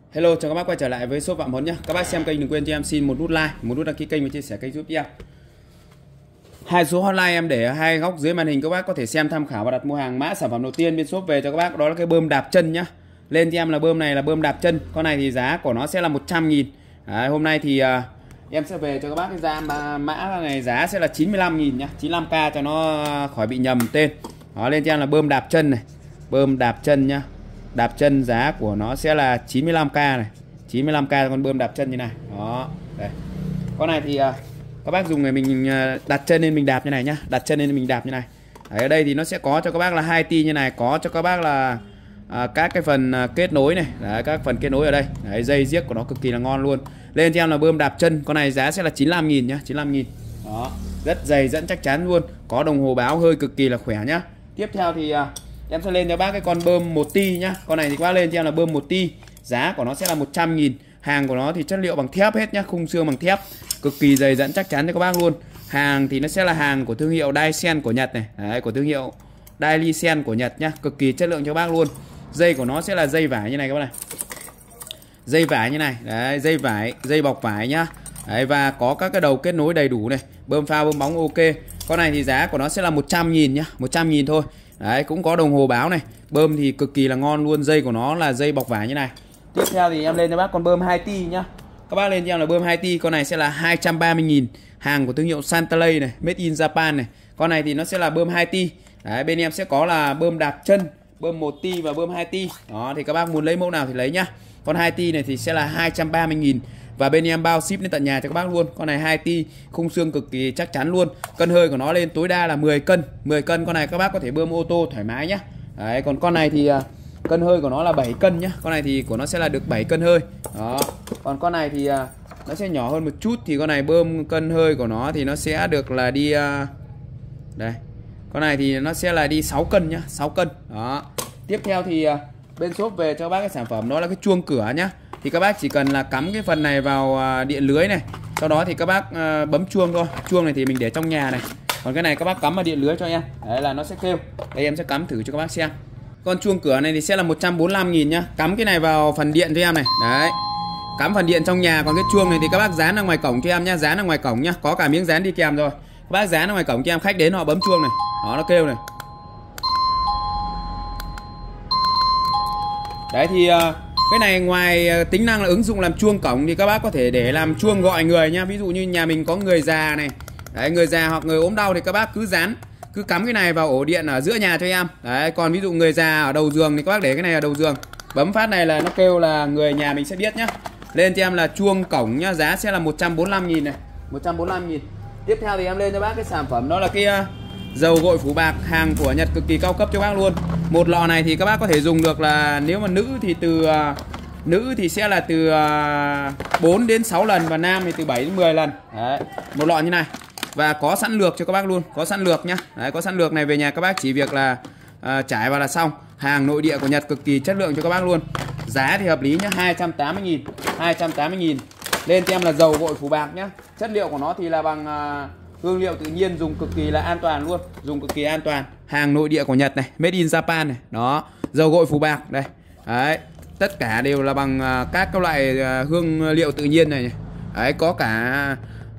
Hello, chào các bác quay trở lại với shop Phạm Huấn nhé. Các bác xem kênh đừng quên cho em xin một nút like, một nút đăng ký kênh và chia sẻ kênh giúp em. Hai số hotline em để ở hai góc dưới màn hình, các bác có thể xem tham khảo và đặt mua hàng. Mã sản phẩm đầu tiên bên shop về cho các bác đó là cái bơm đạp chân nhá. Lên cho em là bơm này là bơm đạp chân. Con này thì giá của nó sẽ là 100.000. Hôm nay thì em sẽ về cho các bác cái giá mã này giá sẽ là 95.000 nhá, 95k cho nó khỏi bị nhầm tên. Đó, lên cho em là bơm đạp chân này. Bơm đạp chân nhá. Đạp chân giá của nó sẽ là 95k này, 95k con bơm đạp chân như này. Đó, đây. Con này thì các bác dùng để mình đặt chân lên mình đạp như này nhá, đặt chân lên mình đạp như này. Đấy, ở đây thì nó sẽ có cho các bác là 2 ti như này, có cho các bác là các cái phần kết nối này. Đấy, các phần kết nối ở đây. Đấy, dây giếc của nó cực kỳ là ngon luôn. Lên cho em là bơm đạp chân, con này giá sẽ là 95.000 nhá, 95.000. Đó, rất dày dẫn chắc chắn luôn, có đồng hồ báo hơi cực kỳ là khỏe nhá. Tiếp theo thì em sẽ lên cho bác cái con bơm 1 ti nhá. Con này thì các bác lên cho em là bơm 1 ti, giá của nó sẽ là 100.000. Hàng của nó thì chất liệu bằng thép hết nhá, khung xương bằng thép, cực kỳ dày dẫn chắc chắn cho các bác luôn. Hàng thì nó sẽ là hàng của thương hiệu Daisen của Nhật này. Đấy, của thương hiệu Daisen của Nhật nhá, cực kỳ chất lượng cho các bác luôn. Dây của nó sẽ là dây vải như này các bác này. Dây vải như này. Đấy, dây vải, dây bọc vải nhá. Đấy, và có các cái đầu kết nối đầy đủ này, bơm pha bơm bóng ok. Con này thì giá của nó sẽ là 100.000 nhá, 100.000 thôi. Đấy, cũng có đồng hồ báo này, bơm thì cực kỳ là ngon luôn. Dây của nó là dây bọc vải như này. Tiếp theo thì em lên cho bác con bơm 2 ti nhá. Các bác lên cho em là bơm 2 ti, con này sẽ là 230.000, hàng của thương hiệu Santalay này, made in Japan này. Con này thì nó sẽ là bơm 2 ti. Đấy, bên em sẽ có là bơm đạp chân, bơm 1 ti và bơm 2 ti. Đó, thì các bác muốn lấy mẫu nào thì lấy nhá. Con 2 ti này thì sẽ là 230.000 và bên em bao ship đến tận nhà cho các bác luôn. Con này 2 ti, khung xương cực kỳ chắc chắn luôn. Cân hơi của nó lên tối đa là 10 cân. 10 cân con này các bác có thể bơm ô tô thoải mái nhá. Đấy, còn con này thì cân hơi của nó là 7 cân nhá. Con này thì của nó sẽ là được 7 cân hơi. Đó. Còn con này thì nó sẽ nhỏ hơn một chút, thì con này bơm cân hơi của nó thì nó sẽ được là đi đây. Con này thì nó sẽ là đi 6 cân nhá, 6 cân. Đó. Tiếp theo thì bên shop về cho bác cái sản phẩm đó là cái chuông cửa nhá. Thì các bác chỉ cần là cắm cái phần này vào điện lưới này, sau đó thì các bác bấm chuông thôi. Chuông này thì mình để trong nhà này, còn cái này các bác cắm vào điện lưới cho em. Đấy là nó sẽ kêu. Đây em sẽ cắm thử cho các bác xem. Con chuông cửa này thì sẽ là 145.000 nhá. Cắm cái này vào phần điện cho em này. Đấy, cắm phần điện trong nhà. Còn cái chuông này thì các bác dán ra ngoài cổng cho em nhá, dán ra ngoài cổng nhá, có cả miếng dán đi kèm rồi. Các bác dán ra ngoài cổng cho em, khách đến họ bấm chuông này, đó nó kêu này. Đấy thì cái này ngoài tính năng là ứng dụng làm chuông cổng thì các bác có thể để làm chuông gọi người nhá. Ví dụ như nhà mình có người già này. Đấy, người già hoặc người ốm đau thì các bác cứ cắm cái này vào ổ điện ở giữa nhà cho em. Đấy, còn ví dụ người già ở đầu giường thì các bác để cái này ở đầu giường. Bấm phát này là nó kêu là người nhà mình sẽ biết nhá. Lên cho em là chuông cổng nhá, giá sẽ là 145.000 này, 145.000. Tiếp theo thì em lên cho bác cái sản phẩm đó là cái dầu gội phủ bạc, hàng của Nhật cực kỳ cao cấp cho bác luôn. Một lọ này thì các bác có thể dùng được là nếu mà nữ thì sẽ là từ 4 đến 6 lần và nam thì từ 7 đến 10 lần. Đấy, một lọ như này. Và có sẵn lược cho các bác luôn, có sẵn lược nhá. Đấy, có sẵn lược này về nhà các bác chỉ việc là trải vào là xong. Hàng nội địa của Nhật cực kỳ chất lượng cho các bác luôn. Giá thì hợp lý nhá, 280.000, 280.000. Lên cho em là dầu gội phủ bạc nhá. Chất liệu của nó thì là bằng hương liệu tự nhiên, dùng cực kỳ là an toàn luôn, dùng cực kỳ an toàn. Hàng nội địa của Nhật này, made in Japan này. Đó, dầu gội phủ bạc đây. Đấy, tất cả đều là bằng các loại hương liệu tự nhiên này. Đấy, có cả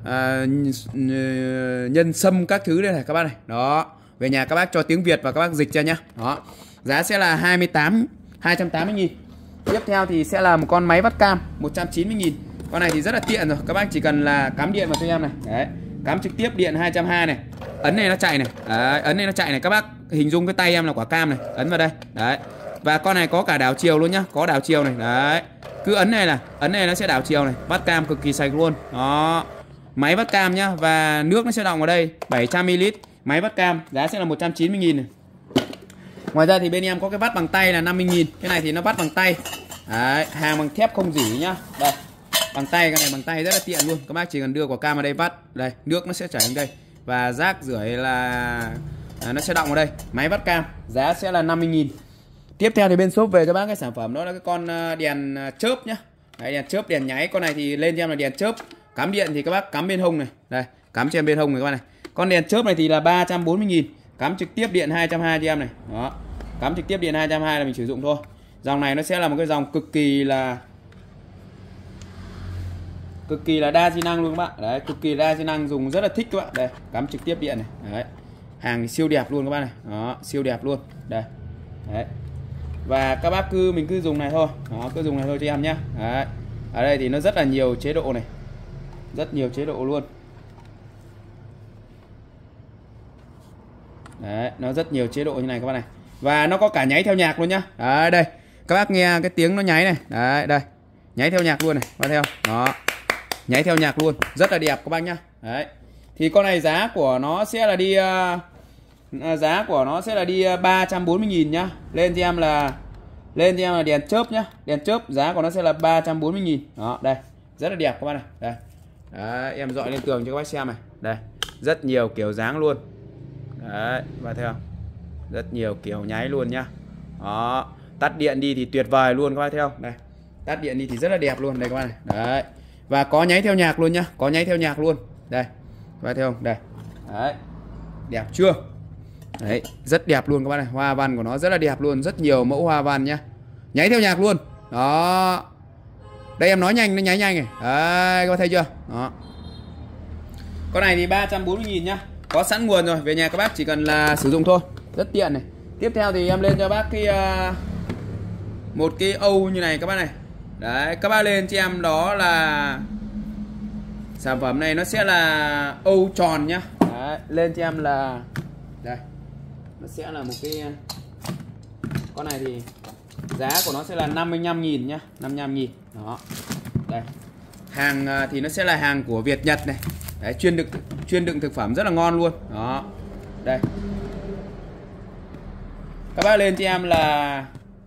nhân sâm các thứ đây này các bác này. Đó, về nhà các bác cho tiếng Việt và các bác dịch cho nhá. Đó, giá sẽ là 280.000. Tiếp theo thì sẽ là một con máy vắt cam 190.000. Con này thì rất là tiện rồi, các bác chỉ cần là cắm điện vào cho em này. Đấy, cắm trực tiếp điện 220 này, ấn này nó chạy này. Đấy, ấn này nó chạy này, các bác hình dung cái tay em là quả cam này, ấn vào đây. Đấy, và con này có cả đảo chiều luôn nhá, có đảo chiều này. Đấy, cứ ấn này nó sẽ đảo chiều này, vắt cam cực kỳ sạch luôn. Đó, máy vắt cam nhá, và nước nó sẽ đọng vào đây 700ml. Máy vắt cam giá sẽ là 190.000 này. Ngoài ra thì bên em có cái vắt bằng tay là 50.000. Cái này thì nó vắt bằng tay. Đấy, hàng bằng thép không rỉ nhá. Đây, bằng tay, cái này bằng tay rất là tiện luôn. Các bác chỉ cần đưa quả cam vào đây vắt. Đây, nước nó sẽ chảy đến đây. Và rác rưởi là nó sẽ đọng vào đây. Máy vắt cam giá sẽ là 50.000. Tiếp theo thì bên shop về cho bác cái sản phẩm đó là cái con đèn chớp nhá. Đấy, đèn chớp, đèn nháy. Con này thì lên cho em là đèn chớp. Cắm điện thì các bác cắm bên hông này. Đây, cắm trên bên hông này các bác này. Con đèn chớp này thì là 340.000. Cắm trực tiếp điện 220 cho em này. Đó, cắm trực tiếp điện 220 là mình sử dụng thôi. Dòng này nó sẽ là một cái dòng cực kỳ là cực kỳ là đa di năng luôn các bạn. Đấy, cực kỳ đa di năng, dùng rất là thích các bạn. Đây, cắm trực tiếp điện này. Đấy. Hàng siêu đẹp luôn các bạn này. Đó, siêu đẹp luôn. Đây. Đấy. Và các bác mình cứ dùng này thôi. Đó, cứ dùng này thôi cho em nhá. Đấy. Ở đây thì nó rất là nhiều chế độ này. Rất nhiều chế độ luôn. Đấy, nó rất nhiều chế độ như này các bạn này. Và nó có cả nháy theo nhạc luôn nhá. Đấy, đây. Các bác nghe cái tiếng nó nháy này. Đấy, đây. Nháy theo nhạc luôn này, qua theo. Đó. Nháy theo nhạc luôn, rất là đẹp các bác nhá. Đấy. Thì con này giá của nó sẽ là đi 340.000 nhá. Lên cho em là đèn chớp nhá. Đèn chớp giá của nó sẽ là 340.000. Đó, đây. Rất là đẹp các bác này. Đây. Đấy, em dọi lên tường cho các bác xem này. Đây. Rất nhiều kiểu dáng luôn. Đấy, và theo. Rất nhiều kiểu nháy luôn nhá. Đó, tắt điện đi thì tuyệt vời luôn các bác theo. Đây. Tắt điện đi thì rất là đẹp luôn đây các bác này. Đấy. Và có nháy theo nhạc luôn nhá, có nháy theo nhạc luôn. Đây. Các bác thấy không? Đây. Đấy. Đẹp chưa? Đấy, rất đẹp luôn các bác này. Hoa văn của nó rất là đẹp luôn, rất nhiều mẫu hoa văn nhá. Nháy theo nhạc luôn. Đó. Đây em nói nhanh nó nháy nhanh này. Đấy, các bác thấy chưa? Đó. Con này thì 340.000 nhá. Có sẵn nguồn rồi, về nhà các bác chỉ cần là sử dụng thôi. Rất tiện này. Tiếp theo thì em lên cho bác cái một cái âu như này các bác này. Đấy, các bác lên cho em đó là sản phẩm này nó sẽ là âu tròn nhá. Đấy, lên cho em là đây. Nó sẽ là một cái con này thì giá của nó sẽ là 55.000 nhá, 55.000. Đó. Đây. Hàng thì nó sẽ là hàng của Việt Nhật này. Đấy, chuyên đựng thực phẩm rất là ngon luôn. Đó. Đây. Các bác lên cho em là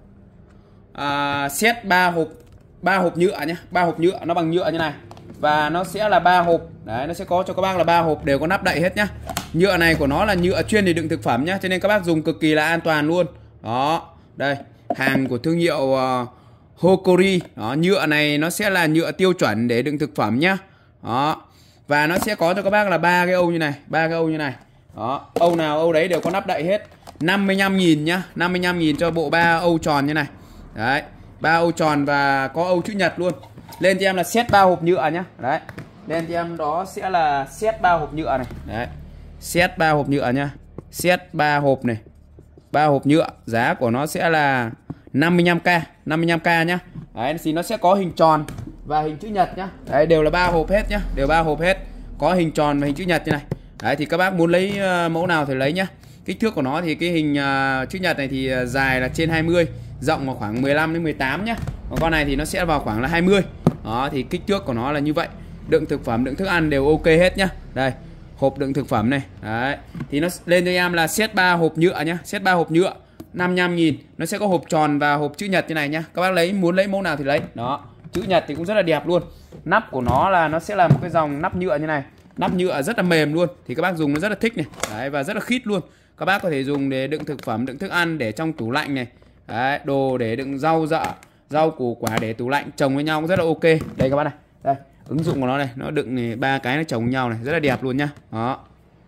set 3 hộp nhựa nhé, 3 hộp nhựa, nó bằng nhựa như này. Và nó sẽ là 3 hộp. Đấy, nó sẽ có cho các bác là 3 hộp đều có nắp đậy hết nhá. Nhựa này của nó là nhựa chuyên để đựng thực phẩm nhá, cho nên các bác dùng cực kỳ là an toàn luôn. Đó. Đây, hàng của thương hiệu Hokori. Đó, nhựa này nó sẽ là nhựa tiêu chuẩn để đựng thực phẩm nhá. Đó. Và nó sẽ có cho các bác là 3 cái âu như này, 3 cái âu như này. Đó, âu nào âu đấy đều có nắp đậy hết. 55.000 nhá, 55.000 cho bộ 3 âu tròn như này. Đấy, 3 âu tròn và có âu chữ nhật luôn. Lên cho em là set 3 hộp nhựa nhá. Đấy. Lên cho em đó sẽ là set 3 hộp nhựa này. Đấy. Set 3 hộp nhựa nhá. Set 3 hộp này. 3 hộp nhựa, giá của nó sẽ là 55k, 55k nhá. Đấy, thì nó sẽ có hình tròn và hình chữ nhật nhá. Đấy, đều là 3 hộp hết nhá, đều 3 hộp hết. Có hình tròn và hình chữ nhật như này. Đấy, thì các bác muốn lấy mẫu nào thì lấy nhá. Kích thước của nó thì cái hình chữ nhật này thì dài là trên 20, rộng vào khoảng 15 đến 18 nhá. Còn con này thì nó sẽ vào khoảng là 20. Đó, thì kích thước của nó là như vậy. Đựng thực phẩm, đựng thức ăn đều ok hết nhá. Đây, hộp đựng thực phẩm này. Đấy. Thì nó lên cho em là set 3 hộp nhựa nhá, set 3 hộp nhựa 55.000. Nó sẽ có hộp tròn và hộp chữ nhật như này nhá. Các bác muốn lấy mẫu nào thì lấy. Đó, chữ nhật thì cũng rất là đẹp luôn. Nắp của nó là nó sẽ là một cái dòng nắp nhựa như này. Nắp nhựa rất là mềm luôn, thì các bác dùng nó rất là thích này. Đấy, và rất là khít luôn. Các bác có thể dùng để đựng thực phẩm, đựng thức ăn để trong tủ lạnh này. Đấy, đồ để đựng rau dợ, rau củ quả để tủ lạnh chồng với nhau cũng rất là ok. Đây các bác này. Đây, ứng dụng của nó này, nó đựng này 3 cái nó chồng với nhau này, rất là đẹp luôn nhá. Đó.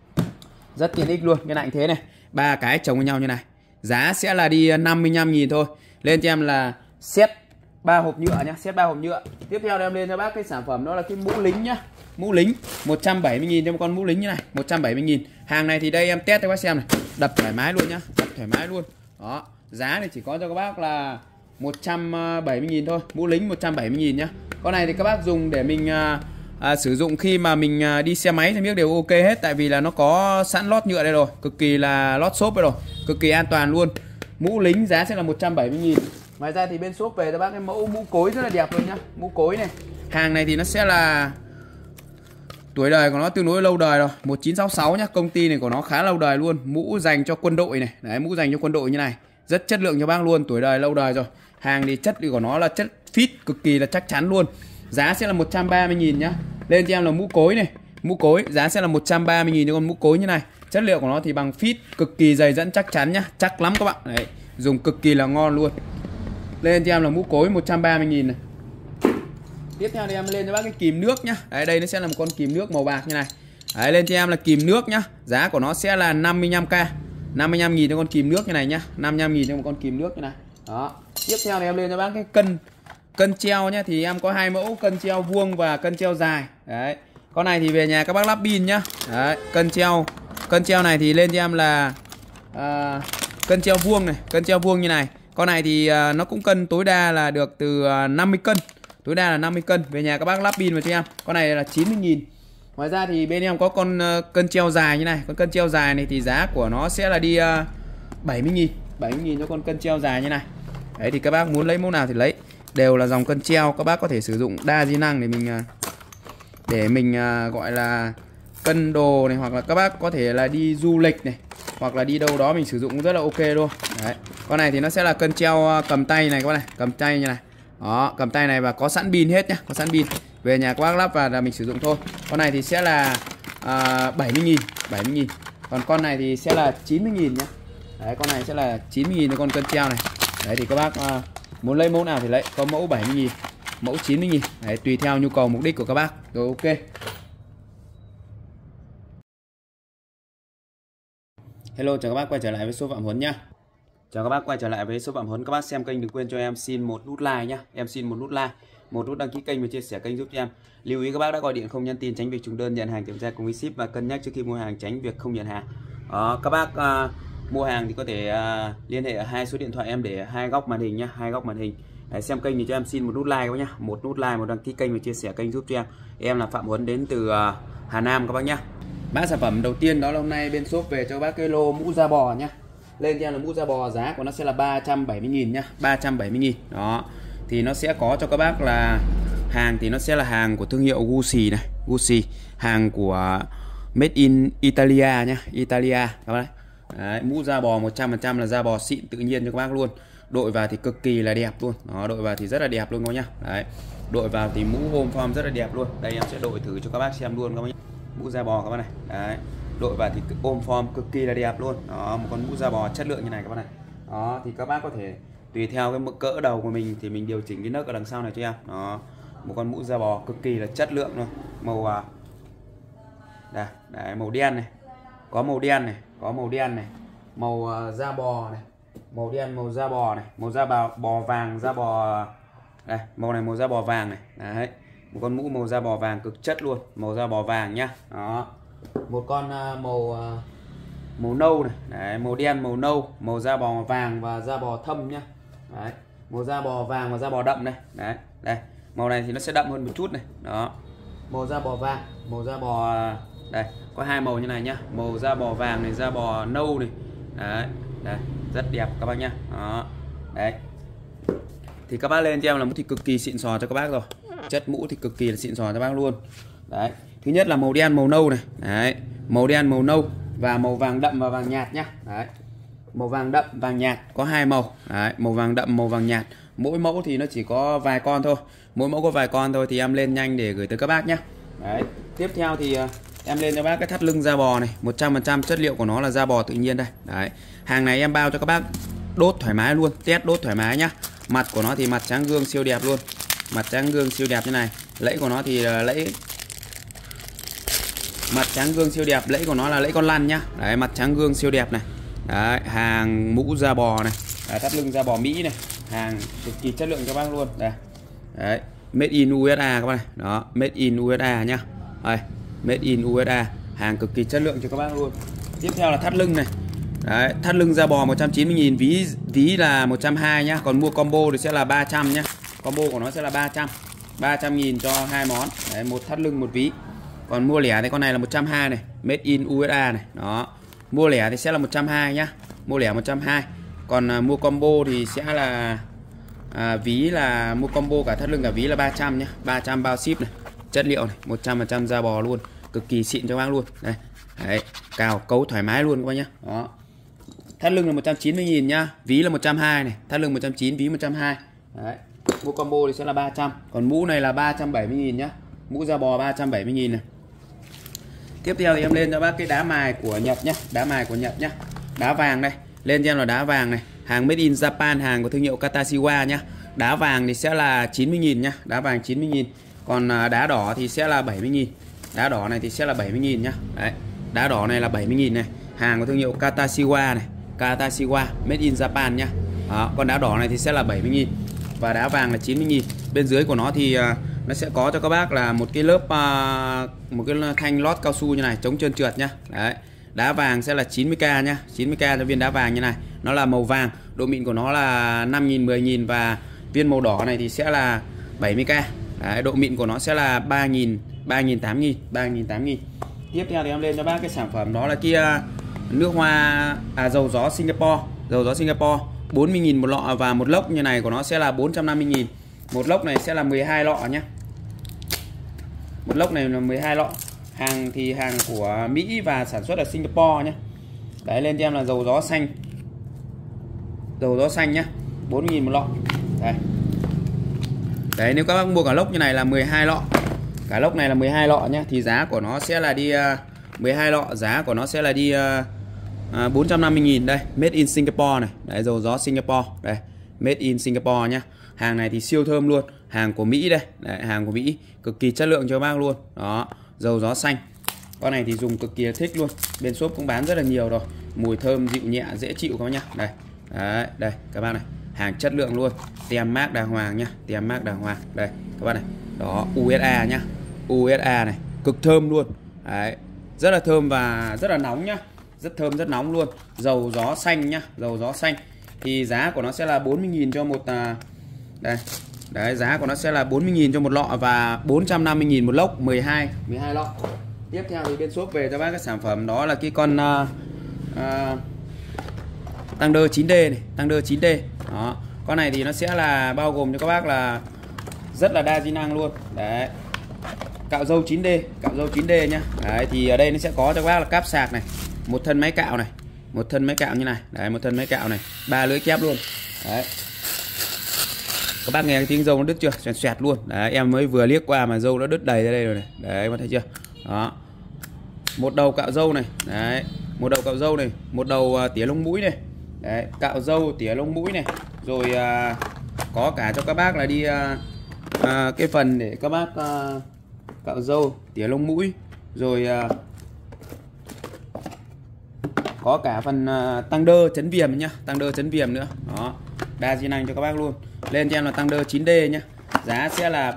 Rất tiện ích luôn, cái này thế này, 3 cái chồng với nhau như này. Giá sẽ là đi 55.000 thôi. Lên cho em là set 3 hộp nhựa nhá, set 3 hộp nhựa. Tiếp theo em lên cho bác cái sản phẩm đó là cái mũ lính nhá. Mũ lính 170.000 cho một con mũ lính như này, 170.000. Hàng này thì đây em test cho các bác xem này, đập thoải mái luôn nhá, đập thoải mái luôn. Đó, giá thì chỉ có cho các bác là 170.000 thôi, mũ lính 170.000 nhá. Con này thì các bác dùng để mình sử dụng khi mà mình đi xe máy thì biết đều ok hết, tại vì là nó có sẵn lót nhựa đây rồi, cực kỳ là lót xốp đây rồi, cực kỳ an toàn luôn. Mũ lính giá sẽ là 170.000. Ngoài ra thì bên shop về cho bác cái mẫu mũ cối rất là đẹp luôn nhá, mũ cối này. Hàng này thì nó sẽ là tuổi đời của nó tương đối lâu đời rồi, 1966 nhá, công ty này của nó khá lâu đời luôn. Mũ dành cho quân đội này, đấy, mũ dành cho quân đội như này, rất chất lượng cho bác luôn, tuổi đời lâu đời rồi. Hàng thì chất của nó là chất fit cực kỳ là chắc chắn luôn. Giá sẽ là 130.000 nhá. Lên cho em là mũ cối này, mũ cối giá sẽ là 130.000 cho con mũ cối như này. Chất liệu của nó thì bằng fit, cực kỳ dày dẫn chắc chắn nhá, chắc lắm các bạn. Đấy, dùng cực kỳ là ngon luôn. Lên cho em là mũ cối 130.000 này. Tiếp theo thì em lên cho bác cái kìm nước nhá. Đấy, đây nó sẽ là một con kìm nước màu bạc như này. Đấy, lên cho em là kìm nước nhá. Giá của nó sẽ là 55k. 55.000 cho con kìm nước như này nhá. 55.000 cho một con kìm nước như này. Đó. Tiếp theo thì em lên cho bác cái cân treo nhá, thì em có hai mẫu cân treo vuông và cân treo dài. Đấy. Con này thì về nhà các bác lắp pin nhá. Đấy, cân treo này thì lên cho em là cân treo vuông này, cân treo vuông như này. Con này thì nó cũng cân tối đa là được từ 50 cân. Tối đa là 50 cân. Về nhà các bác lắp pin vào cho em. Con này là 90.000. Ngoài ra thì bên em có con cân treo dài như này. Con cân treo dài này thì giá của nó sẽ là đi 70.000. 70.000 cho con cân treo dài như này. Đấy thì các bác muốn lấy mẫu nào thì lấy. Đều là dòng cân treo, các bác có thể sử dụng đa di năng để mình gọi là cân đồ này, hoặc là các bác có thể là đi du lịch này, hoặc là đi đâu đó mình sử dụng cũng rất là ok luôn. Đấy. Con này thì nó sẽ là cân treo cầm tay này các bác này, cầm tay như này. Đó, cầm tay này và có sẵn pin hết nhá, có sẵn pin. Về nhà các bác lắp vào là mình sử dụng thôi. Con này thì sẽ là 70.000, 70.000. Còn con này thì sẽ là 90.000 nhá. Đấy, con này sẽ là 90.000 cho con cân treo này. Đấy thì các bác muốn lấy mẫu nào thì lấy, có mẫu 70.000, mẫu 90.000. Đấy, tùy theo nhu cầu mục đích của các bác. Rồi ok. Hello, chào các bác quay trở lại với số Phạm Huấn nhá. Chào các bác quay trở lại với số Phạm Huấn. Các bác xem kênh đừng quên cho em xin một nút like nhá. Em xin một nút like, một nút đăng ký kênh và chia sẻ kênh giúp cho em. Lưu ý các bác đã gọi điện không nhắn tin tránh việc trùng đơn, nhận hàng kiểm tra cùng với ship và cân nhắc trước khi mua hàng tránh việc không nhận hàng. Đó, các bác mua hàng thì có thể liên hệ ở hai số điện thoại em để hai góc màn hình nhá, hai góc màn hình. Đấy, xem kênh thì cho em xin một nút like các bác nhá, một nút like, một đăng ký kênh và chia sẻ kênh giúp cho em. Em là Phạm Huấn đến từ Hà Nam các bác nhá. Mã sản phẩm đầu tiên đó là hôm nay bên shop về cho các bác cái lô mũ da bò nhá. Lên cho em là mũ da bò, giá của nó sẽ là 370.000 nhá, 370.000. Đó. Thì nó sẽ có cho các bác là hàng thì nó sẽ là hàng của thương hiệu Gucci này, Gucci, hàng của Made in Italia nhá, Italia các bác. Đấy, mũ da bò 100% là da bò xịn tự nhiên cho các bác luôn. Đội vào thì cực kỳ là đẹp luôn. Đó, đội vào thì rất là đẹp luôn các bác nhá. Đấy. Đội vào thì mũ home form rất là đẹp luôn. Đây em sẽ đội thử cho các bác xem luôn các bác nhá. Mũ da bò các bác này. Đấy. Đội vào thì ôm form cực kỳ là đẹp luôn. Đó, một con mũ da bò chất lượng như này các bác này. Đó, thì các bác có thể tùy theo cái cỡ đầu của mình thì mình điều chỉnh cái nấc ở đằng sau này cho em. Đó, một con mũ da bò cực kỳ là chất lượng luôn. Màu đây, màu đen này. Có màu đen này, có màu đen này. Màu da bò này. Màu đen, màu da bò này, màu da bò vàng, da bò đây, màu này màu da bò vàng này. Đấy. Một con mũ màu da bò vàng cực chất luôn, màu da bò vàng nhá. Đó. Một con màu nâu này, đấy, màu đen, màu nâu, màu da bò vàng và da bò thâm nhá. Đấy, màu da bò vàng và da bò đậm này. Đấy, đây. Màu này thì nó sẽ đậm hơn một chút này. Đó. Màu da bò vàng, màu da bò đây, có hai màu như này nhá. Màu da bò vàng này, da bò nâu này. Đấy, đây, rất đẹp các bác nhá. Đó. Đấy. Thì các bác lên cho em là mũ thì cực kỳ xịn sò cho các bác rồi. Chất mũ thì cực kỳ là xịn sò cho bác luôn. Đấy. Thứ nhất là màu đen màu nâu này. Đấy. Màu đen màu nâu và màu vàng đậm và vàng nhạt nhá. Đấy. Màu vàng đậm vàng nhạt có hai màu. Đấy, màu vàng đậm màu vàng nhạt. Mỗi mẫu thì nó chỉ có vài con thôi. Mỗi mẫu có vài con thôi thì em lên nhanh để gửi tới các bác nhá. Đấy. Tiếp theo thì em lên cho bác cái thắt lưng da bò này, 100% chất liệu của nó là da bò tự nhiên đây. Đấy. Hàng này em bao cho các bác đốt thoải mái luôn, test đốt thoải mái nhá. Mặt của nó thì mặt trắng gương siêu đẹp luôn. Mặt trắng gương siêu đẹp như này. Lẫy của nó thì lẫy mặt trắng gương siêu đẹp, lẫy của nó là lẫy con lăn nhá. Đấy, mặt trắng gương siêu đẹp này. Đấy, hàng mũ da bò này. Đấy, thắt lưng da bò Mỹ này. Hàng cực kỳ chất lượng cho bác luôn. Đây. Đấy, made in USA các bác này. Đó, made in USA nhá. Đây, made in USA, hàng cực kỳ chất lượng cho các bác luôn. Tiếp theo là thắt lưng này. Đấy, thắt lưng da bò 190.000, ví là 120 nhá, còn mua combo thì sẽ là 300 nhá. Combo của nó sẽ là 300.000 cho hai món. Đấy, một thắt lưng một ví. Còn mua lẻ thì con này là 120 này, made in USA này. Đó. Mua lẻ thì sẽ là 120 nhá. Mua lẻ 120. Còn mua combo thì sẽ là ví là mua combo cả thắt lưng cả ví là 300 nhá, 300 bao ship này. Chất liệu này, 100% da bò luôn, cực kỳ xịn cho bác luôn. Đây. Đấy, cào cấu thoải mái luôn các bác nhá. Đó. Thắt lưng là 190.000 nhá, ví là 120 này, thắt lưng 190, ví 120. Đấy. Mua combo thì sẽ là 300, còn mũ này là 370.000 nhá. Mũ da bò 370.000 này. Tiếp theo thì em lên cho bác cái đá mài của Nhật nhá, đá mài của Nhật nhá. Đá vàng đây, lên cho em là đá vàng này, hàng made in Japan, hàng của thương hiệu Katashiwa nhá. Đá vàng thì sẽ là 90.000 nhá, đá vàng 90.000. Còn đá đỏ thì sẽ là 70.000. Đá đỏ này thì sẽ là 70.000 nhá. Đấy. Đá đỏ này là 70.000 này, hàng của thương hiệu Katashiwa này, Katashiwa made in Japan nhá. Đó, còn đá đỏ này thì sẽ là 70.000 và đá vàng là 90.000. Bên dưới của nó thì nó sẽ có cho các bác là một cái lớp một cái thanh lót cao su như này chống trơn trượt nhá. Đấy. Đá vàng sẽ là 90k nhá, 90k cho viên đá vàng như này. Nó là màu vàng, độ mịn của nó là 5.000, 10.000 và viên màu đỏ này thì sẽ là 70k. Đấy, độ mịn của nó sẽ là 3.000, 3.000, 8.000, 3.000, 8.000. Tiếp theo thì em lên cho bác cái sản phẩm đó là kia nước hoa dầu gió Singapore. Dầu gió Singapore 40.000 một lọ và một lốc như này của nó sẽ là 450.000. Một lốc này sẽ là 12 lọ nhé. Một lốc này là 12 lọ. Hàng thì hàng của Mỹ và sản xuất ở Singapore nhé. Đấy, lên cho em là dầu gió xanh. Dầu gió xanh nhé, 4.000 một lọ. Đây. Đấy, nếu các bác mua cả lốc như này là 12 lọ. Cả lốc này là 12 lọ nhé, thì giá của nó sẽ là đi 12 lọ, giá của nó sẽ là đi 450.000. Đây, made in Singapore này. Đấy, dầu gió Singapore. Đây, made in Singapore nhá. Hàng này thì siêu thơm luôn, hàng của Mỹ đây. Đấy, hàng của Mỹ cực kỳ chất lượng cho bác luôn. Đó, dầu gió xanh. Con này thì dùng cực kỳ thích luôn. Bên shop cũng bán rất là nhiều rồi. Mùi thơm dịu nhẹ, dễ chịu các bác nhá. Đây. Đấy, đây các bác này. Hàng chất lượng luôn. Tem mác đàng hoàng nhá, tem mác đàng hoàng. Đây, các bác này. Đó, USA nhá. USA này, cực thơm luôn. Đấy, rất là thơm và rất là nóng nhá. Rất thơm, rất nóng luôn. Dầu gió xanh nhá, dầu gió xanh. Thì giá của nó sẽ là 40.000 cho một đây. Đấy, giá của nó sẽ là 40.000 cho một lọ và 450.000 một lốc, 12 lọ. Tiếp theo thì bên shop về cho bác cái sản phẩm đó là cái con tăng đơ 9D này, tăng đơ 9D. Đó. Con này thì nó sẽ là bao gồm cho các bác là rất là đa di năng luôn. Đấy. Cạo râu 9D, cạo râu 9D nhá. Đấy, thì ở đây nó sẽ có cho các bác là cáp sạc này, một thân máy cạo này, một thân máy cạo như này. Đấy, một thân máy cạo này, 3 lưỡi kép luôn. Đấy. Các bác nghe cái tiếng râu nó đứt chưa? Xoẹt xoẹt luôn. Đấy, em mới vừa liếc qua mà râu nó đứt đầy ra đây rồi này. Đấy, các bác thấy chưa? Đó. Một đầu cạo râu này. Đấy, một đầu cạo râu này, một đầu tỉa lông mũi này. Đấy, cạo râu tỉa lông mũi này. Rồi có cả cho các bác là đi cái phần để các bác cạo râu tỉa lông mũi. Rồi có cả phần tăng đơ chấn viêm nhá, tăng đơ chấn viêm nữa. Đó, đa di năng cho các bác luôn. Lên cho em là tăng đơ 9D nhá. Giá sẽ là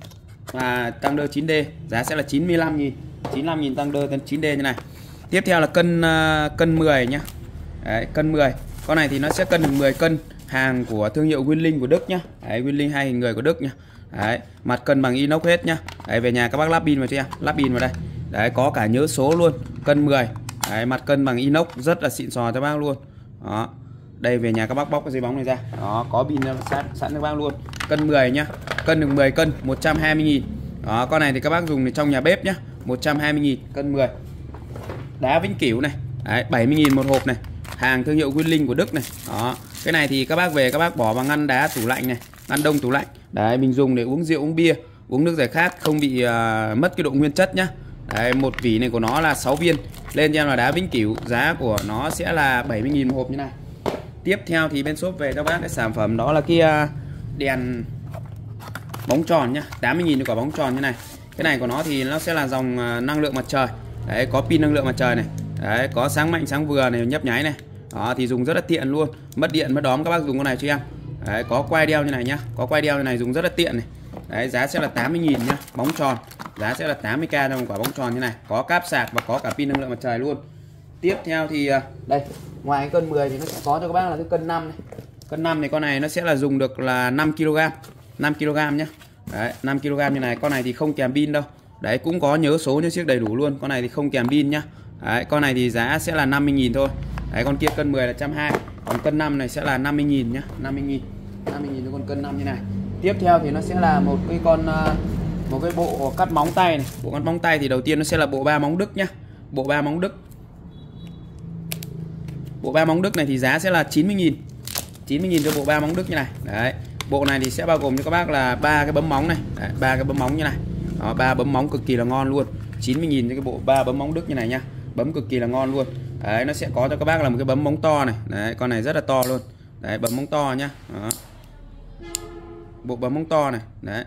tăng đơ 9D, giá sẽ là 95.000. 95.000 tăng đơ 9D như này. Tiếp theo là cân 10 nhá. Đấy, cân 10. Con này thì nó sẽ cân được 10 cân, hàng của thương hiệu Winling của Đức nhá. Đấy, Winling 2 hình người của Đức nhá. Đấy, mặt cân bằng inox hết nhá. Đấy, về nhà các bác lắp pin vào cho em, lắp pin vào đây. Đấy, có cả nhớ số luôn, cân 10. Đấy, mặt cân bằng inox rất là xịn sò cho bác luôn. Đó. Đây, về nhà các bác bóc cái dây bóng này ra. Đó, có pin sẵn cho bác luôn. Cân 10 nhá. Cân được 10 cân, 120.000. Đó, con này thì các bác dùng trong nhà bếp nhá, 120.000 cân 10. Đá vĩnh cửu này. Đấy, 70.000 một hộp này. Hàng thương hiệu Winling của Đức này. Đó. Cái này thì các bác về các bác bỏ vào ngăn đá tủ lạnh này, ngăn đông tủ lạnh. Đấy, mình dùng để uống rượu, uống bia, uống nước giải khát không bị mất cái độ nguyên chất nhá. Đấy, một vỉ này của nó là 6 viên. Lên cho em là đá vĩnh cửu, giá của nó sẽ là 70.000 một hộp như này. Tiếp theo thì bên shop về cho bác cái sản phẩm đó là cái đèn bóng tròn nhá, 80.000 cho quả bóng tròn như này. Cái này của nó thì nó sẽ là dòng năng lượng mặt trời. Đấy, có pin năng lượng mặt trời này. Đấy, có sáng mạnh sáng vừa này, nhấp nháy này. Đó, thì dùng rất là tiện luôn. Mất điện mất đóm các bác dùng con này cho em. Đấy, có quai đeo như này nhá, có quai đeo như này dùng rất là tiện này. Đấy, giá sẽ là 80.000 nhá, bóng tròn. Giá sẽ là 80k cho một quả bóng tròn như này, có cáp sạc và có cả pin năng lượng mặt trời luôn. Tiếp theo thì đây, ngoài cái cân 10 thì nó sẽ có cho các bác là cái cân 5 này. Cân 5 thì con này nó sẽ là dùng được là 5 kg. 5 kg nhá. Đấy, 5 kg như này, con này thì không kèm pin đâu. Đấy, cũng có nhớ số nhớ chiếc đầy đủ luôn. Con này thì không kèm pin nhá. Đấy, con này thì giá sẽ là 50.000 thôi. Đấy, con kia cân 10 là 120. Còn cân 5 này sẽ là 50.000 nhá, 50.000. 50.000 cho con cân 5 như này. Tiếp theo thì nó sẽ là một cái bộ cắt móng tay này. Bộ cắt móng tay thì đầu tiên nó sẽ là bộ 3 móng Đức nhá. Bộ 3 móng Đức. Bộ 3 móng Đức này thì giá sẽ là 90.000. 90.000 cho bộ 3 móng Đức như này. Đấy. Bộ này thì sẽ bao gồm cho các bác là 3 cái bấm móng này. Đấy, 3 cái bấm móng như này. Đó, 3 bấm móng cực kỳ là ngon luôn. 90.000 cho cái bộ 3 bấm móng Đức như này nhá. Bấm cực kỳ là ngon luôn. Đấy, nó sẽ có cho các bác là một cái bấm móng to này. Đấy, con này rất là to luôn. Đấy, bấm móng to nhá. Đó. Bộ bấm móng to này. Đấy.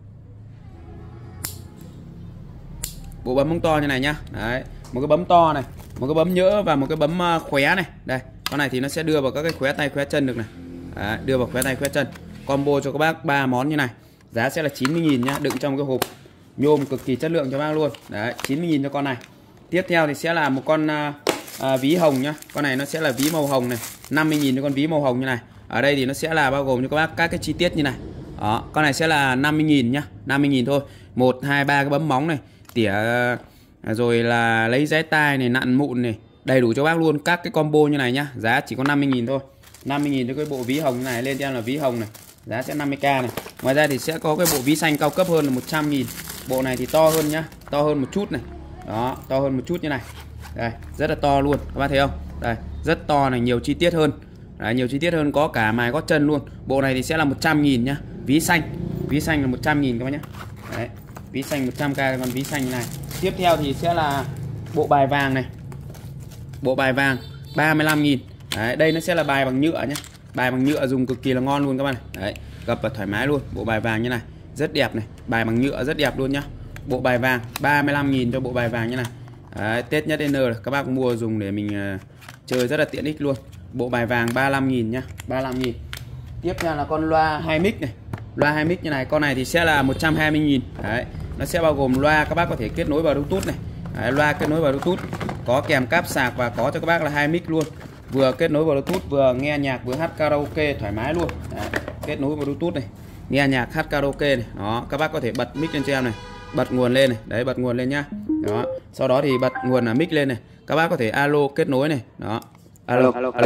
Bộ bấm móng to như này nhá. Đấy, một cái bấm to này, một cái bấm nhỡ và một cái bấm khóe này. Đây, con này thì nó sẽ đưa vào các cái khóe tay khóe chân được này. Đấy, đưa vào khóe tay khóe chân. Combo cho các bác 3 món như này. Giá sẽ là 90.000 nhá, đựng trong cái hộp nhôm cực kỳ chất lượng cho bác luôn. Đấy, 90.000 cho con này. Tiếp theo thì sẽ là một con ví hồng nhá. Con này nó sẽ là ví màu hồng này, 50.000 cho con ví màu hồng như này. Ở đây thì nó sẽ là bao gồm cho các bác các cái chi tiết như này. Đó, con này sẽ là 50.000 nhá, 50.000 thôi. 1 2 3 cái bấm móng này, tỉa rồi là lấy giấy tai này, nặn mụn này, đầy đủ cho bác luôn các cái combo như này nhá. Giá chỉ có 50.000 thôi. 50.000 cho cái bộ ví hồng như này, lên cho em là ví hồng này. Giá sẽ 50k này. Ngoài ra thì sẽ có cái bộ ví xanh cao cấp hơn là 100.000. Bộ này thì to hơn nhá, to hơn một chút này. Đó, to hơn một chút như này. Đây, rất là to luôn, các bác thấy không? Đây, rất to này, nhiều chi tiết hơn. Đấy, nhiều chi tiết hơn, có cả mài gót chân luôn. Bộ này thì sẽ là 100.000 nhá. Ví xanh là 100.000 các bác nhá. Đấy, ví xanh 100k con ví xanh như này. Tiếp theo thì sẽ là bộ bài vàng này. Bộ bài vàng 35.000. Đấy, đây nó sẽ là bài bằng nhựa nhé. Bài bằng nhựa dùng cực kỳ là ngon luôn các bạn. Đấy, gập và thoải mái luôn. Bộ bài vàng như này, rất đẹp này. Bài bằng nhựa rất đẹp luôn nhá. Bộ bài vàng 35.000 cho bộ bài vàng như này. Đấy, Tết nhất N các bác mua dùng để mình chơi rất là tiện ích luôn. Bộ bài vàng 35.000 nhá, 35.000. Tiếp theo là con loa 2 mic này. Loa 2 mic như này, con này thì sẽ là 120.000. Đấy, nó sẽ bao gồm loa các bác có thể kết nối vào Bluetooth này. Đấy, loa kết nối vào Bluetooth, có kèm cáp sạc và có cho các bác là 2 mic luôn. Vừa kết nối vào Bluetooth, vừa nghe nhạc, vừa hát karaoke thoải mái luôn. Đấy, kết nối vào Bluetooth này, nghe nhạc, hát karaoke này. Đó, các bác có thể bật mic lên cho em này, bật nguồn lên này. Đấy, bật nguồn lên nhá. Đó, sau đó thì bật nguồn là mic lên này. Các bác có thể alo kết nối này. Đó. Alo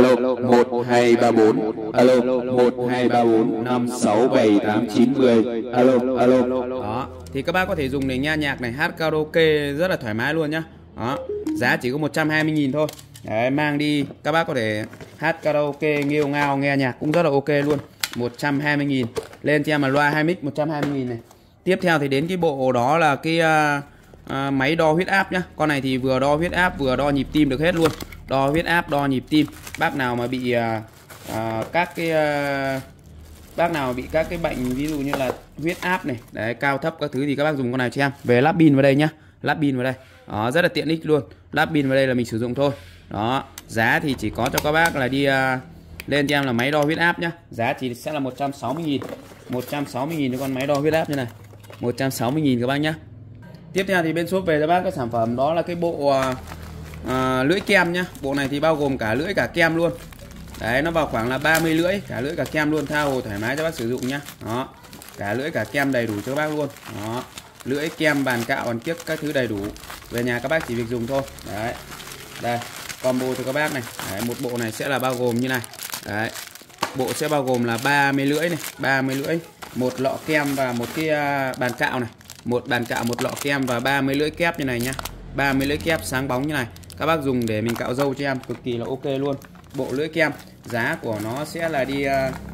1234, alo 1234 56789 10, alo. Đó, thì các bác có thể dùng để nghe nhạc này, hát karaoke rất là thoải mái luôn nhá. Đó, giá chỉ có 120.000 thôi. Đấy, mang đi các bác có thể hát karaoke, nghêu ngao, nghe nhạc cũng rất là ok luôn. 120.000. Lên cho em là loa 2 mic 120.000 này. Tiếp theo thì đến cái bộ đó là cái máy đo huyết áp nhá. Con này thì vừa đo huyết áp vừa đo nhịp tim được hết luôn. Đo huyết áp, đo nhịp tim. Bác nào mà bị các cái bệnh ví dụ như là huyết áp này, đấy, cao thấp các thứ thì các bác dùng con này cho em. Về lắp pin vào đây nhá, lắp pin vào đây. Đó, rất là tiện ích luôn. Lắp pin vào đây là mình sử dụng thôi. Đó, giá thì chỉ có cho các bác là đi lên cho em là máy đo huyết áp nhá. Giá chỉ sẽ là 160.000. 160.000 cho con máy đo huyết áp như này. 160.000 các bác nhá. Tiếp theo thì bên shop về cho bác cái sản phẩm đó là cái bộ lưỡi kem nhá. Bộ này thì bao gồm cả lưỡi cả kem luôn. Đấy, nó vào khoảng là 30 lưỡi, cả lưỡi cả kem luôn, tha hồ thoải mái cho bác sử dụng nhá. Đó, cả lưỡi cả kem đầy đủ cho các bác luôn. Đó, lưỡi kem, bàn cạo, bàn kiếc các thứ đầy đủ. Về nhà các bác chỉ việc dùng thôi. Đấy, đây combo cho các bác này. Đấy, một bộ này sẽ là bao gồm như này. Đấy, bộ sẽ bao gồm là 30 lưỡi này, 30 lưỡi, một lọ kem và một cái bàn cạo này, một bàn cạo, một lọ kem và 30 lưỡi kép như này nhá. 30 lưỡi kép sáng bóng như này. Các bác dùng để mình cạo râu cho em cực kỳ là ok luôn. Bộ lưỡi kem giá của nó sẽ là đi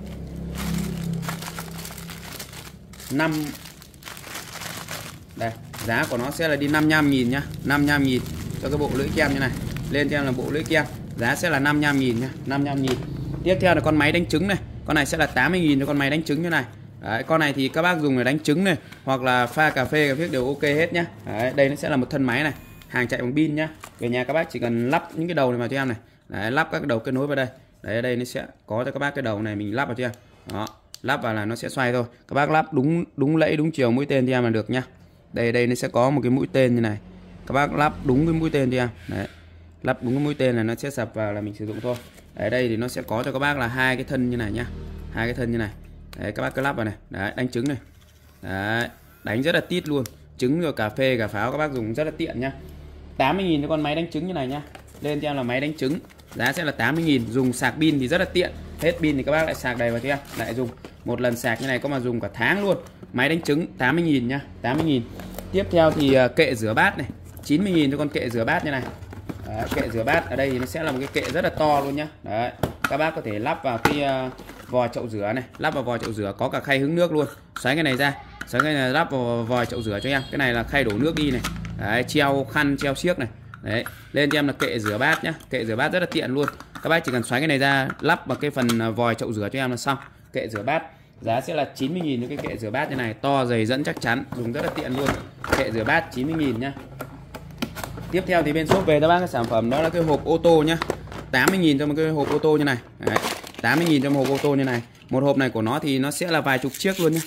5. Đây, giá của nó sẽ là đi 55.000 nhá, 55.000 cho cái bộ lưỡi kem như này. Lên cho em là bộ lưỡi kem, giá sẽ là 55.000 nhá, 55.000. Tiếp theo là con máy đánh trứng này. Con này sẽ là 80.000 cho con máy đánh trứng như này. Đấy, con này thì các bác dùng để đánh trứng này hoặc là pha cà phê đều ok hết nhá. Đấy, đây nó sẽ là một thân máy này, hàng chạy bằng pin nhá. Về nhà các bác chỉ cần lắp những cái đầu này vào cho em này. Đấy, lắp các cái đầu kết nối vào đây. Đấy, ở đây nó sẽ có cho các bác cái đầu này mình lắp vào cho em. Đó, lắp vào là nó sẽ xoay thôi. Các bác lắp đúng lẫy, đúng chiều mũi tên cho em là được nhá. Đây nó sẽ có một cái mũi tên như này. Các bác lắp đúng cái mũi tên cho em. Đấy, lắp đúng cái mũi tên là nó sẽ sập vào là mình sử dụng thôi. Ở đây thì nó sẽ có cho các bác là hai cái thân như này nhá, hai cái thân như này. Đấy, các bác cứ lắp vào này. Đấy, đánh trứng này. Đấy, đánh rất là tít luôn. Trứng rồi cà phê, cà pháo các bác dùng rất là tiện nhá. 80.000 cho con máy đánh trứng như này nhá. Lên cho em là máy đánh trứng, giá sẽ là 80.000. Dùng sạc pin thì rất là tiện. Hết pin thì các bác lại sạc đầy vào cho em. Lại dùng một lần sạc như này có mà dùng cả tháng luôn. Máy đánh trứng 80.000 nhá, 80.000. Tiếp theo thì kệ rửa bát này, 90.000 cho con kệ rửa bát như này. Đấy, kệ rửa bát ở đây thì nó sẽ là một cái kệ rất là to luôn nhá. Đấy, các bác có thể lắp vào cái vòi chậu rửa này, lắp vào vòi chậu rửa, có cả khay hứng nước luôn. Xoáy cái này ra, xoáy cái này lắp vào vòi chậu rửa cho em. Cái này là khay đổ nước đi này. Đấy, treo khăn, treo xiếc này. Đấy, lên cho em là kệ rửa bát nhá. Kệ rửa bát rất là tiện luôn. Các bác chỉ cần xoáy cái này ra, lắp vào cái phần vòi chậu rửa cho em là xong. Kệ rửa bát giá sẽ là 90.000 cho cái kệ rửa bát như này, to dày dẫn chắc chắn, dùng rất là tiện luôn. Kệ rửa bát 90.000 nhá. Tiếp theo thì bên shop về cho bác cái sản phẩm đó là cái hộp ô tô nhá. 80.000 cho một cái hộp ô tô như này. Đấy, 80.000 cho một hộp ô tô như này. Một hộp này của nó thì nó sẽ là vài chục chiếc luôn nhá.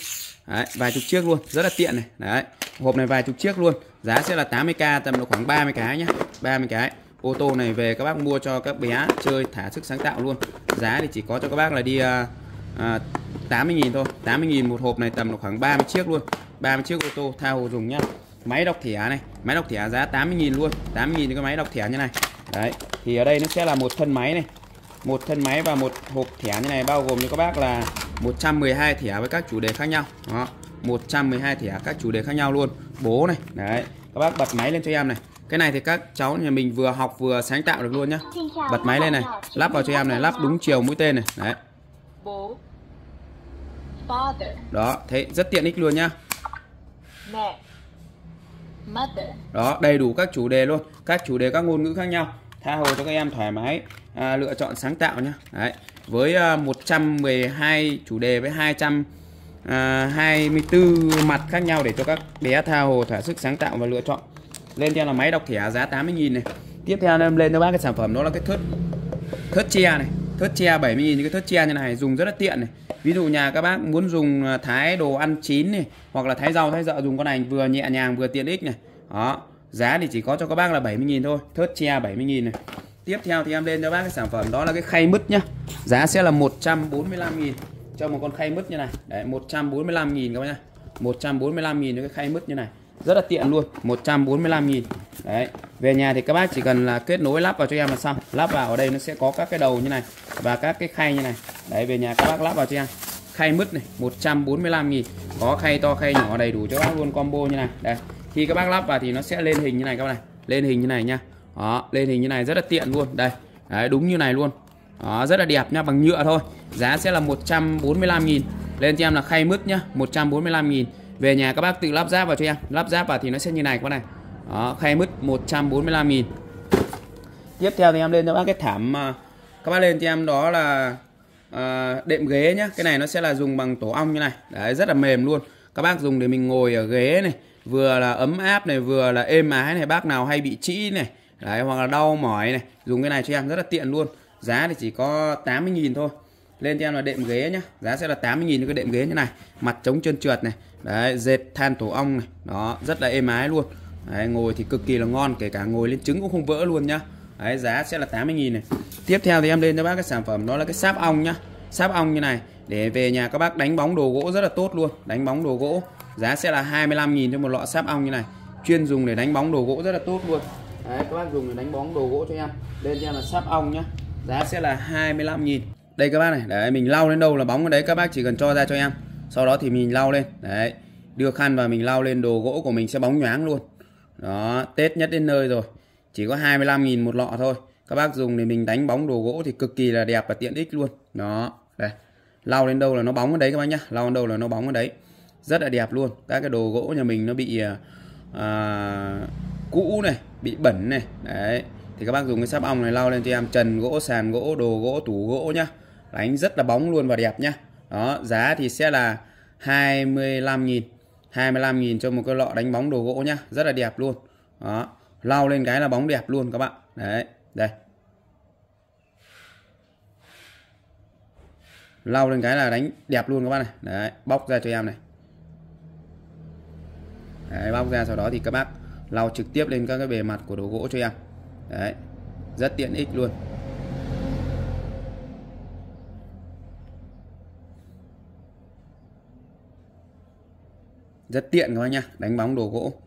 Đấy, vài chục chiếc luôn, rất là tiện này. Đấy, hộp này vài chục chiếc luôn. Giá sẽ là 80k, tầm độ khoảng 30 cái nhá. 30 cái. Ô tô này về các bác mua cho các bé chơi thả sức sáng tạo luôn. Giá thì chỉ có cho các bác là đi 80.000 thôi. 80.000 một hộp này, tầm độ khoảng 30 chiếc luôn. 30 chiếc ô tô tha hồ dùng nhá. Máy đọc thẻ này, máy đọc thẻ giá 80.000 luôn. 80.000 cái máy đọc thẻ như này. Đấy, thì ở đây nó sẽ là một thân máy này. Một thân máy và một hộp thẻ như này, bao gồm cho các bác là 112 thẻ với các chủ đề khác nhau. Đó, 112 thẻ các chủ đề khác nhau luôn. Bố này, đấy, các bác bật máy lên cho em này. Cái này thì các cháu nhà mình vừa học vừa sáng tạo được luôn nhá. Bật máy lên này, lắp vào cho em này, lắp đúng chiều mũi tên này. Đấy. Bố. Father. Đó, thấy rất tiện ích luôn nhá. Mẹ. Mother. Đó, đầy đủ các chủ đề luôn, các chủ đề các ngôn ngữ khác nhau. Tha hồ cho các em thoải mái lựa chọn sáng tạo nhá. Đấy, với 112 chủ đề với 224 mặt khác nhau để cho các bé tha hồ thỏa sức sáng tạo và lựa chọn. Lên theo là máy đọc thẻ giá 80.000 này. Tiếp theo em lên cho bác cái sản phẩm đó là cái thớt tre này. Thớt tre 70.000, cái thớt tre như này dùng rất là tiện này. Ví dụ nhà các bác muốn dùng thái đồ ăn chín này, hoặc là thái rau thái dợ, dùng con này vừa nhẹ nhàng vừa tiện ích này. Đó, giá thì chỉ có cho các bác là 70.000 thôi. Thớt tre 70.000 này. Tiếp theo thì em lên cho bác cái sản phẩm đó là cái khay mứt nhá. Giá sẽ là 145.000 cho một con khay mứt như này. Đấy, 145.000 các bác nhá. 145.000 cho cái khay mứt như này. Rất là tiện luôn, 145.000. Đấy, về nhà thì các bác chỉ cần là kết nối lắp vào cho em là xong. Lắp vào ở đây nó sẽ có các cái đầu như này và các cái khay như này. Đấy, về nhà các bác lắp vào cho em. Khay mứt này, 145.000. Có khay to khay nhỏ đầy đủ cho các bác luôn, combo như này. Đây, khi các bác lắp vào thì nó sẽ lên hình như này các bác này. Lên hình như này nha. Đó, lên hình như này rất là tiện luôn. Đây, đấy, đúng như này luôn. Đó, rất là đẹp nha, bằng nhựa thôi. Giá sẽ là 145.000. Lên cho em là khay mứt nhá, 145.000. Về nhà các bác tự lắp ráp vào cho em. Lắp ráp vào thì nó sẽ như này các bác này. Đó, khay mứt 145.000. Tiếp theo thì em lên cho bác cái thảm các bác lên cho em đó là đệm ghế nhá. Cái này nó sẽ là dùng bằng tổ ong như này. Đấy, rất là mềm luôn. Các bác dùng để mình ngồi ở ghế này, vừa là ấm áp này, vừa là êm ái này. Bác nào hay bị trĩ này, đấy, hoặc là đau mỏi này, dùng cái này cho em rất là tiện luôn. Giá thì chỉ có 80.000 thôi. Lên cho em là đệm ghế nhá. Giá sẽ là 80.000 cho cái đệm ghế như này. Mặt chống trơn trượt này. Đấy, dệt than tổ ong này. Đó, rất là êm ái luôn. Đấy, ngồi thì cực kỳ là ngon, kể cả ngồi lên trứng cũng không vỡ luôn nhá. Đấy, giá sẽ là 80.000 này. Tiếp theo thì em lên cho bác cái sản phẩm đó là cái sáp ong nhá. Sáp ong như này để về nhà các bác đánh bóng đồ gỗ rất là tốt luôn. Đánh bóng đồ gỗ. Giá sẽ là 25.000 cho một lọ sáp ong như này. Chuyên dùng để đánh bóng đồ gỗ rất là tốt luôn. Đấy, các bác dùng để đánh bóng đồ gỗ cho em. Lên cho em là sáp ong nhá. Giá sẽ là 25.000. Đây các bác này, đấy, mình lau lên đâu là bóng ở đấy, các bác chỉ cần cho ra cho em. Sau đó thì mình lau lên. Đấy, đưa khăn và mình lau lên, đồ gỗ của mình sẽ bóng nhoáng luôn. Đó, Tết nhất đến nơi rồi. Chỉ có 25.000 một lọ thôi. Các bác dùng để mình đánh bóng đồ gỗ thì cực kỳ là đẹp và tiện ích luôn. Đó, đây. Lau lên đâu là nó bóng ở đấy các bác nhá. Lau lên đâu là nó bóng ở đấy. Rất là đẹp luôn. Các cái đồ gỗ nhà mình nó bị cũ này, bị bẩn này. Đấy, thì các bác dùng cái sáp ong này lau lên cho em. Trần gỗ, sàn gỗ, đồ gỗ, tủ gỗ nhá. Đánh rất là bóng luôn và đẹp nhá. Đó, giá thì sẽ là 25.000. 25.000 cho một cái lọ đánh bóng đồ gỗ nhá. Rất là đẹp luôn. Đó, lau lên cái là bóng đẹp luôn các bạn. Đấy, đây. Lau lên cái là đánh đẹp luôn các bạn này. Đấy, bóc ra cho em này. Đấy, bóc ra, sau đó thì các bác lau trực tiếp lên các cái bề mặt của đồ gỗ cho em. Đấy, rất tiện ích luôn. Rất tiện các bác nha, đánh bóng đồ gỗ.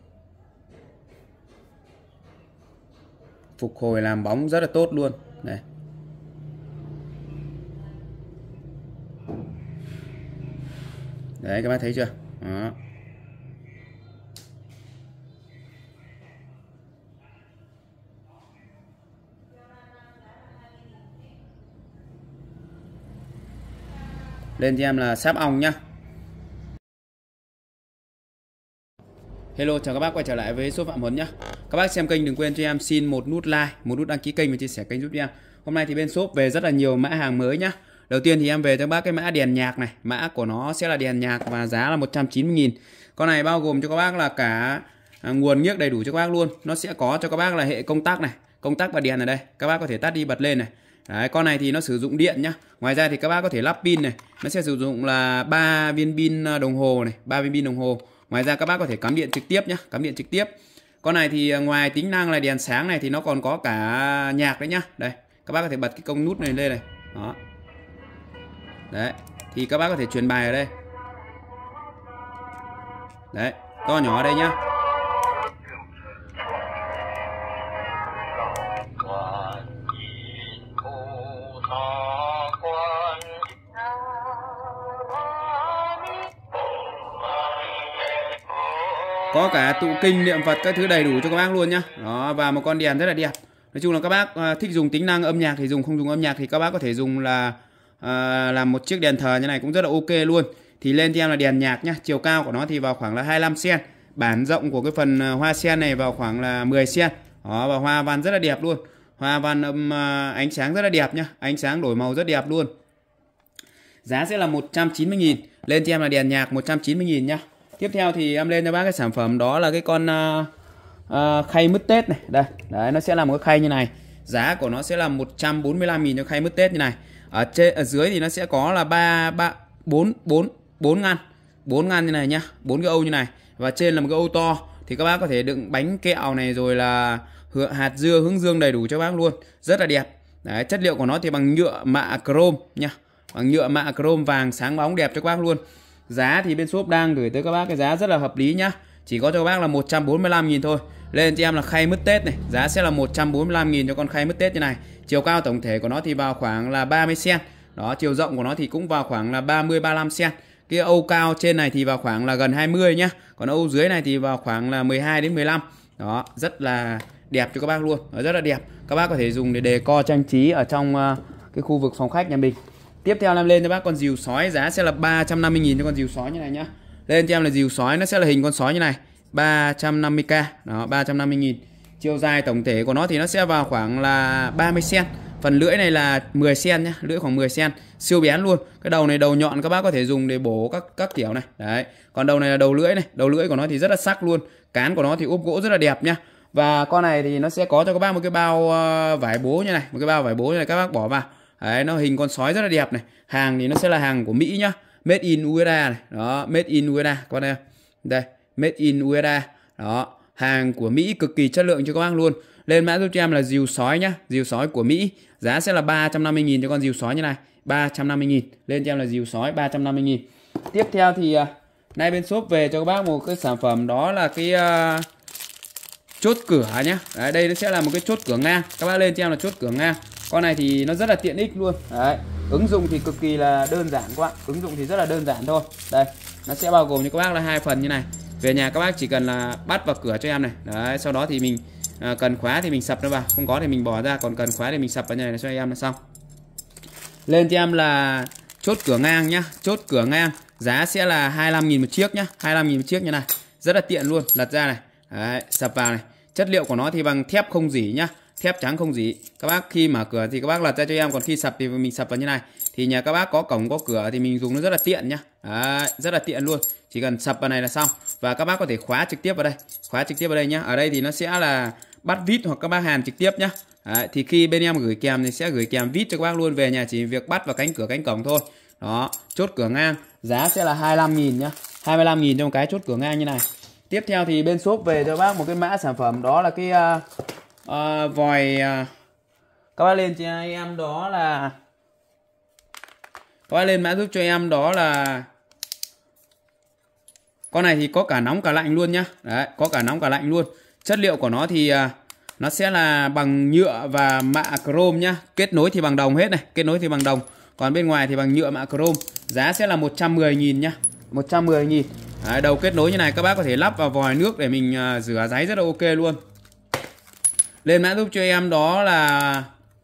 Phục hồi làm bóng rất là tốt luôn. Đây. Đấy, các bác thấy chưa? Đó. Lên cho em là sáp ong nhá. Hello, chào các bác quay trở lại với số Phạm Huấn nhá. Các bác xem kênh đừng quên cho em xin một nút like, một nút đăng ký kênh và chia sẻ kênh giúp em. Hôm nay thì bên shop về rất là nhiều mã hàng mới nhá. Đầu tiên thì em về cho bác cái mã đèn nhạc này. Mã của nó sẽ là đèn nhạc và giá là 190.000. Con này bao gồm cho các bác là cả nguồn nhiếc đầy đủ cho các bác luôn. Nó sẽ có cho các bác là hệ công tắc này, công tắc và đèn ở đây. Các bác có thể tắt đi bật lên này. Đấy, con này thì nó sử dụng điện nhá. Ngoài ra thì các bác có thể lắp pin này, nó sẽ sử dụng là 3 viên pin đồng hồ này, 3 viên pin đồng hồ. Ngoài ra các bác có thể cắm điện trực tiếp nhá, cắm điện trực tiếp. Con này thì ngoài tính năng là đèn sáng này thì nó còn có cả nhạc đấy nhá. Đây, các bác có thể bật cái công nút này lên này. Đó. Đấy, thì các bác có thể truyền bài ở đây. Đấy, to nhỏ ở đây nhá. Có cả tụ kinh niệm Phật các thứ đầy đủ cho các bác luôn nhá. Đó, và một con đèn rất là đẹp. Nói chung là các bác thích dùng tính năng âm nhạc thì dùng, không dùng âm nhạc thì các bác có thể dùng là làm một chiếc đèn thờ như này cũng rất là ok luôn. Thì lên cho em là đèn nhạc nhá. Chiều cao của nó thì vào khoảng là 25 cm. Bản rộng của cái phần hoa sen này vào khoảng là 10 cm. Đó, và hoa văn rất là đẹp luôn. Hoa văn ánh sáng rất là đẹp nhá. Ánh sáng đổi màu rất đẹp luôn. Giá sẽ là 190.000. Lên cho em là đèn nhạc 190.000 nhá. Tiếp theo thì em lên cho bác cái sản phẩm đó là cái con khay mứt Tết này. Đây, đấy, nó sẽ là một cái khay như này. Giá của nó sẽ là 145.000 cho khay mứt Tết như này. Ở dưới thì nó sẽ có là 4 ngăn. 4 ngăn như này nhá, 4 cái âu như này. Và trên là một cái âu to. Thì các bác có thể đựng bánh kẹo này rồi là hạt dưa, hướng dương đầy đủ cho bác luôn. Rất là đẹp. Đấy, chất liệu của nó thì bằng nhựa mạ chrome nhá. Bằng nhựa mạ chrome vàng sáng bóng đẹp cho các bác luôn. Giá thì bên shop đang gửi tới các bác cái giá rất là hợp lý nhá. Chỉ có cho các bác là 145.000 thôi. Lên cho em là khay mứt Tết này. Giá sẽ là 145.000 cho con khay mứt Tết như này. Chiều cao tổng thể của nó thì vào khoảng là 30 cm. Đó, chiều rộng của nó thì cũng vào khoảng là 30-35 cm. Cái âu cao trên này thì vào khoảng là gần 20 nhá. Còn âu dưới này thì vào khoảng là 12 đến 15. Đó, rất là đẹp cho các bác luôn. Đó, rất là đẹp. Các bác có thể dùng để decor trang trí ở trong cái khu vực phòng khách nhà mình. Tiếp theo em lên cho bác con dìu sói, giá sẽ là 350.000 cho con dìu sói như này nhá. Lên cho em là dìu sói, nó sẽ là hình con sói như này, 350k. Đó, 350.000. Chiều dài tổng thể của nó thì nó sẽ vào khoảng là 30 cm. Phần lưỡi này là 10 cm nhá, lưỡi khoảng 10 cm, siêu bén luôn. Cái đầu này đầu nhọn các bác có thể dùng để bổ các kiểu này. Đấy. Còn đầu này là đầu lưỡi này, đầu lưỡi của nó thì rất là sắc luôn. Cán của nó thì ốp gỗ rất là đẹp nhá. Và con này thì nó sẽ có cho các bác một cái bao vải bố như này, một cái bao vải bố như này các bác bỏ vào. Đấy, nó hình con sói rất là đẹp này. Hàng thì nó sẽ là hàng của Mỹ nhá, made in USA này. Đó, made in USA các bạn thấy không? Đây, made in USA. Đó, hàng của Mỹ cực kỳ chất lượng cho các bác luôn. Lên mã giúp cho em là dìu sói nhá, dìu sói của Mỹ. Giá sẽ là 350.000 cho con dìu sói như này, 350.000. Lên cho em là dìu sói 350.000. Tiếp theo thì nay bên shop về cho các bác một cái sản phẩm đó là cái chốt cửa nhá. Đấy, đây nó sẽ là một cái chốt cửa ngang. Các bác lên cho em là chốt cửa ngang. Con này thì nó rất là tiện ích luôn. Đấy, ứng dụng thì cực kỳ là đơn giản các bạn. Ứng dụng thì rất là đơn giản thôi. Đây, nó sẽ bao gồm cho các bác là 2 phần như này. Về nhà các bác chỉ cần là bắt vào cửa cho em này. Đấy, sau đó thì mình cần khóa thì mình sập nó vào, không có thì mình bỏ ra, còn cần khóa thì mình sập vào này cho em là xong. Lên cho em là chốt cửa ngang nhá, chốt cửa ngang. Giá sẽ là 25.000 một chiếc nhá, 25.000 một chiếc như này. Rất là tiện luôn, lật ra này. Đấy, sập vào này. Chất liệu của nó thì bằng thép không rỉ nhá, thép trắng không rỉ. Các bác khi mở cửa thì các bác lật ra cho em, còn khi sập thì mình sập vào như này. Thì nhà các bác có cổng có cửa thì mình dùng nó rất là tiện nhá. Đấy, rất là tiện luôn. Chỉ cần sập vào này là xong. Và các bác có thể khóa trực tiếp vào đây. Khóa trực tiếp vào đây nhá. Ở đây thì nó sẽ là bắt vít hoặc các bác hàn trực tiếp nhá. Đấy, thì khi bên em gửi kèm thì sẽ gửi kèm vít cho các bác luôn. Về nhà chỉ việc bắt vào cánh cửa cánh cổng thôi. Đó, chốt cửa ngang. Giá sẽ là 25.000 nhá, 25.000 trong cái chốt cửa ngang như này. Tiếp theo thì bên shop về cho bác một cái mã sản phẩm đó là cái vòi. Các bác lên cho em đó là, các bác lên mã giúp cho em đó là con này thì có cả nóng cả lạnh luôn nhá. Đấy, có cả nóng cả lạnh luôn. Chất liệu của nó thì nó sẽ là bằng nhựa và mạ chrome nhá. Kết nối thì bằng đồng hết này, kết nối thì bằng đồng. Còn bên ngoài thì bằng nhựa mạ chrome. Giá sẽ là 110.000 nhá, 110.000. Đấy, đầu kết nối như này các bác có thể lắp vào vòi nước để mình rửa ráy rất là ok luôn. Lên mã giúp cho em đó là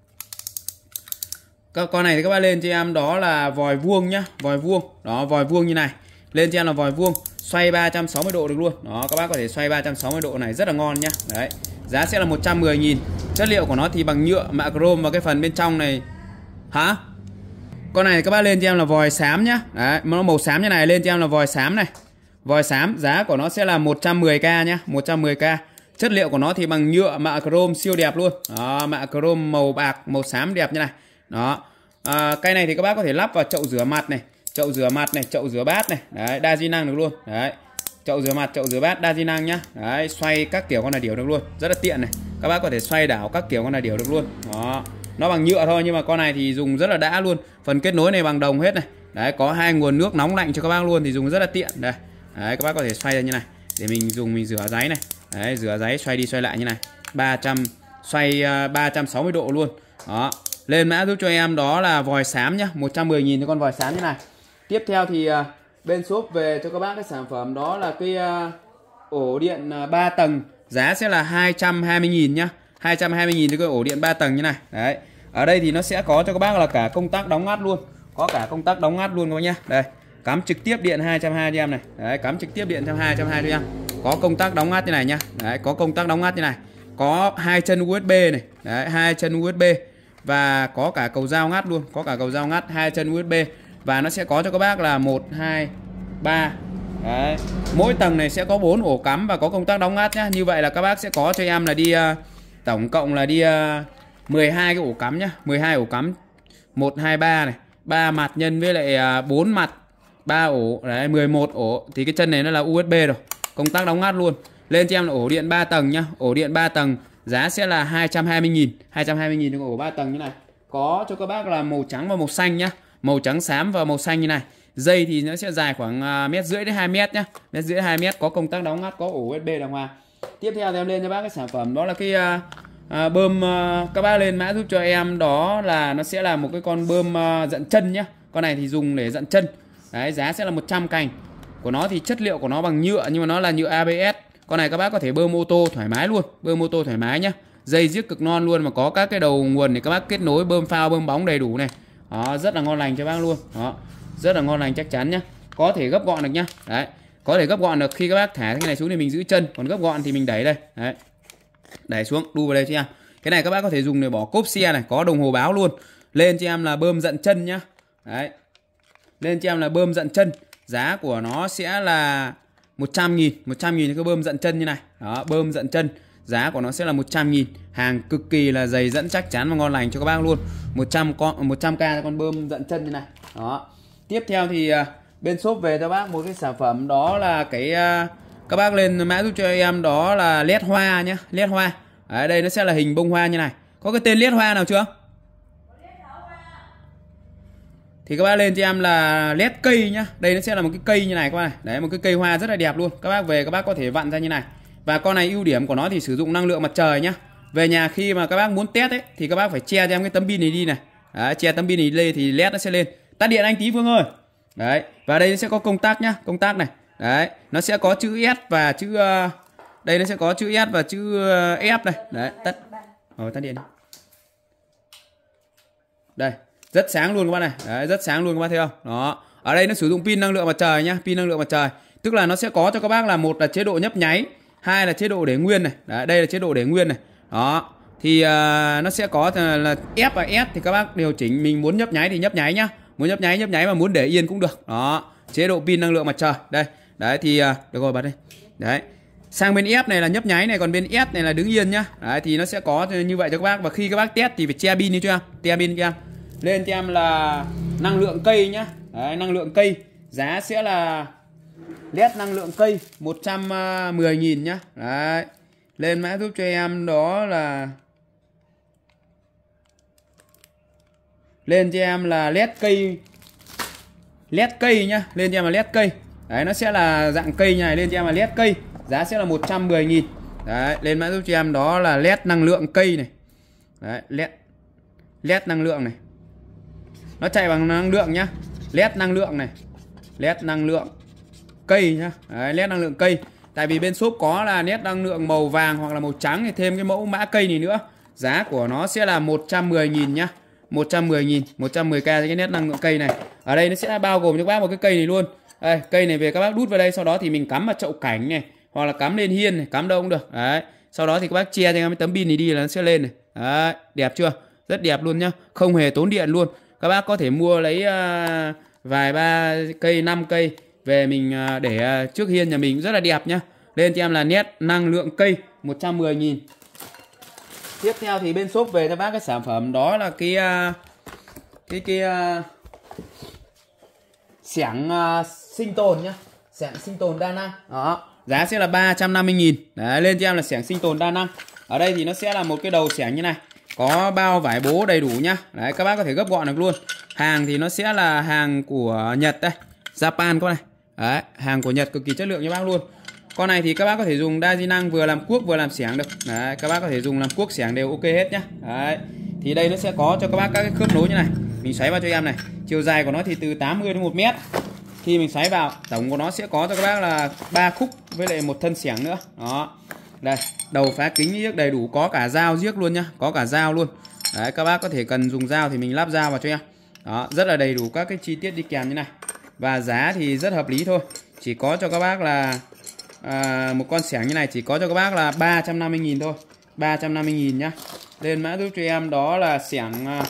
các con này thì các bác lên cho em đó là vòi vuông nhá, vòi vuông. Đó, vòi vuông như này. Lên cho em là vòi vuông, xoay 360 độ được luôn. Đó, các bác có thể xoay 360 độ này rất là ngon nhá. Đấy. Giá sẽ là 110.000. Chất liệu của nó thì bằng nhựa mạ chrome và cái phần bên trong này. Hả? Con này các bác lên cho em là vòi xám nhá. Đấy, nó màu xám như này, lên cho em là vòi xám này. Vòi xám, giá của nó sẽ là 110k nhá, 110k. Chất liệu của nó thì bằng nhựa mạ chrome siêu đẹp luôn. Đó, mạ chrome màu bạc, màu xám đẹp như này. Đó. Cây này thì các bác có thể lắp vào chậu rửa mặt này, chậu rửa mặt này, chậu rửa bát này. Đấy, đa di năng được luôn. Đấy. Chậu rửa mặt, chậu rửa bát đa di năng nhá. Đấy, xoay các kiểu con là điểu được luôn. Rất là tiện này. Các bác có thể xoay đảo các kiểu con là điểu được luôn. Đó. Nó bằng nhựa thôi nhưng mà con này thì dùng rất là đã luôn. Phần kết nối này bằng đồng hết này. Đấy, có 2 nguồn nước nóng lạnh cho các bác luôn thì dùng rất là tiện. Đây. Đấy, các bác có thể xoay ra như này để mình dùng mình rửa giấy này. Đấy, rửa giấy xoay đi xoay lại như này. 300 xoay 360 độ luôn. Đó. Lên mã giúp cho em đó là vòi xám nhá, 110.000 cho con vòi xám như này. Tiếp theo thì bên shop về cho các bác cái sản phẩm đó là cái ổ điện 3 tầng, giá sẽ là 220.000 nhá. 220.000 cho cái ổ điện 3 tầng như này. Đấy. Ở đây thì nó sẽ có cho các bác là cả công tắc đóng ngắt luôn. Có cả công tắc đóng ngắt luôn các bác nhá. Đây, cắm trực tiếp điện 220 cho em này. Đấy, cắm trực tiếp điện 220 cho em. Có công tắc đóng ngắt như này nhá. Đấy, có công tắc đóng ngắt như này. Có 2 chân USB này. Đấy, 2 chân USB và có cả cầu dao ngắt luôn, có cả cầu dao ngắt 2 chân USB và nó sẽ có cho các bác là 1 2 3. Đấy. Mỗi tầng này sẽ có 4 ổ cắm và có công tắc đóng ngắt nhá. Như vậy là các bác sẽ có cho em là đi tổng cộng là đi 12 cái ổ cắm nhá, 12 ổ cắm 1 2 3 này, 3 mặt nhân với lại 4 mặt 3 ổ, đấy 11 ổ thì cái chân này nó là USB rồi. Công tắc đóng ngắt luôn. Lên cho em là ổ điện 3 tầng nhá, ổ điện 3 tầng giá sẽ là 220.000, 220.000 cho ổ 3 tầng như này. Có cho các bác là màu trắng và màu xanh nhá, màu trắng xám và màu xanh như này. Dây thì nó sẽ dài khoảng 1,5 đến 2 mét nhá, 1,5 đến 2 mét, có công tắc đóng ngắt, có ổ USB đàng hoàng. Tiếp theo thì em lên cho bác cái sản phẩm đó là cái bơm, các bác lên mã giúp cho em đó là nó sẽ là một cái con bơm dặn chân nhá. Con này thì dùng để dặn chân. Đấy, giá sẽ là 100 cành. Của nó thì chất liệu của nó bằng nhựa nhưng mà nó là nhựa ABS. Con này các bác có thể bơm ô tô thoải mái luôn, bơm ô tô thoải mái nhá. Dây giết cực non luôn mà có các cái đầu nguồn để các bác kết nối bơm phao, bơm bóng đầy đủ này. Đó, rất là ngon lành cho bác luôn. Đó, rất là ngon lành chắc chắn nhá. Có thể gấp gọn được nhá. Đấy, có thể gấp gọn được, khi các bác thả cái này xuống thì mình giữ chân, còn gấp gọn thì mình đẩy đây. Đấy. Đẩy xuống, đu vào đây cho em. Cái này các bác có thể dùng để bỏ cốp xe này, có đồng hồ báo luôn. Lên cho em là bơm dặn chân nhá. Đấy. Lên cho em là bơm dặn chân. Giá của nó sẽ là 100.000, 100.000 cái bơm dặn chân như này. Đó, bơm dặn chân. Giá của nó sẽ là 100.000. Hàng cực kỳ là dày dẫn chắc chắn và ngon lành cho các bác luôn. 100k cho con bơm dặn chân như này. Đó. Tiếp theo thì bên shop về cho bác một cái sản phẩm đó là cái các bác lên mã giúp cho em đó là led hoa nhé, led hoa. Ở đây nó sẽ là hình bông hoa như này. Có cái tên led hoa nào chưa? Thì các bác lên cho em là led cây nhá. Đây nó sẽ là một cái cây như này các bác này. Đấy, một cái cây hoa rất là đẹp luôn. Các bác về các bác có thể vặn ra như này. Và con này ưu điểm của nó thì sử dụng năng lượng mặt trời nhá. Về nhà khi mà các bác muốn test ấy thì các bác phải che cho em cái tấm pin này đi này. Đấy, che tấm pin này lên thì led nó sẽ lên. Tắt điện anh tí Phương ơi. Đấy, và đây sẽ có công tắc nhá, công tắc này. Đấy, nó sẽ có chữ S và chữ đây nó sẽ có chữ S và chữ F này. Đấy, tắt. Tắt điện đi. Đây, rất sáng luôn các bác này. Đấy, rất sáng luôn các bác thấy không? Đó. Ở đây nó sử dụng pin năng lượng mặt trời nhá, pin năng lượng mặt trời. Tức là nó sẽ có cho các bác là một là chế độ nhấp nháy, hai là chế độ để nguyên này. Đấy, đây là chế độ để nguyên này. Đó. Thì nó sẽ có là F và S thì các bác điều chỉnh, mình muốn nhấp nháy thì nhấp nháy nhá. Muốn nhấp nháy mà muốn để yên cũng được. Đó, chế độ pin năng lượng mặt trời. Đây. Đấy thì được rồi, bật đây. Đấy. Sang bên F này là nhấp nháy này, còn bên S này là đứng yên nhá. Đấy thì nó sẽ có như vậy cho các bác, và khi các bác test thì phải che pin đi cho em, che pin cho em. Lên cho em là năng lượng cây nhá. Đấy, năng lượng cây giá sẽ là led năng lượng cây 110.000 nhá. Đấy. Lên mã giúp cho em đó là lên cho em là led cây nhá, lên cho em là led cây. Đấy, nó sẽ là dạng cây như này, lên cho em là led cây, giá sẽ là 110.000. Đấy, lên mã giúp cho em đó là led năng lượng cây này. Đấy, led năng lượng này. Nó chạy bằng năng lượng nhá. Led năng lượng này. Led năng lượng cây nhá. Đấy, led năng lượng cây. Tại vì bên shop có là led năng lượng màu vàng hoặc là màu trắng thì thêm cái mẫu mã cây này nữa. Giá của nó sẽ là 110.000 nhá. 110.000, 110k cho cái led năng lượng cây này. Ở đây nó sẽ bao gồm cho các bác một cái cây này luôn. Đây, cây này về các bác đút vào đây, sau đó thì mình cắm vào chậu cảnh này, hoặc là cắm lên hiên này, cắm đâu cũng được. Đấy. Sau đó thì các bác che cho cái tấm pin này đi là nó sẽ lên này. Đấy, đẹp chưa? Rất đẹp luôn nhá. Không hề tốn điện luôn. Các bác có thể mua lấy vài ba cây, 5 cây về mình để trước hiên nhà mình, rất là đẹp nhá. Lên cho em là led năng lượng cây 110.000. Tiếp theo thì bên shop về cho bác cái sản phẩm đó là cái cái xẻng sinh tồn nhá, xẻng sinh tồn đa năng. Đó, giá sẽ là 350.000. Đấy, lên cho em là xẻng sinh tồn đa năng. Ở đây thì nó sẽ là một cái đầu xẻng như này, có bao vải bố đầy đủ nhá. Đấy, các bác có thể gấp gọn được luôn. Hàng thì nó sẽ là hàng của Nhật đây, Japan con này. Đấy, hàng của Nhật cực kỳ chất lượng cho bác luôn. Con này thì các bác có thể dùng đa di năng vừa làm cuốc vừa làm xẻng được. Đấy, các bác có thể dùng làm cuốc xẻng đều ok hết nhá. Đấy, thì đây nó sẽ có cho các bác các cái khớp nối như này. Mình xoáy vào cho em này. Chiều dài của nó thì từ 80 đến 1 mét. Khi mình xoáy vào, tổng của nó sẽ có cho các bác là 3 khúc với lại một thân xẻng nữa. Đó. Đây, đầu phá kính giếc đầy đủ, có cả dao giếc luôn nhá, có cả dao luôn. Đấy, các bác có thể cần dùng dao thì mình lắp dao vào cho em. Đó, rất là đầy đủ các cái chi tiết đi kèm như này. Và giá thì rất hợp lý thôi. Chỉ có cho các bác là một con xẻng như này chỉ có cho các bác là 350.000 thôi. 350.000 nhá. Lên mã giúp cho em đó là xẻng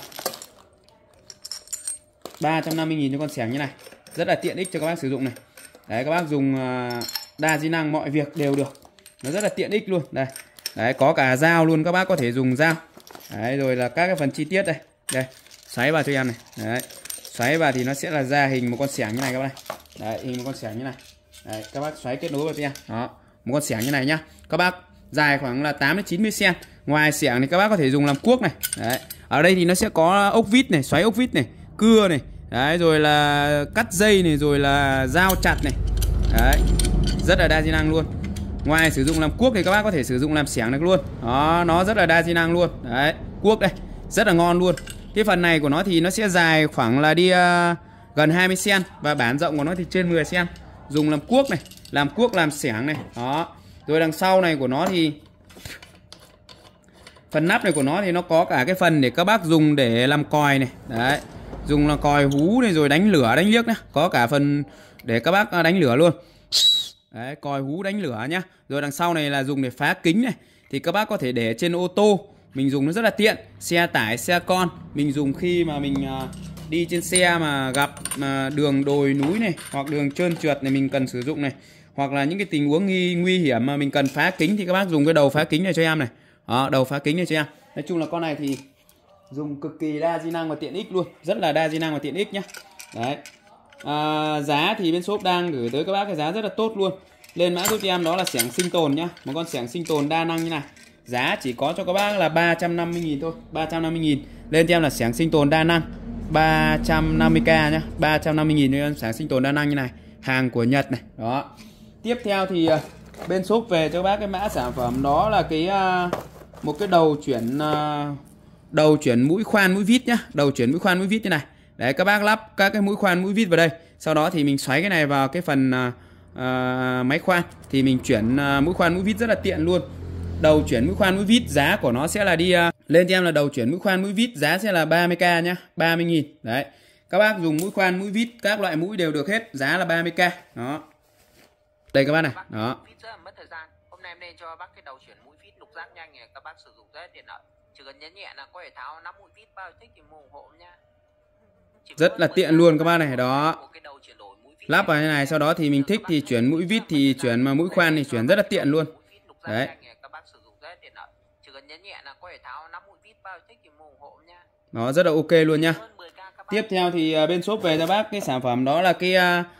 350.000 cho con xẻng như này. Rất là tiện ích cho các bác sử dụng này. Đấy, các bác dùng đa di năng mọi việc đều được. Nó rất là tiện ích luôn. Đây. Đấy, có cả dao luôn, các bác có thể dùng dao. Đấy, rồi là các cái phần chi tiết đây. Đây, xoáy vào cho em này. Đấy. Xoáy vào thì nó sẽ là ra hình một con xẻng như này các bác này. Đấy, hình một con xẻng như này. Đấy, các bác xoáy kết nối vào cho em. Đó, một con xẻng như này nhá. Các bác dài khoảng là 8 đến 90 cm. Ngoài xẻng thì các bác có thể dùng làm cuốc này. Đấy. Ở đây thì nó sẽ có ốc vít này, xoáy ốc vít này, cưa này. Đấy, rồi là cắt dây này, rồi là dao chặt này. Đấy, rất là đa di năng luôn. Ngoài sử dụng làm cuốc thì các bác có thể sử dụng làm xẻng được luôn. Đó, nó rất là đa di năng luôn. Đấy, cuốc đây, rất là ngon luôn. Cái phần này của nó thì nó sẽ dài khoảng là đi gần 20 cm. Và bản rộng của nó thì trên 10 cm. Dùng làm cuốc này, làm cuốc làm xẻng này. Đó, rồi đằng sau này của nó thì phần nắp này của nó thì nó có cả cái phần để các bác dùng để làm còi này. Đấy, dùng là còi hú này, rồi đánh lửa đánh liếc nhá. Có cả phần để các bác đánh lửa luôn. Đấy, còi hú đánh lửa nhá. Rồi đằng sau này là dùng để phá kính này. Thì các bác có thể để trên ô tô, mình dùng nó rất là tiện. Xe tải, xe con, mình dùng khi mà mình đi trên xe mà gặp đường đồi núi này, hoặc đường trơn trượt này mình cần sử dụng này, hoặc là những cái tình huống nguy hiểm mà mình cần phá kính thì các bác dùng cái đầu phá kính này cho em này. Đó, đầu phá kính này cho em. Nói chung là con này thì dùng cực kỳ đa di năng và tiện ích luôn, rất là đa di năng và tiện ích nhá. Đấy, giá thì bên shop đang gửi tới các bác cái giá rất là tốt luôn. Lên mã giúp cho em đó là xẻng sinh tồn nhá, một con xẻng sinh tồn đa năng như này. Giá chỉ có cho các bác là 350.000 thôi, 350.000. Lên cho em là xẻng sinh tồn đa năng 350k nhá, 350.000 cho em xẻng sinh tồn đa năng như này, hàng của Nhật này. Đó. Tiếp theo thì bên shop về cho các bác cái mã sản phẩm đó là cái một cái đầu chuyển mũi khoan mũi vít nhá, đầu chuyển mũi khoan mũi vít như này. Đấy, các bác lắp các cái mũi khoan mũi vít vào đây. Sau đó thì mình xoáy cái này vào cái phần máy khoan thì mình chuyển mũi khoan mũi vít rất là tiện luôn. Đầu chuyển mũi khoan mũi vít giá của nó sẽ là đi lên cho em là đầu chuyển mũi khoan mũi vít giá sẽ là 30k nhá, 30.000. Đấy. Các bác dùng mũi khoan mũi vít các loại mũi đều được hết, giá là 30k. Đó. Đây các bác này. Đó. Rất là mất thời gian. Hôm nay em nên cho bác cái đầu chuyển mũi vít lục giác nhanh này, các bác sử dụng rất là tiện lợi. Chỉ cần nhấn nhẹ là có thể tháo 5 mũi vít bao thích thì mua ủng hộ nha. Rất là tiện luôn các bác này. Đó, lắp vào như này, sau đó thì mình thích thì chuyển mũi vít thì chuyển, mà mũi khoan thì chuyển rất là tiện luôn. Đấy, nó rất là ok luôn nha. Tiếp theo thì bên shop về cho bác cái sản phẩm đó là cái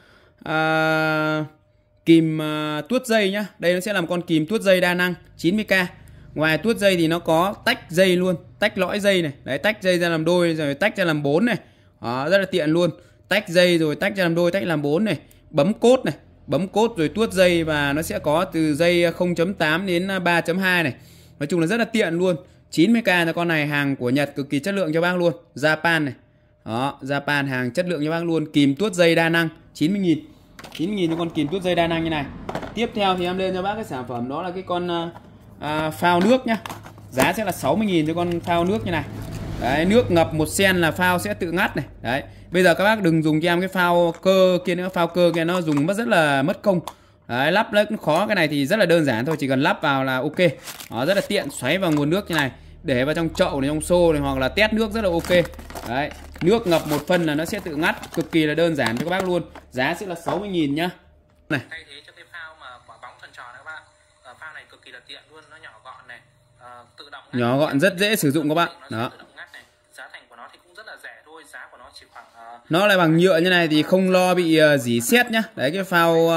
kìm tuốt dây nhá. Đây nó sẽ là một con kìm tuốt dây đa năng 90k. Ngoài tuốt dây thì nó có tách dây luôn, tách lõi dây này. Đấy, tách dây ra làm đôi rồi tách ra làm 4 này. Đó, rất là tiện luôn. Tách dây rồi tách ra làm đôi, tách làm 4 này. Bấm cốt này, bấm cốt rồi tuốt dây, và nó sẽ có từ dây 0.8 đến 3.2 này. Nói chung là rất là tiện luôn. 90k cho con này, hàng của Nhật cực kỳ chất lượng cho bác luôn. Japan này. Đó, Japan hàng chất lượng cho bác luôn. Kìm tuốt dây đa năng 90.000. 90.000 cho con kìm tuốt dây đa năng như này. Tiếp theo thì em lên cho bác cái sản phẩm đó là cái con phao nước nhá. Giá sẽ là 60.000 cho con phao nước như này. Đấy, nước ngập 1 sen là phao sẽ tự ngắt này. Đấy, bây giờ các bác đừng dùng cho em cái phao cơ kia nữa, phao cơ kia nó dùng rất là mất công. Đấy, lắp nó khó, cái này thì rất là đơn giản thôi, chỉ cần lắp vào là ok. Đó, rất là tiện, xoáy vào nguồn nước như này, để vào trong chậu này, trong xô này, hoặc là tét nước rất là ok. Đấy, nước ngập 1 phân là nó sẽ tự ngắt, cực kỳ là đơn giản cho các bác luôn. Giá sẽ là 60.000 nhá. Này. Thay thế cho cái phao mà quả bóng tròn tròn các bạn. Phao này cực kỳ là tiện luôn, nó nhỏ gọn này, tự động ngắt. Nhỏ gọn rất dễ sử dụng các bạn. Đó. Giá thành của nó thì cũng rất là rẻ thôi, giá của nó chỉ khoảng nó lại bằng nhựa như này thì không lo bị rỉ sét nhá. Đấy, cái phao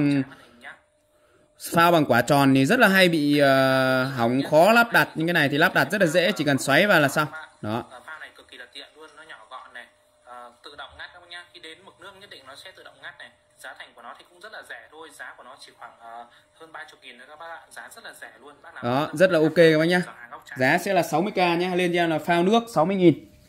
bằng quả tròn thì rất là hay bị hỏng, khó lắp đặt. Nhưng cái này thì lắp đặt rất là dễ, chỉ cần xoáy vào là xong. Đó. Phao này cực kỳ là tiện luôn, nó nhỏ gọn này, tự động ngắt các bác nhá. Khi đến mực nước nhất định nó sẽ tự động ngắt này. Giá thành của nó thì cũng rất là rẻ thôi, giá của nó chỉ khoảng hơn 30.000 thôi các bác ạ. Giá rất là rẻ luôn. Bác nào đó, rất là ok các bác nhá. Giá sẽ là 60k nhé, lên cho em là phao nước 60.000.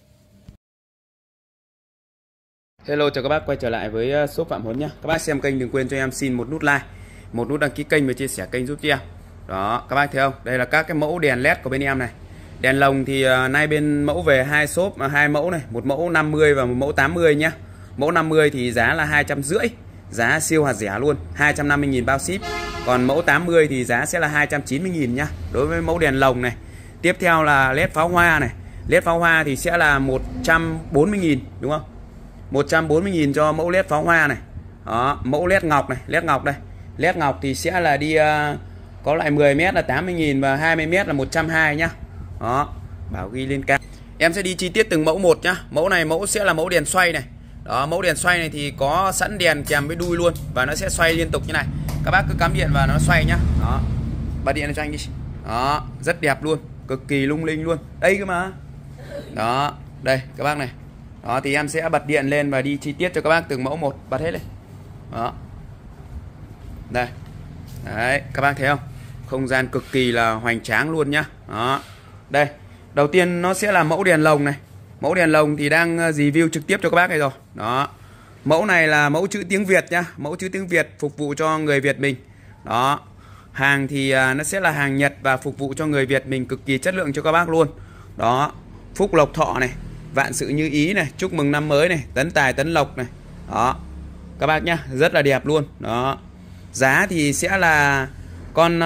Hello, chào các bác quay trở lại với shop Phạm Huấn nhá. Các bác xem kênh đừng quên cho em xin một nút like, một nút đăng ký kênh và chia sẻ kênh giúp cho em. Đó, các bác thấy không? Đây là các cái mẫu đèn led của bên em này. Đèn lồng thì nay bên mẫu về hai shop, hai mẫu này, một mẫu 50 và một mẫu 80 nhá. Mẫu 50 thì giá là 250, giá siêu hạt rẻ luôn, 250.000 bao ship. Còn mẫu 80 thì giá sẽ là 290.000 nhá. Đối với mẫu đèn lồng này. Tiếp theo là led pháo hoa này. Led pháo hoa thì sẽ là 140.000 đúng không? 140.000 cho mẫu led pháo hoa này. Đó, mẫu led ngọc này, led ngọc đây. Led ngọc thì sẽ là đi có loại 10m là 80.000 và 20m là 120 nhá. Đó, bảo ghi lên cam. Em sẽ đi chi tiết từng mẫu một nhá. Mẫu này mẫu sẽ là mẫu đèn xoay này. Đó, mẫu đèn xoay này thì có sẵn đèn kèm với đuôi luôn và nó sẽ xoay liên tục như này. Các bác cứ cắm điện vào nó xoay nhá. Đó. Bật điện cho anh đi. Đó, rất đẹp luôn, cực kỳ lung linh luôn. Đây cơ mà. Đó, đây các bác này. Đó thì em sẽ bật điện lên và đi chi tiết cho các bác từng mẫu một, bật hết lên. Đó. Đây. Đấy, các bác thấy không? Không gian cực kỳ là hoành tráng luôn nhá. Đó. Đây. Đầu tiên nó sẽ là mẫu đèn lồng này. Mẫu đèn lồng thì đang review trực tiếp cho các bác này rồi. Đó. Mẫu này là mẫu chữ tiếng Việt nhá, mẫu chữ tiếng Việt phục vụ cho người Việt mình. Đó. Hàng thì nó sẽ là hàng Nhật và phục vụ cho người Việt mình, cực kỳ chất lượng cho các bác luôn. Đó. Phúc lộc thọ này, vạn sự như ý này, chúc mừng năm mới này, tấn tài tấn lộc này. Đó. Các bác nhá, rất là đẹp luôn. Đó. Giá thì sẽ là con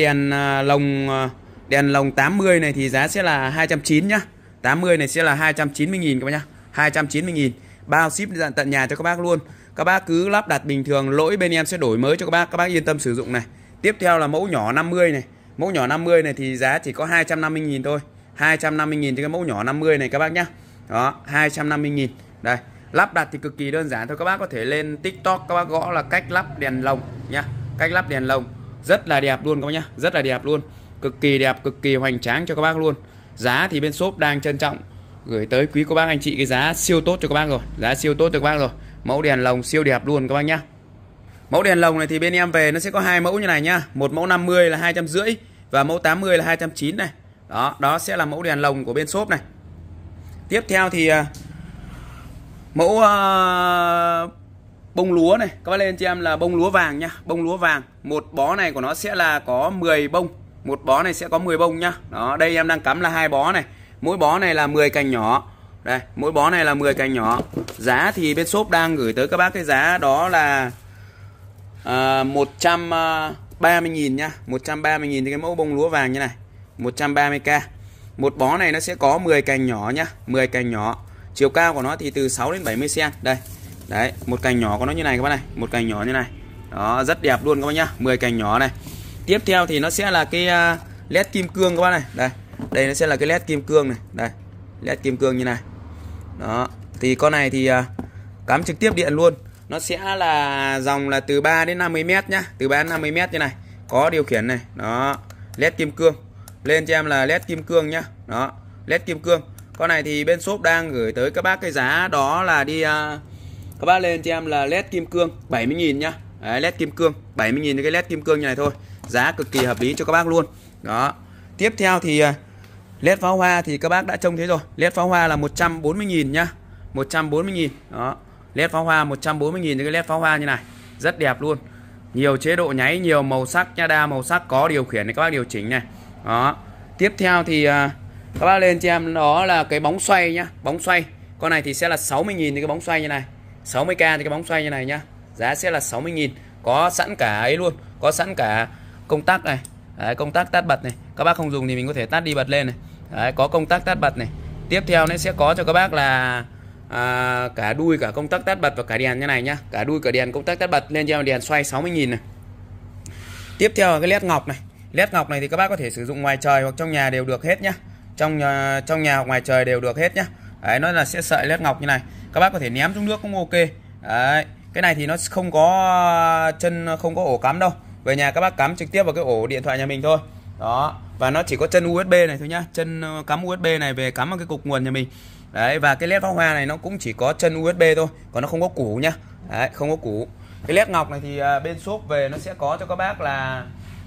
đèn lồng 80 này thì giá sẽ là 290 nhá. 80 này sẽ là 290.000 các bác nhá. 290.000 bao ship tận nhà cho các bác luôn. Các bác cứ lắp đặt bình thường, lỗi bên em sẽ đổi mới cho các bác yên tâm sử dụng này. Tiếp theo là mẫu nhỏ 50 này. Mẫu nhỏ 50 này thì giá chỉ có 250.000 thôi. 250.000 cho cái mẫu nhỏ 50 này các bác nhá. Đó, 250.000. Đây, lắp đặt thì cực kỳ đơn giản thôi, các bác có thể lên TikTok các bác gõ là cách lắp đèn lồng nhá. Cách lắp đèn lồng rất là đẹp luôn các bác nhá, rất là đẹp luôn. Cực kỳ đẹp, cực kỳ hoành tráng cho các bác luôn. Giá thì bên shop đang trân trọng gửi tới quý cô bác anh chị cái giá siêu tốt cho các bác rồi. Giá siêu tốt cho các bác rồi. Mẫu đèn lồng siêu đẹp luôn các bác nhá. Mẫu đèn lồng này thì bên em về nó sẽ có hai mẫu như này nhá. Một mẫu 50 là 250 và mẫu 80 là 290 này. Đó, đó sẽ là mẫu đèn lồng của bên shop này. Tiếp theo thì mẫu bông lúa này, các bác lên cho em là bông lúa vàng nhá. Bông lúa vàng, một bó này của nó sẽ là có 10 bông. Một bó này sẽ có 10 bông nhá. Đó, đây em đang cắm là hai bó này. Mỗi bó này là 10 cành nhỏ. Đây, mỗi bó này là 10 cành nhỏ. Giá thì bên shop đang gửi tới các bác cái giá đó là 130.000 nhá. 130.000 thì cái mẫu bông lúa vàng như này. 130k. Một bó này nó sẽ có 10 cành nhỏ nhá, 10 cành nhỏ. Chiều cao của nó thì từ 6 đến 70 cm. Đây. Đấy, một cành nhỏ của nó như này các bác này, một cành nhỏ như này. Đó, rất đẹp luôn các bác nhá, 10 cành nhỏ này. Tiếp theo thì nó sẽ là cái led kim cương các bác này. Đây. Đây nó sẽ là cái led kim cương này. Đây. Led kim cương như này. Đó. Thì con này thì cắm trực tiếp điện luôn. Nó sẽ là dòng là từ 3 đến 50 m nhá, từ 3 đến 50 m như này. Có điều khiển này. Đó. Led kim cương. Lên cho em là led kim cương nhá. Đó, led kim cương. Con này thì bên shop đang gửi tới các bác cái giá đó là đi các bác lên cho em là led kim cương 70.000 nhá. Đấy, led kim cương 70.000 cái led kim cương như này thôi. Giá cực kỳ hợp lý cho các bác luôn. Đó. Tiếp theo thì led pháo hoa thì các bác đã trông thấy rồi. Led pháo hoa là 140.000 nhá. 140.000. Đó. Led pháo hoa 140.000 cái led pháo hoa như này. Rất đẹp luôn. Nhiều chế độ nháy, nhiều màu sắc nha, đa màu sắc, có điều khiển để các bác điều chỉnh này. Đó. Tiếp theo thì các bác lên cho em đó là cái bóng xoay nhá. Bóng xoay. Con này thì sẽ là 60.000 cái bóng xoay như này. 60k thì cái bóng xoay như này nhá. Giá sẽ là 60.000. Có sẵn cả ấy luôn. Có sẵn cả công tắc này. Đấy, công tắc tắt bật này. Các bác không dùng thì mình có thể tắt đi bật lên này. Đấy, có công tắc tắt bật này. Tiếp theo nó sẽ có cho các bác là cả đuôi, cả công tắc tắt bật và cả đèn như này nhá. Cả đuôi, cả đèn, công tắc tắt bật. Lên cho em đèn xoay 60.000 này. Tiếp theo là cái led ngọc này. Led ngọc này thì các bác có thể sử dụng ngoài trời hoặc trong nhà đều được hết nhá. trong nhà hoặc ngoài trời đều được hết nhá. Đấy, nó là sẽ sợi led ngọc như này, các bác có thể ném xuống nước cũng ok. Đấy, cái này thì nó không có chân, không có ổ cắm đâu, về nhà các bác cắm trực tiếp vào cái ổ điện thoại nhà mình thôi. Đó, và nó chỉ có chân USB này thôi nhá, chân cắm USB này về cắm vào cái cục nguồn nhà mình. Đấy, và cái led pháo hoa này nó cũng chỉ có chân USB thôi, còn nó không có củ nhá. Đấy, không có củ. Cái led ngọc này thì bên shop về nó sẽ có cho các bác là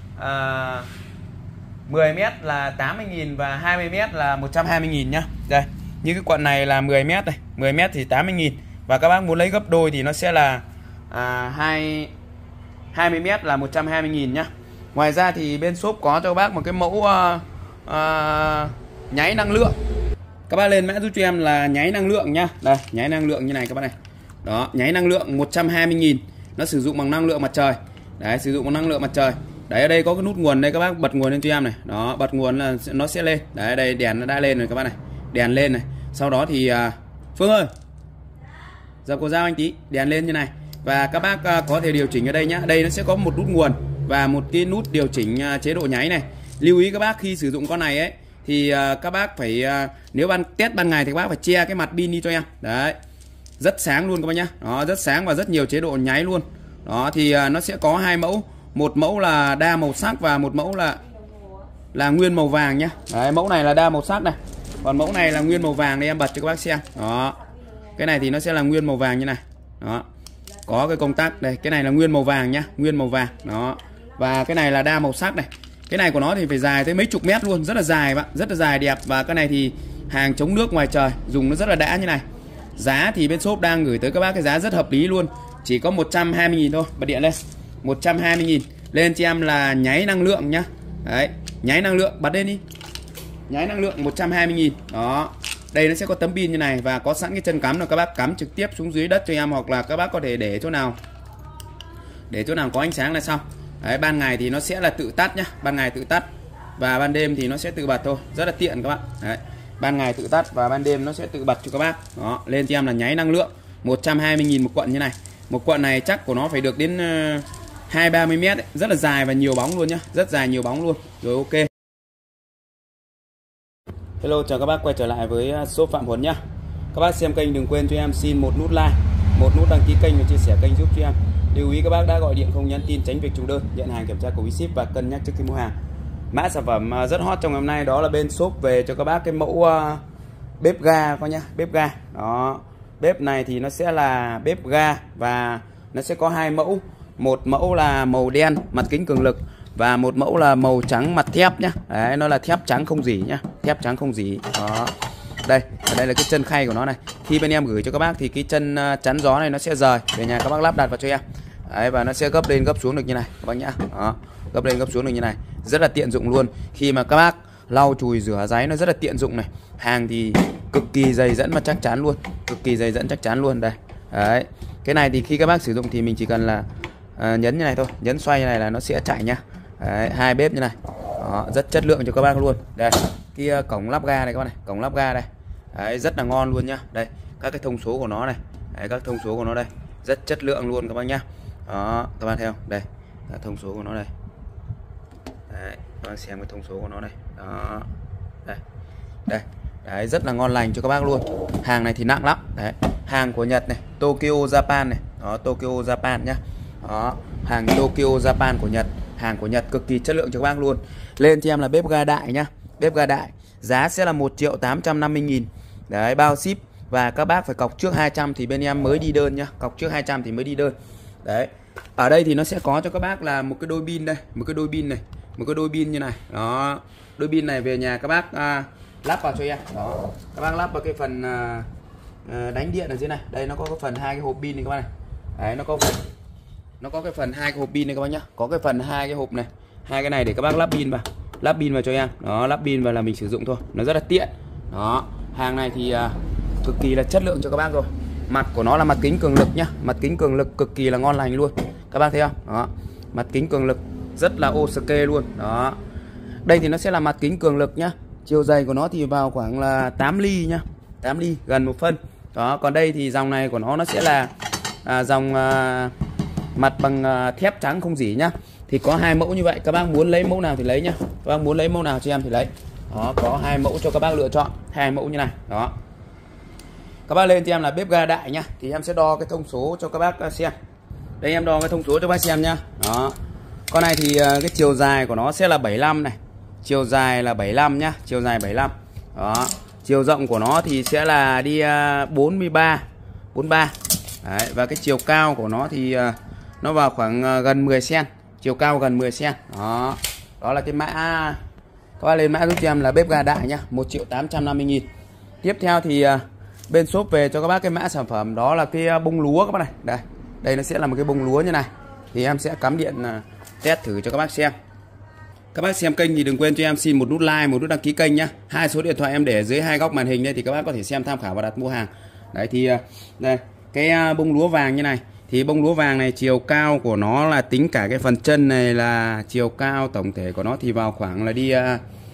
10m là 80.000 và 20m là 120.000 nhá. Đây, như cái quận này là 10m này, 10m thì 80.000, và các bác muốn lấy gấp đôi thì nó sẽ là 20m là 120.000 nhá. Ngoài ra thì bên shop có cho các bác một cái mẫu nháy năng lượng. Các bác lên mã giúp cho em là nháy năng lượng nhá. Đây, nháy năng lượng như này các bác này. Đó, nháy năng lượng 120.000. Nó sử dụng bằng năng lượng mặt trời. Đấy, sử dụng bằng năng lượng mặt trời. Đấy, ở đây có cái nút nguồn đây, các bác bật nguồn lên cho em này. Đó, bật nguồn là nó sẽ lên. Đấy, đây đèn nó đã lên rồi các bác này. Đèn lên này. Sau đó thì Phương ơi, dập cầu dao anh tí, đèn lên như này. Và các bác có thể điều chỉnh ở đây nhá. Đây nó sẽ có một nút nguồn và một cái nút điều chỉnh chế độ nháy này. Lưu ý các bác khi sử dụng con này ấy thì các bác phải nếu test ban ngày thì các bác phải che cái mặt pin đi cho em. Đấy, rất sáng luôn các bác nhá. Đó, rất sáng và rất nhiều chế độ nháy luôn. Đó thì nó sẽ có hai mẫu, một mẫu là đa màu sắc và một mẫu là nguyên màu vàng nhá. Đấy, mẫu này là đa màu sắc này, còn mẫu này là nguyên màu vàng. Đây em bật cho các bác xem. Đó, cái này thì nó sẽ là nguyên màu vàng như này. Đó, có cái công tắc đây, cái này là nguyên màu vàng nhá, nguyên màu vàng. Đó, và cái này là đa màu sắc này. Cái này của nó thì phải dài tới mấy chục mét luôn, rất là dài bạn, rất là dài đẹp. Và cái này thì hàng chống nước ngoài trời, dùng nó rất là đã như này. Giá thì bên shop đang gửi tới các bác cái giá rất hợp lý luôn, chỉ có 120.000 thôi. Bật điện lên, 120.000. Lên cho em là nháy năng lượng nhá. Đấy, nháy năng lượng, bật lên đi. Nháy năng lượng 120.000. Đó, đây nó sẽ có tấm pin như này và có sẵn cái chân cắm rồi, các bác cắm trực tiếp xuống dưới đất cho em, hoặc là các bác có thể để chỗ nào có ánh sáng là xong. Đấy, ban ngày thì nó sẽ là tự tắt nhá, ban ngày tự tắt và ban đêm thì nó sẽ tự bật thôi, rất là tiện các bạn. Đấy, ban ngày tự tắt và ban đêm nó sẽ tự bật cho các bác. Đó, lên cho em là nháy năng lượng 120.000 một quận như này. Một quận này chắc của nó phải được đến 20-30 mét ấy. Rất là dài và nhiều bóng luôn nhá, rất dài nhiều bóng luôn. Rồi ok. Hello, chào các bác quay trở lại với shop Phạm Huấn nhá. Các bác xem kênh đừng quên cho em xin một nút like, một nút đăng ký kênh và chia sẻ kênh giúp cho em. Lưu ý các bác đã gọi điện không nhắn tin tránh việc trùng đơn, nhận hàng kiểm tra của ship và cân nhắc trước khi mua hàng. Mã sản phẩm rất hot trong ngày hôm nay đó là bên shop về cho các bác cái mẫu bếp ga coi nhá, bếp ga. Đó, bếp này thì nó sẽ là bếp ga và nó sẽ có hai mẫu, một mẫu là màu đen mặt kính cường lực và một mẫu là màu trắng mặt thép nhá. Đấy, nó là thép trắng không rỉ nhá, thép trắng không rỉ. Đó, đây, ở đây là cái chân khay của nó này. Khi bên em gửi cho các bác thì cái chân chắn gió này nó sẽ rời, về nhà các bác lắp đặt vào cho em. Đấy, và nó sẽ gấp lên gấp xuống được như này các bác nhá. Đó, gấp lên gấp xuống được như này, rất là tiện dụng luôn. Khi mà các bác lau chùi rửa ráy nó rất là tiện dụng này. Hàng thì cực kỳ dày dẫn và chắc chắn luôn, cực kỳ dày dẫn chắc chắn luôn đây. Đấy, cái này thì khi các bác sử dụng thì mình chỉ cần là nhấn như này thôi, nhấn xoay như này là nó sẽ chạy nhá. Đấy, hai bếp như này. Đó, rất chất lượng cho các bác luôn. Đây, cái cổng lắp ga này các bác này, cổng lắp ga đây. Đấy, rất là ngon luôn nhá. Đây, các cái thông số của nó này. Đấy, các thông số của nó đây, rất chất lượng luôn các bác nhá. Đó, các bác thấy không? Đây, thông số của nó đây. Đấy, các bác xem cái thông số của nó này. Đó, đây, đây. Đấy, rất là ngon lành cho các bác luôn. Hàng này thì nặng lắm. Đấy, hàng của Nhật này, Tokyo Japan này. Đó, Tokyo Japan nhá. Đó, hàng Tokyo Japan của Nhật, hàng của Nhật cực kỳ chất lượng cho các bác luôn. Lên cho em là bếp ga đại nhá, bếp ga đại. Giá sẽ là 1.850.000. Đấy, bao ship và các bác phải cọc trước 200 thì bên em mới đi đơn nhá, cọc trước 200 thì mới đi đơn. Đấy, ở đây thì nó sẽ có cho các bác là một cái đôi pin đây, một cái đôi pin này, một cái đôi pin như này. Đó, đôi pin này về nhà các bác lắp vào cho em. Đó, các bác lắp vào cái phần đánh điện ở dưới này. Đây nó có cái phần hai cái hộp pin này các bác này. Đấy, nó có cái phần hai cái hộp pin này các bác nhá, có cái phần hai cái hộp này, hai cái này để các bác lắp pin vào, lắp pin vào cho em. Đó, lắp pin vào là mình sử dụng thôi, nó rất là tiện. Đó, hàng này thì cực kỳ là chất lượng cho các bác rồi. Mặt của nó là mặt kính cường lực nhá, mặt kính cường lực cực kỳ là ngon lành luôn, các bác thấy không? Đó, mặt kính cường lực rất là ok luôn. Đó, đây thì nó sẽ là mặt kính cường lực nhá, chiều dày của nó thì vào khoảng là 8 ly nhá, 8 ly, gần 1 phân. Đó, còn đây thì dòng này của nó sẽ là dòng mặt bằng thép trắng không rỉ nhá. Thì có hai mẫu như vậy, các bác muốn lấy mẫu nào thì lấy nhá, các bác muốn lấy mẫu nào cho em thì lấy. Đó, có 2 mẫu cho các bác lựa chọn, 2 mẫu như này. Đó. Các bác lên cho em là bếp ga đại nhá, thì em sẽ đo cái thông số cho các bác xem. Đây em đo cái thông số cho các bác xem nhá. Đó. Con này thì cái chiều dài của nó sẽ là 75 này. Chiều dài là 75 nhá, chiều dài 75. Đó. Chiều rộng của nó thì sẽ là đi 43. Đấy, và cái chiều cao của nó thì nó vào khoảng gần 10 cm, chiều cao gần 10 cm. Đó. Đó là cái mã, các bác lên mã giúp cho em là bếp ga đại nhá, 1.850.000. Tiếp theo thì bên shop về cho các bác cái mã sản phẩm đó là cái bông lúa các bác này. Đây. Đây nó sẽ là một cái bông lúa như này. Thì em sẽ cắm điện test thử cho các bác xem. Các bác xem kênh thì đừng quên cho em xin một nút like, một nút đăng ký kênh nhá. 2 số điện thoại em để dưới 2 góc màn hình đây thì các bác có thể xem tham khảo và đặt mua hàng. Đấy thì đây, cái bông lúa vàng như này. Thì bông lúa vàng này chiều cao của nó là tính cả cái phần chân này là chiều cao tổng thể của nó thì vào khoảng là đi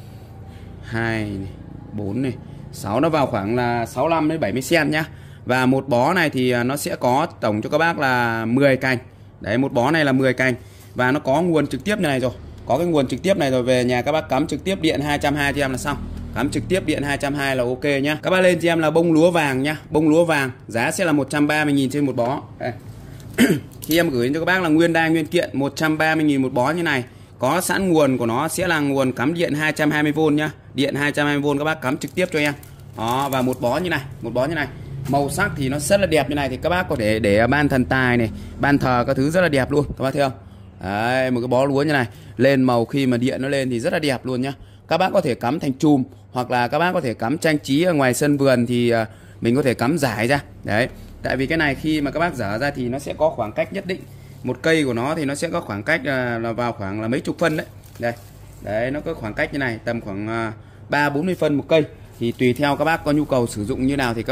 2 này, 4 này, 6, nó vào khoảng là 65 đến 70 cm nhá. Và một bó này thì nó sẽ có tổng cho các bác là 10 cành. Đấy, một bó này là 10 cành và nó có nguồn trực tiếp như này rồi. Có cái nguồn trực tiếp này rồi, về nhà các bác cắm trực tiếp điện 220 cho em là xong. Cắm trực tiếp điện 220 là ok nhá. Các bác lên cho em là bông lúa vàng nhá. Bông lúa vàng giá sẽ là 130.000 trên một bó. Đây. Khi em gửi cho các bác là nguyên đai nguyên kiện 130.000 một bó như này. Có sẵn nguồn của nó sẽ là nguồn cắm điện 220V nhá. Điện 220V các bác cắm trực tiếp cho em. Đó, và một bó như này, một bó như này. Màu sắc thì nó rất là đẹp như này, thì các bác có thể để ở ban thần tài này, ban thờ các thứ rất là đẹp luôn, các bác thấy không? Đấy, một cái bó lúa như này, lên màu khi mà điện nó lên thì rất là đẹp luôn nhá. Các bác có thể cắm thành chùm, hoặc là các bác có thể cắm trang trí ở ngoài sân vườn thì mình có thể cắm rải ra. Đấy, tại vì cái này khi mà các bác dở ra thì nó sẽ có khoảng cách nhất định. Một cây của nó thì nó sẽ có khoảng cách là vào khoảng là mấy chục phân đấy. Đây. Đấy, nó có khoảng cách như này, tầm khoảng 30-40 phân một cây. Thì tùy theo các bác có nhu cầu sử dụng như nào thì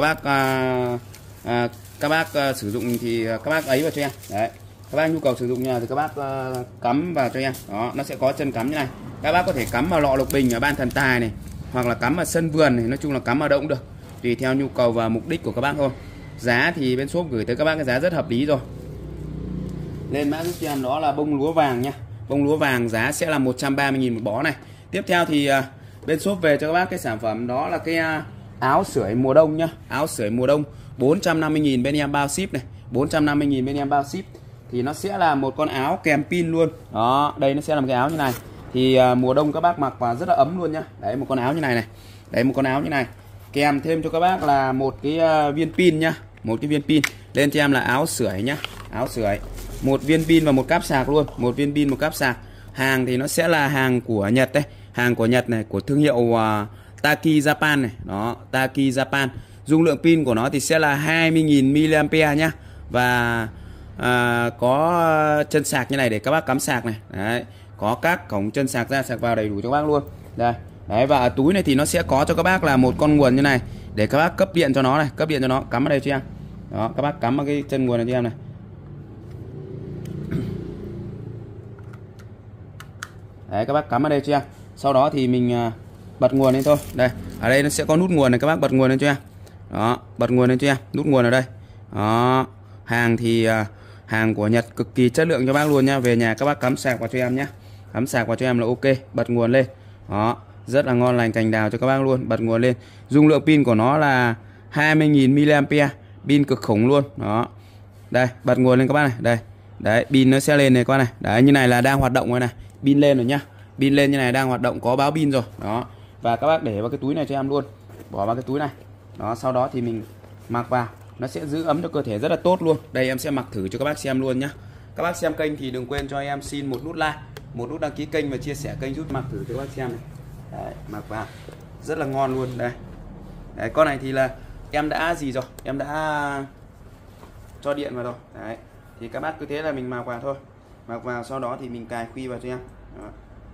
các bác sử dụng thì các bác ấy vào cho em. Đấy. Các bác nhu cầu sử dụng như nào thì các bác cắm vào cho em. Đó, nó sẽ có chân cắm như này. Các bác có thể cắm vào lọ lục bình ở ban thần tài này, hoặc là cắm vào sân vườn này, nói chung là cắm vào đâu cũng được. Tùy theo nhu cầu và mục đích của các bác thôi. Giá thì bên shop gửi tới các bác cái giá rất hợp lý rồi. Lên mã giúp cho em đó là bông lúa vàng nha. Bông lúa vàng giá sẽ là 130.000 một bó này. Tiếp theo thì bên shop về cho các bác cái sản phẩm đó là cái áo sưởi mùa đông nhá. Áo sưởi mùa đông 450.000 bên em bao ship này, 450.000 bên em bao ship. Thì nó sẽ là một con áo kèm pin luôn. Đó, đây nó sẽ là một cái áo như này. Thì mùa đông các bác mặc vào rất là ấm luôn nhá. Đấy, một con áo như này này. Đấy, một con áo như này. Kèm thêm cho các bác là một cái viên pin nhá. Một cái viên pin. Lên cho em là áo sưởi nhá. Áo sưởi. Một viên pin và một cáp sạc luôn. Một viên pin, một cáp sạc. Hàng thì nó sẽ là hàng của Nhật đây. Hàng của Nhật này, của thương hiệu Taki Japan này. Đó, Taki Japan. Dung lượng pin của nó thì sẽ là 20.000 mAh nhá. Và có chân sạc như này để các bác cắm sạc này. Đấy, có các cổng chân sạc ra sạc vào đầy đủ cho các bác luôn. Đây. Đấy, và ở túi này thì nó sẽ có cho các bác là một con nguồn như này để các bác cấp điện cho nó này, cấp điện cho nó, cắm ở đây cho em. Đó, các bác cắm vào cái chân nguồn này cho em này. Đấy, các bác cắm ở đây cho em. Sau đó thì mình bật nguồn lên thôi. Đây, ở đây nó sẽ có nút nguồn này, các bác bật nguồn lên cho em. Đó, bật nguồn lên cho em, nút nguồn ở đây. Đó, hàng thì hàng của Nhật cực kỳ chất lượng cho bác luôn nha. Về nhà các bác cắm sạc vào cho em nhé. Cắm sạc vào cho em là ok, bật nguồn lên. Đó, rất là ngon lành cành đào cho các bác luôn, bật nguồn lên. Dung lượng pin của nó là 20.000 mAh, pin cực khủng luôn. Đó. Đây, bật nguồn lên các bác này, đây. Đấy, pin nó sẽ lên này các bác này. Đấy, như này là đang hoạt động rồi này. Pin lên rồi nhá. Pin lên như này đang hoạt động, có báo pin rồi. Đó. Và các bác để vào cái túi này cho em luôn. Bỏ vào cái túi này. Đó, sau đó thì mình mặc vào, nó sẽ giữ ấm cho cơ thể rất là tốt luôn. Đây em sẽ mặc thử cho các bác xem luôn nhá. Các bác xem kênh thì đừng quên cho em xin một nút like, một nút đăng ký kênh và chia sẻ kênh giúp mặc thử cho các bác xem này. Đấy, mặc vào rất là ngon luôn đây. Đấy, con này thì là em đã gì rồi, em đã cho điện vào rồi. Đấy, thì các bác cứ thế là mình mặc vào thôi, mặc vào sau đó thì mình cài khuy vào cho em. Đó.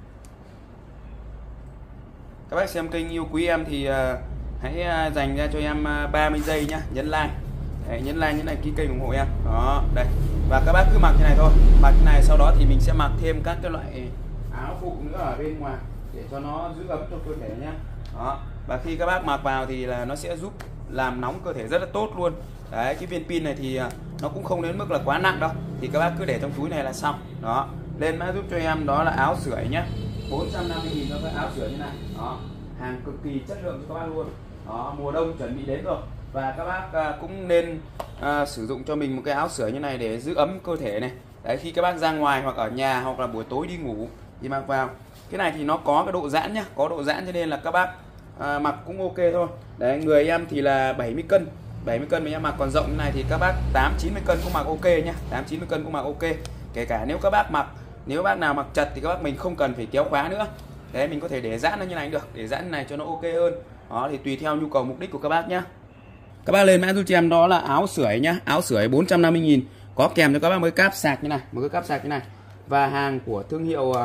Các bác xem kênh yêu quý em thì hãy dành ra cho em 30 giây nhá, nhấn like. Đấy, nhấn like, nhấn đăng ký kênh ủng hộ em. Đó, đây. Và các bác cứ mặc như này thôi, mặc như này sau đó thì mình sẽ mặc thêm các cái loại áo phụ nữa ở bên ngoài để cho nó giữ ấm cho cơ thể nhé. Đó, và khi các bác mặc vào thì là nó sẽ giúp làm nóng cơ thể rất là tốt luôn. Đấy, cái viên pin này thì nó cũng không đến mức là quá nặng đâu, thì các bác cứ để trong túi này là xong. Đó, lên mã giúp cho em đó là áo sưởi nhé, 450.000 cho cái áo sưởi như này. Đó, hàng cực kỳ chất lượng cho các bác luôn. Đó, mùa đông chuẩn bị đến rồi. Và các bác cũng nên sử dụng cho mình một cái áo sưởi như này để giữ ấm cơ thể này. Đấy, khi các bác ra ngoài hoặc ở nhà hoặc là buổi tối đi ngủ thì mặc vào. Cái này thì nó có cái độ giãn nhá, có độ giãn cho nên là các bác mặc cũng ok thôi. Đấy, người em thì là 70 cân mà em mặc, còn rộng như này thì các bác 80-90 cân cũng mặc ok nhá, 80-90 cân cũng mặc ok. Kể cả nếu các bác nào mặc chật thì các bác mình không cần phải kéo khóa nữa. Đấy, mình có thể để giãn nó như này được, để giãn như này cho nó ok hơn. Đó thì tùy theo nhu cầu mục đích của các bác nhá. Các bác lên mã giúp cho em đó là áo sưởi nhá, áo sưởi 450.000, có kèm cho các bác một cái cáp sạc như này, một cái cáp sạc như này. Và hàng của thương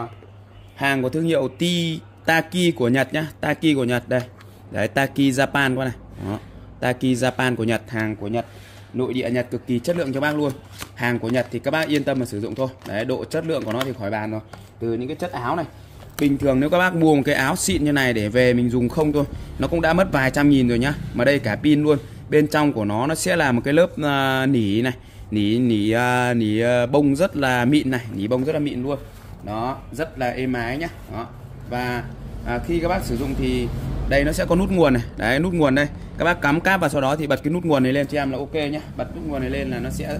hiệu Taki của Nhật nhá, Taki của Nhật đây. Đấy, Taki Japan qua này. Đó. Taki Japan của Nhật, hàng của Nhật, nội địa Nhật cực kỳ chất lượng cho bác luôn. Hàng của Nhật thì các bác yên tâm mà sử dụng thôi. Đấy, độ chất lượng của nó thì khỏi bàn rồi. Từ những cái chất áo này, bình thường nếu các bác mua một cái áo xịn như này để về mình dùng không thôi, nó cũng đã mất vài trăm nghìn rồi nhá. Mà đây cả pin luôn. Bên trong của nó sẽ là một cái lớp nỉ này, nỉ bông rất là mịn này, nỉ bông rất là mịn luôn. Đó, rất là êm ái nhá. Đó. Và khi các bác sử dụng thì đây nó sẽ có nút nguồn này. Đấy, nút nguồn đây. Các bác cắm cáp vào, sau đó thì bật cái nút nguồn này lên cho em là ok nhá. Bật nút nguồn này lên là nó sẽ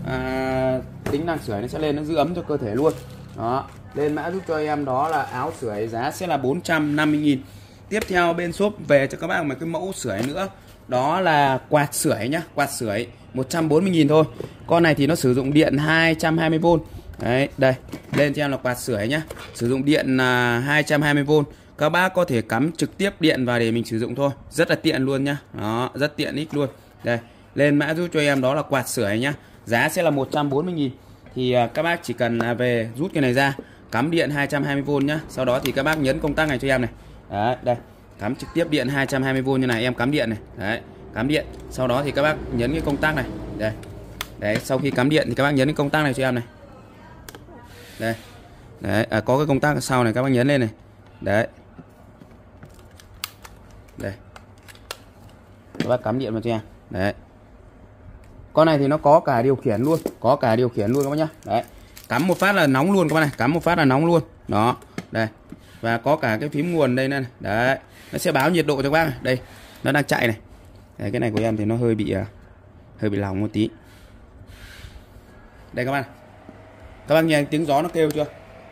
tính năng sưởi nó sẽ lên, nó giữ ấm cho cơ thể luôn. Đó, lên mã giúp cho em đó là áo sưởi, giá sẽ là 450.000. Tiếp theo bên shop về cho các bác một cái mẫu sưởi nữa, đó là quạt sưởi nhá, quạt sưởi 140.000 thôi. Con này thì nó sử dụng điện 220V. Đấy, đây, lên cho em là quạt sưởi nhá, sử dụng điện 220V. Các bác có thể cắm trực tiếp điện vào để mình sử dụng thôi, rất là tiện luôn nhá. Đó, rất tiện ích luôn. Đây, lên mã giúp cho em đó là quạt sưởi nhá, giá sẽ là 140.000. Thì các bác chỉ cần về rút cái này ra, cắm điện 220V nhá. Sau đó thì các bác nhấn công tắc này cho em này. Đấy, đây, cắm trực tiếp điện 220V như này, em cắm điện này. Đấy, cắm điện. Sau đó thì các bác nhấn cái công tắc này. Đây. Đấy, sau khi cắm điện thì các bác nhấn cái công tắc này cho em này. Đây. Đấy, có cái công tắc sau này các bác nhấn lên này. Đấy. Đây. Các bác cắm điện vào cho em. Đấy. Con này thì nó có cả điều khiển luôn, các bác nhá. Đấy. Cắm một phát là nóng luôn các bác này, cắm một phát là nóng luôn. Đó. Đây. Và có cả cái phím nguồn đây này. Đấy. Nó sẽ báo nhiệt độ cho các bác này. Đây. Nó đang chạy này. Đấy, cái này của em thì nó hơi bị lỏng một tí. Đây các bác. Các bác nghe tiếng gió nó kêu chưa?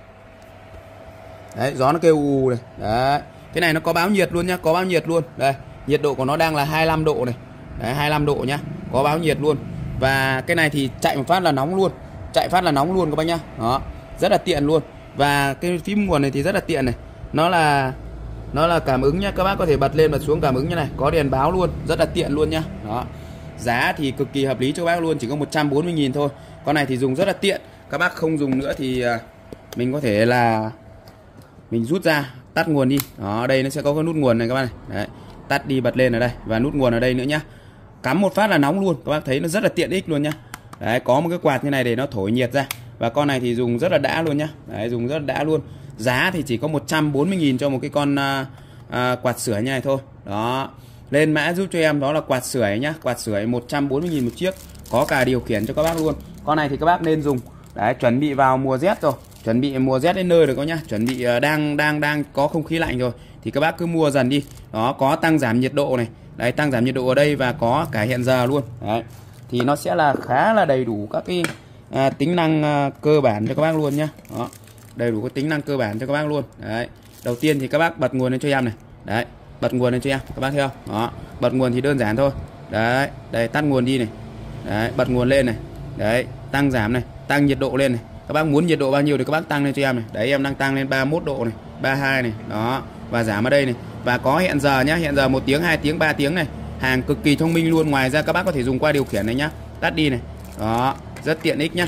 Đấy, gió nó kêu ù này. Đấy. Cái này nó có báo nhiệt luôn nhá, có báo nhiệt luôn. Đây, nhiệt độ của nó đang là 25 độ này. Đấy, 25 độ nhá, có báo nhiệt luôn. Và cái này thì chạy một phát là nóng luôn. Các bác nhá. Đó, rất là tiện luôn. Và cái phím nguồn này thì rất là tiện này. Nó là cảm ứng nhá, các bác có thể bật lên bật xuống cảm ứng như này, có đèn báo luôn, rất là tiện luôn nhá. Đó. Giá thì cực kỳ hợp lý cho các bác luôn, chỉ có 140.000 thôi. Con này thì dùng rất là tiện. Các bác không dùng nữa thì mình có thể là mình rút ra, tắt nguồn đi. Đó, đây nó sẽ có cái nút nguồn này các bác này. Đấy, tắt đi bật lên ở đây và nút nguồn ở đây nữa nhá. Cắm một phát là nóng luôn, các bác thấy nó rất là tiện ích luôn nhá. Đấy, có một cái quạt như này để nó thổi nhiệt ra. Và con này thì dùng rất là đã luôn nhá. Đấy, dùng rất là đã luôn. Giá thì chỉ có 140.000 cho một cái con quạt sưởi như này thôi. Đó. Lên mã giúp cho em đó là quạt sưởi nhá, quạt sưởi 140.000 một chiếc, có cả điều khiển cho các bác luôn. Con này thì các bác nên dùng. Đấy, chuẩn bị vào mùa rét rồi, chuẩn bị mùa rét đến nơi rồi các nhá, chuẩn bị đang có không khí lạnh rồi thì các bác cứ mua dần đi. Đó, có tăng giảm nhiệt độ này. Đấy, tăng giảm nhiệt độ ở đây và có cả hẹn giờ luôn. Đấy. Thì nó sẽ là khá là đầy đủ các cái tính năng cơ bản cho các bác luôn nhá. Đó. Đầy đủ các tính năng cơ bản cho các bác luôn. Đấy. Đầu tiên thì các bác bật nguồn lên cho em này. Đấy, bật nguồn lên cho em, các bác thấy không? Đó, bật nguồn thì đơn giản thôi. Đấy, đây tắt nguồn đi này. Đấy, bật nguồn lên này. Đấy, tăng giảm này, tăng nhiệt độ lên này. Các bác muốn nhiệt độ bao nhiêu thì các bác tăng lên cho em này. Đấy, em đang tăng lên 31 độ này, 32 này. Đó, và giảm ở đây này. Và có hẹn giờ nhá, hẹn giờ 1 tiếng, 2 tiếng, 3 tiếng này. Hàng cực kỳ thông minh luôn. Ngoài ra các bác có thể dùng qua điều khiển này nhá. Tắt đi này. Đó, rất tiện ích nhá.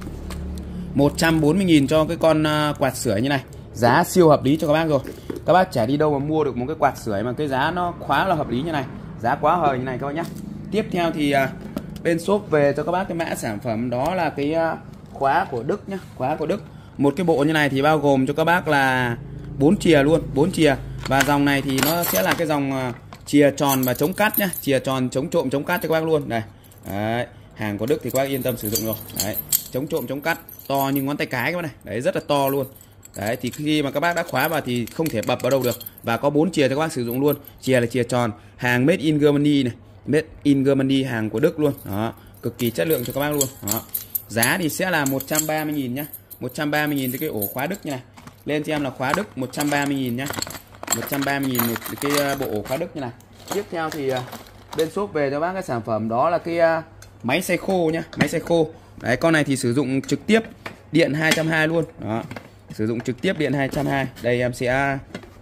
140.000 cho cái con quạt sưởi như này. Giá siêu hợp lý cho các bác rồi. Các bác chả đi đâu mà mua được một cái quạt sưởi mà cái giá nó khá là hợp lý như này. Giá quá hời như này các bác nhá. Tiếp theo thì bên shop về cho các bác cái mã sản phẩm đó là cái khóa của Đức nhá, khóa của Đức. Một cái bộ như này thì bao gồm cho các bác là 4 chìa luôn, 4 chìa. Và dòng này thì nó sẽ là cái dòng chìa tròn và chống cắt nhá, chìa tròn chống trộm chống cắt cho các bác luôn. Đây. Đấy, hàng của Đức thì các bác yên tâm sử dụng rồi. Đấy, chống trộm chống cắt, to như ngón tay cái các bác này. Đấy, rất là to luôn. Đấy thì khi mà các bác đã khóa vào thì không thể bập vào đâu được. Và có 4 chìa cho các bác sử dụng luôn. Chìa là chìa tròn, hàng made in Germany này, made in Germany, hàng của Đức luôn. Đó, cực kỳ chất lượng cho các bác luôn. Đó. Giá thì sẽ là 130.000 nhá. 130.000 cái ổ khóa Đức như này. Lên cho em là khóa Đức 130.000 nhá. 130.000 một cái bộ ổ khóa Đức như này. Tiếp theo thì bên shop về cho bác cái sản phẩm đó là cái máy xay khô nhá, máy xay khô. Đấy, con này thì sử dụng trực tiếp điện 220 luôn. Đó. Sử dụng trực tiếp điện 220. Đây em sẽ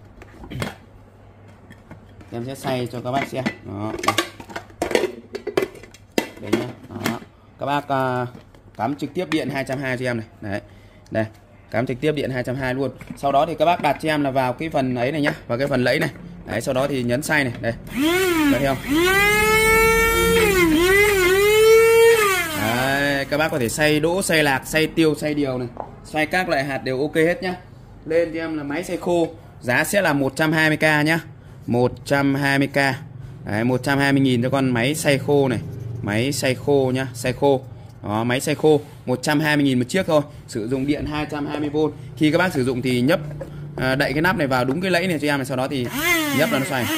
xay cho các bác xem. Đó. Đấy nhá. Đó. Các bác cắm trực tiếp điện 220 cho em này. Đấy. Đây, cắm trực tiếp điện 220 luôn. Sau đó thì các bác đặt cho em là vào cái phần ấy này nhá, vào cái phần lẫy này. Đấy, sau đó thì nhấn xay này, đây. Thấy không? Đấy, các bác có thể xay đỗ, xay lạc, xay tiêu, xay điều này, xay các loại hạt đều ok hết nhá. Lên cho em là máy xay khô, giá sẽ là 120k nhá. 120k. Đấy, 120.000 cho con máy xay khô này. Máy xay khô nhá, xay khô. Đó, máy xay khô 120.000 một chiếc thôi, sử dụng điện 220V. Khi các bác sử dụng thì nhấp đậy cái nắp này vào đúng cái lẫy này cho em này, sau đó thì nhấp là nó xoay.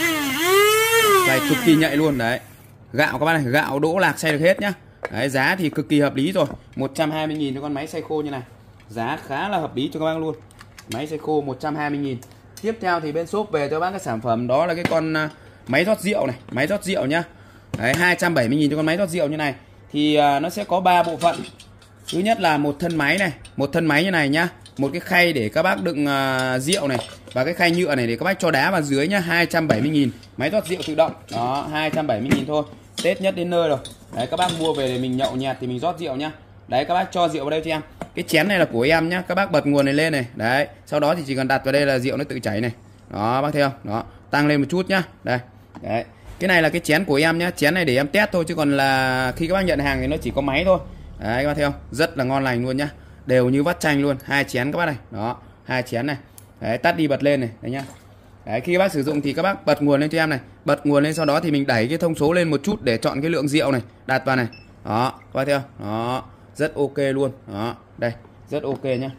Xoay cực kỳ nhạy luôn đấy. Gạo các bác này, gạo đỗ lạc xay được hết nhá. Đấy, giá thì cực kỳ hợp lý rồi. 120.000 cho con máy xay khô như này. Giá khá là hợp lý cho các bác luôn. Máy xay khô 120.000. Tiếp theo thì bên shop về cho bác cái sản phẩm đó là cái con máy rót rượu này, máy rót rượu nhá. Đấy, 270.000 cho con máy rót rượu như này. Thì nó sẽ có 3 bộ phận. Thứ nhất là một thân máy này, một thân máy như này nhá. Một cái khay để các bác đựng rượu này, và cái khay nhựa này để các bác cho đá vào dưới nhá. 270.000. Máy rót rượu tự động. Đó, 270.000 thôi. Tết nhất đến nơi rồi. Đấy, các bác mua về để mình nhậu nhẹt thì mình rót rượu nhá. Đấy, các bác cho rượu vào đây cho em. Cái chén này là của em nhá. Các bác bật nguồn này lên này. Đấy, sau đó thì chỉ cần đặt vào đây là rượu nó tự chảy này. Đó, bác thấy không? Đó, tăng lên một chút nhá. Đây. Đấy. Cái này là cái chén của em nhá. Chén này để em test thôi, chứ còn là khi các bác nhận hàng thì nó chỉ có máy thôi. Đấy, các bác thấy không? Rất là ngon lành luôn nhá. Đều như vắt chanh luôn. 2 chén các bác này. Đó, 2 chén này. Đấy, tắt đi bật lên này. Đấy nhá. Đấy, khi các bác sử dụng thì các bác bật nguồn lên cho em này. Bật nguồn lên, sau đó thì mình đẩy cái thông số lên một chút để chọn cái lượng rượu này, đặt vào này. Đó, các bác thấy không? Đó, rất ok luôn. Đó, đây, rất ok nhá.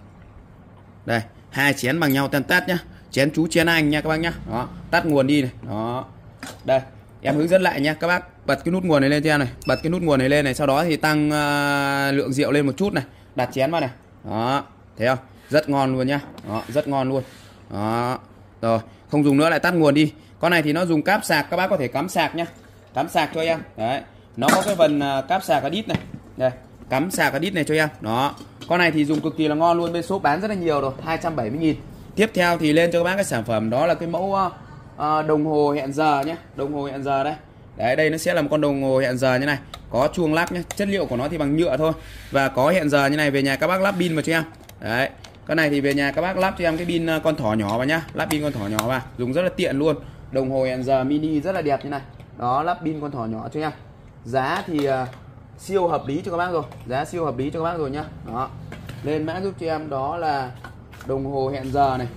Đây, 2 chén bằng nhau tan tắt nhá. Chén chú chén anh nha các bác nhá. Đó, tắt nguồn đi này. Đó. Đây, em hướng dẫn lại nha. Các bác bật cái nút nguồn này lên cho em này, bật cái nút nguồn này lên này, sau đó thì tăng lượng rượu lên một chút này, đặt chén vào này. Đó, thấy không? Rất ngon luôn nhá. Đó, rất ngon luôn. Đó. Rồi, không dùng nữa lại tắt nguồn đi. Con này thì nó dùng cáp sạc, các bác có thể cắm sạc nhá. Cắm sạc cho em. Đấy. Nó có cái phần cáp sạc ở đít này. Đây, cắm sạc ở đít này cho em. Đó. Con này thì dùng cực kỳ là ngon luôn, bên shop bán rất là nhiều rồi, 270.000. Tiếp theo thì lên cho các bác cái sản phẩm đó là cái mẫu đồng hồ hẹn giờ nhé. Đồng hồ hẹn giờ đây. Đấy, đây nó sẽ là một con đồng hồ hẹn giờ như này, có chuông lắc nhé. Chất liệu của nó thì bằng nhựa thôi. Và có hẹn giờ như này, về nhà các bác lắp pin vào cho em. Đấy. Con này thì về nhà các bác lắp cho em cái pin con thỏ nhỏ vào nhá. Lắp pin con thỏ nhỏ vào, dùng rất là tiện luôn. Đồng hồ hẹn giờ mini rất là đẹp như này. Đó, lắp pin con thỏ nhỏ cho em. Giá thì siêu hợp lý cho các bác rồi. Giá siêu hợp lý cho các bác rồi nhá. Đó. Lên mã giúp cho em đó là đồng hồ hẹn giờ này.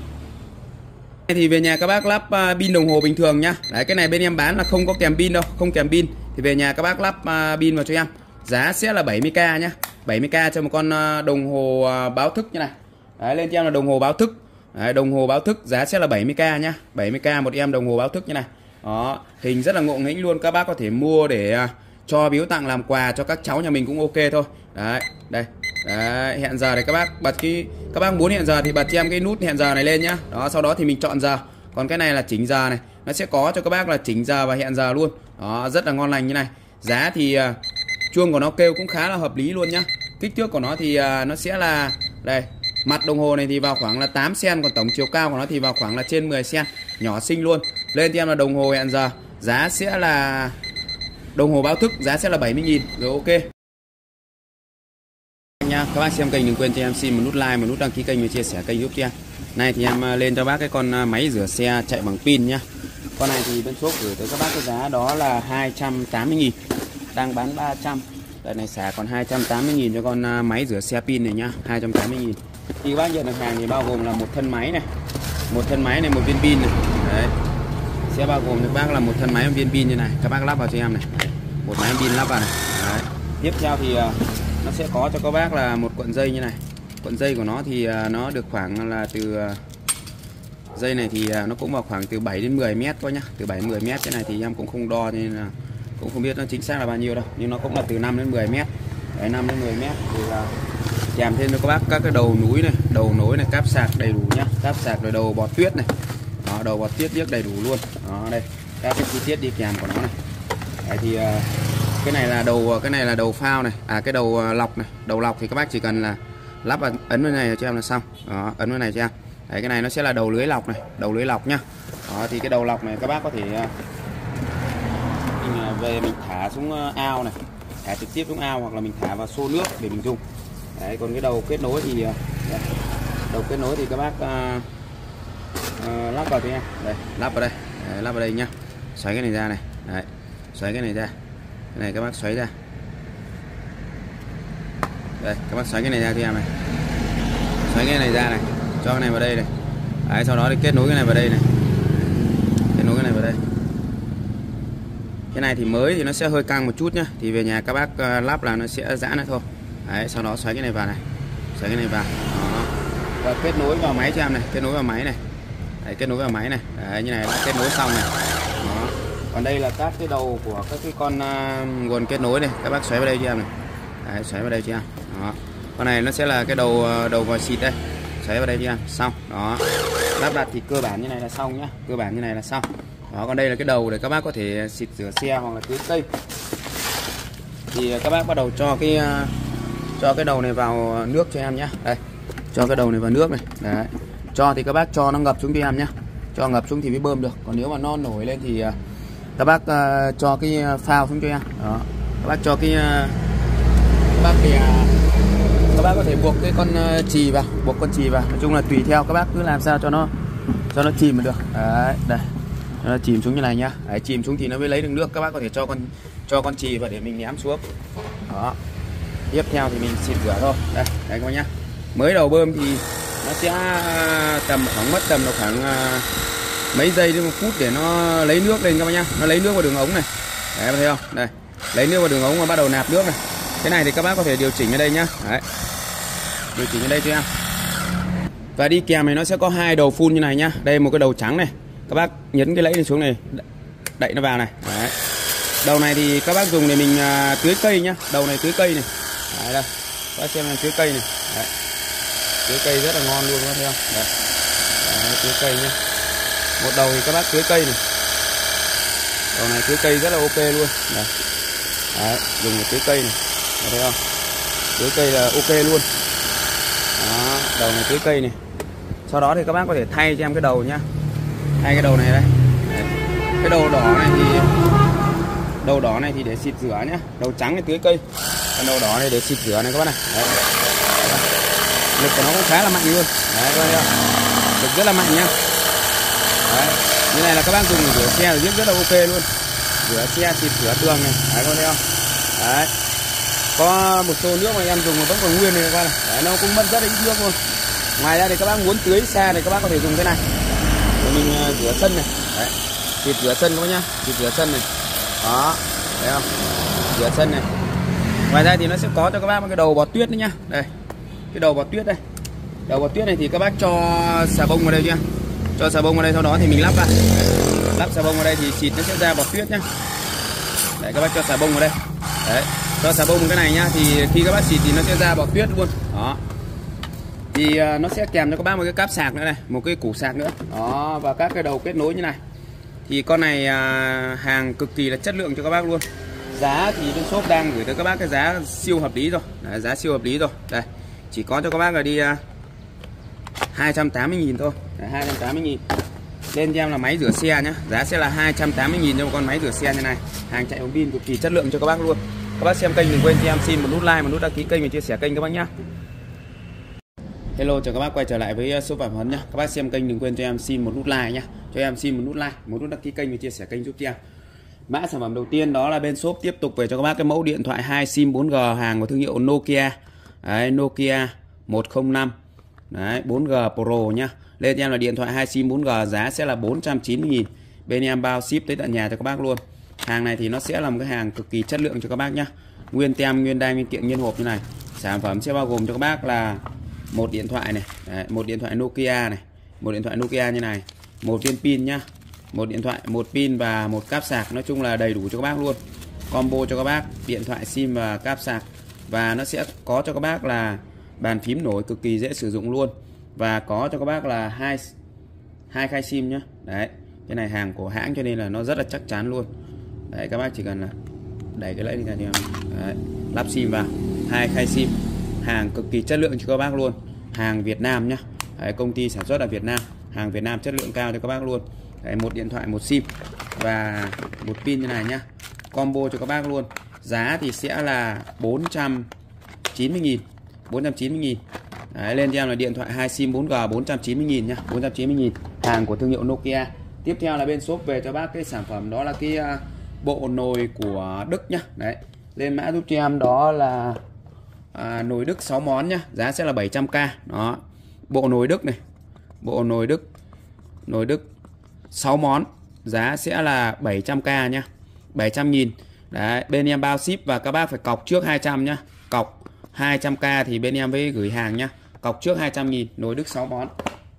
Thì về nhà các bác lắp pin đồng hồ bình thường nhá. Đấy, cái này bên em bán là không có kèm pin đâu, không kèm pin. Thì về nhà các bác lắp pin vào cho em. Giá sẽ là 70k nhá. 70k cho một con đồng hồ báo thức như này. Đấy, lên cho em là đồng hồ báo thức. Đấy, đồng hồ báo thức giá sẽ là 70k nhá. 70k một em đồng hồ báo thức như này. Đó, hình rất là ngộ nghĩnh luôn. Các bác có thể mua để cho biếu tặng làm quà cho các cháu nhà mình cũng ok thôi. Đấy, đây. Đấy, hẹn giờ này các bác bật các bác muốn hẹn giờ thì bật cho em cái nút hẹn giờ này lên nhá. Đó, sau đó thì mình chọn giờ. Còn cái này là chỉnh giờ này, nó sẽ có cho các bác là chỉnh giờ và hẹn giờ luôn. Đó, rất là ngon lành như này. Giá thì chuông của nó kêu cũng khá là hợp lý luôn nhá. Kích thước của nó thì nó sẽ là đây, mặt đồng hồ này thì vào khoảng là 8 cm, còn tổng chiều cao của nó thì vào khoảng là trên 10 cm, nhỏ xinh luôn. Lên cho em là đồng hồ hẹn giờ, giá sẽ là đồng hồ báo thức, giá sẽ là 70.000 rồi, ok nha. Các bác xem kênh đừng quên cho em xin một nút like, một nút đăng ký kênh và chia sẻ kênh giúp cho em. Này thì em lên cho bác cái con máy rửa xe chạy bằng pin nhá. Con này thì bên shop gửi tới các bác cái giá đó là 280.000, đang bán 300. Đây này xả còn 280.000 cho con máy rửa xe pin này nhá, 280.000. Thì các bác nhận được hàng thì bao gồm là một thân máy này, một viên pin này. Đấy. Sẽ bao gồm cho bác là một thân máy, một viên pin như này, các bác lắp vào cho em này. Một máy pin lắp vào này. Đấy. Tiếp theo thì nó sẽ có cho các bác là một cuộn dây như này. Cuộn dây của nó thì nó được khoảng là từ dây này thì nó cũng vào khoảng từ 7 đến 10 mét thôi nhá, từ 7 đến 10 mét. Cái này thì em cũng không đo nên là cũng không biết nó chính xác là bao nhiêu đâu, nhưng nó cũng là từ 5 đến 10 mét. Đấy, 5 đến 10 mét thì là kèm thêm cho các bác các cái đầu núi này, đầu nối này, cáp sạc đầy đủ nhá, cáp sạc rồi đầu bọt tuyết này. Đó, đầu bọt tuyết điếc đầy đủ luôn. Đó, đây các cái chi tiết đi kèm của nó này. Đấy thì cái này là đầu phao này, cái đầu lọc này. Đầu lọc thì các bác chỉ cần là lắp vào, ấn bên này cho em là xong. Đó, ấn bên này cho em. Đấy, cái này nó sẽ là đầu lưới lọc này, đầu lưới lọc nhá. Đó, thì cái đầu lọc này các bác có thể mình về mình thả xuống ao này, thả trực tiếp xuống ao hoặc là mình thả vào xô nước để mình dùng. Đấy, còn cái đầu kết nối thì đầu kết nối thì các bác lắp vào cho em. Đây, lắp vào đây. Đấy, lắp vào đây nhá. Xoáy cái này ra này. Đấy, xoáy cái này ra. Cái này các bác xoáy ra. Đây, các bác xoáy cái này ra cho em này. Xoáy cái này ra này, cho cái này vào đây này. Đấy, sau đó thì kết nối cái này vào đây này. Kết nối cái này vào đây. Cái này thì mới thì nó sẽ hơi căng một chút nhá, thì về nhà các bác lắp là nó sẽ giãn lại thôi. Đấy, sau đó xoáy cái này vào này, xoáy cái này vào. Đó. Và kết nối vào máy cho em này, kết nối vào máy này. Đấy, kết nối vào máy này. Đấy, như này đã kết nối xong này. Đó. Còn đây là các cái đầu của các cái con nguồn kết nối này, các bác xoáy vào đây cho em này. Đấy, xoáy vào đây cho em. Đó. Con này nó sẽ là cái đầu vòi xịt đây. Xoáy vào đây cho em, xong. Đó. Lắp đặt thì cơ bản như này là xong nhá, cơ bản như này là xong. Đó, còn đây là cái đầu để các bác có thể xịt rửa xe hoặc là tưới cây. Thì các bác bắt đầu cho cái đầu này vào nước cho em nhé. Đây, cho cái đầu này vào nước này. Đấy. Cho thì các bác cho nó ngập xuống cho em nhé. Cho ngập xuống thì mới bơm được. Còn nếu mà nó nổi lên thì các bác cho cái phao xuống cho em. Đó. Các bác cho các bác có thể buộc cái con chì vào, buộc con chì vào. Nói chung là tùy theo các bác cứ làm sao cho nó chìm được. Đấy, đây. Nó chìm xuống như này nhá. Đấy, chìm xuống thì nó mới lấy được nước. Các bác có thể cho con chì vào để mình ném xuống. Đó. Tiếp theo thì mình xịt rửa thôi. Đây các bác nhá. Mới đầu bơm thì nó sẽ mất tầm khoảng mấy giây đến 1 phút để nó lấy nước lên các bác nhá. Nó lấy nước vào đường ống này. Đấy, thấy không? Đây. Lấy nước vào đường ống và bắt đầu nạp nước này. Cái này thì các bác có thể điều chỉnh ở đây nhá. Đấy. Điều chỉnh ở đây cho em. Và đi kèm này nó sẽ có 2 đầu phun như này nhá. Đây một cái đầu trắng này. Các bác nhấn cái lẫy này xuống này, đậy nó vào này. Đấy. Đầu này thì các bác dùng để mình tưới cây nhá. Đầu này tưới cây này. Đấy đây. Các bác xem là tưới cây này. Đấy. Tưới cây rất là ngon luôn các bác thấy không? Đấy. Đấy, tưới cây nhá. Một đầu thì các bác tưới cây này. Đầu này tưới cây rất là ok luôn. Đấy. Đấy, dùng để tưới cây này. Đấy, thấy không? Tưới cây là ok luôn. Đó, đầu này tưới cây này. Sau đó thì các bác có thể thay cho em cái đầu nhá. Thay cái đầu này đây. Đấy. Cái đầu đỏ này thì để xịt rửa nhá. Đầu trắng thì tưới cây. Còn đầu đỏ này để xịt rửa này các bác này. Đấy. Lực của nó cũng khá là mạnh luôn. Đấy các bác thấy không? Lực rất là mạnh nhá. Đấy. Như này là các bác dùng để rửa xe thì rất là ok luôn. Rửa xe, xịt rửa tường này. Đấy các bác thấy không? Đấy. Có một xô nước mà em dùng mà vẫn còn nguyên này các bác này. Đấy, nó cũng mất rất là ít nước luôn. Ngoài ra thì các bác muốn tưới xa thì các bác có thể dùng cái này. Để mình rửa sân này. Đấy. Xịt rửa sân các bác nhá. Xịt rửa sân này. Đó. Thấy không? Rửa sân này. Ngoài ra thì nó sẽ có cho các bác một cái đầu bọt tuyết nữa nhá. Đây. Cái đầu bọt tuyết đây. Đầu bọt tuyết này thì các bác cho xà bông vào đây chưa? Cho xà bông vào đây, sau đó thì mình lắp vào. Lắp xà bông vào đây thì xịt nó sẽ ra bọt tuyết nhá. Đấy, các bác cho xà bông vào đây. Đấy. Cho xà bông cái này nhá, thì khi các bác xịt thì nó sẽ ra bọt tuyết luôn. Đó. Thì nó sẽ kèm cho các bác một cái cáp sạc nữa này, một cái củ sạc nữa. Đó, và các cái đầu kết nối như này. Thì con này hàng cực kỳ là chất lượng cho các bác luôn. Giá thì bên shop đang gửi tới các bác cái giá siêu hợp lý rồi. Đấy, giá siêu hợp lý rồi. Đây, chỉ có cho các bác là đi 280.000 thôi. Đấy, 280.000. Lên cho em là máy rửa xe nhá. Giá sẽ là 280.000 cho một con máy rửa xe như này. Hàng chạy ống pin cực kỳ chất lượng cho các bác luôn. Các bác xem kênh đừng quên cho em xin một nút like, một nút đăng ký kênh và chia sẻ kênh các bác nhá. Hello, chào các bác quay trở lại với shop Phạm Huấn nhá. Các bác xem kênh đừng quên cho em xin một nút like nhá. Cho em xin một nút like, một nút đăng ký kênh và chia sẻ kênh giúp cho em. Mã sản phẩm đầu tiên đó là bên shop tiếp tục về cho các bác cái mẫu điện thoại 2 sim 4G hàng của thương hiệu Nokia. Đấy, Nokia 105. Đấy, 4G Pro nhá. Lên cho em là điện thoại 2 sim 4G, giá sẽ là 490.000. Bên em bao ship tới tận nhà cho các bác luôn. Hàng này thì nó sẽ là một cái hàng cực kỳ chất lượng cho các bác nhá. Nguyên tem, nguyên đai, nguyên kiện, nguyên hộp như này. Sản phẩm sẽ bao gồm cho các bác là một điện thoại này. Đấy, một điện thoại Nokia này, một điện thoại Nokia như này, một viên pin nhá, một điện thoại, một pin và một cáp sạc. Nói chung là đầy đủ cho các bác luôn, combo cho các bác điện thoại, sim và cáp sạc. Và nó sẽ có cho các bác là bàn phím nổi cực kỳ dễ sử dụng luôn, và có cho các bác là hai khai sim nhá. Đấy, cái này hàng của hãng cho nên là nó rất là chắc chắn luôn. Đấy, các bác chỉ cần là đẩy cái lẫy này ra thì lắp sim vào, 2 khai sim, hàng cực kỳ chất lượng cho các bác luôn, hàng Việt Nam nhá. Đấy, công ty sản xuất ở Việt Nam, hàng Việt Nam chất lượng cao cho các bác luôn. Đấy, một điện thoại, một sim và một pin như này nhá, combo cho các bác luôn. Giá thì sẽ là 490.000, 490.000. Đấy, lên cho em là điện thoại 2 sim 4G 490.000 nhá, 490.000, hàng của thương hiệu Nokia. Tiếp theo là bên shop về cho bác cái sản phẩm đó là cái bộ nồi của Đức nhá. Đấy, lên mã giúp cho em đó là nồi Đức 6 món nhá, giá sẽ là 700k. Đó, bộ nồi Đức này, bộ nồi Đức 6 món, giá sẽ là 700k nhá, 700.000. Đấy, bên em bao ship và các bác phải cọc trước 200 nhá, cọc 200k thì bên em mới gửi hàng nhá, cọc trước 200.000, nồi Đức 6 món.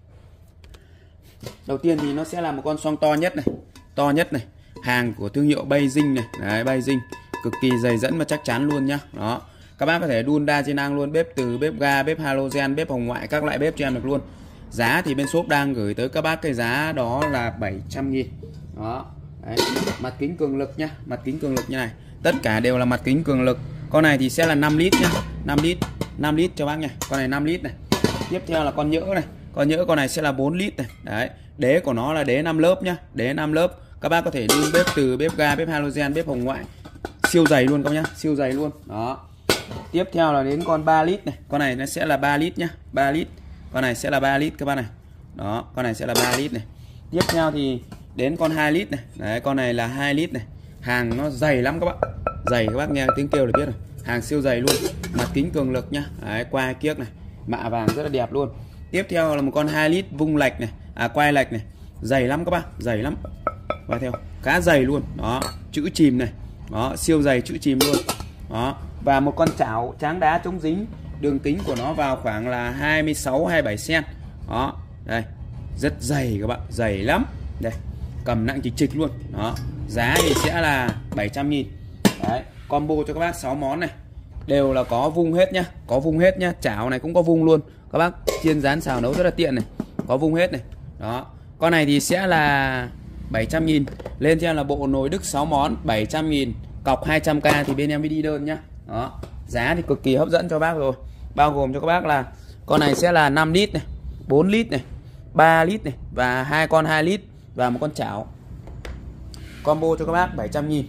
Đầu tiên thì nó sẽ là một con xoong to nhất này, hàng của thương hiệu Beijing này. Đấy, Beijing cực kỳ dày dẫn và chắc chắn luôn nhá. Đó, các bác có thể đun đa chức năng luôn, bếp từ, bếp ga, bếp halogen, bếp hồng ngoại, các loại bếp cho em được luôn. Giá thì bên shop đang gửi tới các bác cái giá đó là 700.000. Đó. Đấy, mặt kính cường lực nhá, mặt kính cường lực như này, tất cả đều là mặt kính cường lực. Con này thì sẽ là 5 lít nhá, 5 lít cho bác nha. Con này 5 lít này. Tiếp theo là con nhỡ này, con này sẽ là 4 lít này. Đấy, đế của nó là đế 5 lớp nhá, đế 5 lớp. Các bác có thể đun bếp từ, bếp ga, bếp halogen, bếp hồng ngoại, siêu dày luôn các bác nhá, siêu dày luôn. Đó. Tiếp theo là đến con 3 lít này, con này nó sẽ là 3 lít nhá, 3 lít. Con này sẽ là 3 lít các bác này. Đó, con này sẽ là 3 lít này. Tiếp theo thì đến con 2 lít này. Đấy, con này là 2 lít này. Hàng nó dày lắm các bạn. Dày, các bác nghe tiếng kêu là biết rồi. Hàng siêu dày luôn. Mặt kính cường lực nhá. Đấy, quai kiếc này, mạ vàng rất là đẹp luôn. Tiếp theo là một con 2 lít vung lệch này, quai lệch này. Dày lắm các bác, dày lắm. Và theo khá dày luôn. Đó, chữ chìm này. Đó, siêu dày chữ chìm luôn. Đó, và một con chảo tráng đá chống dính, đường kính của nó vào khoảng là 26-27 cm. Đó, đây, rất dày các bạn, dày lắm. Đây, cầm nặng chịch chịch luôn. Đó, giá thì sẽ là 700.000. Đấy, combo cho các bác 6 món này, đều là có vung hết nhá, có vung hết nhá. Chảo này cũng có vung luôn, các bác chiên rán xào nấu rất là tiện này, có vung hết này. Đó, con này thì sẽ là 700.000. Lên cho em là bộ nồi Đức 6 món 700.000, cọc 200k thì bên em mới đi đơn nhá. Đó, giá thì cực kỳ hấp dẫn cho bác rồi. Bao gồm cho các bác là con này sẽ là 5 lít này, 4 lít này, 3 lít này và 2 con 2 lít và một con chảo. Combo cho các bác 700.000.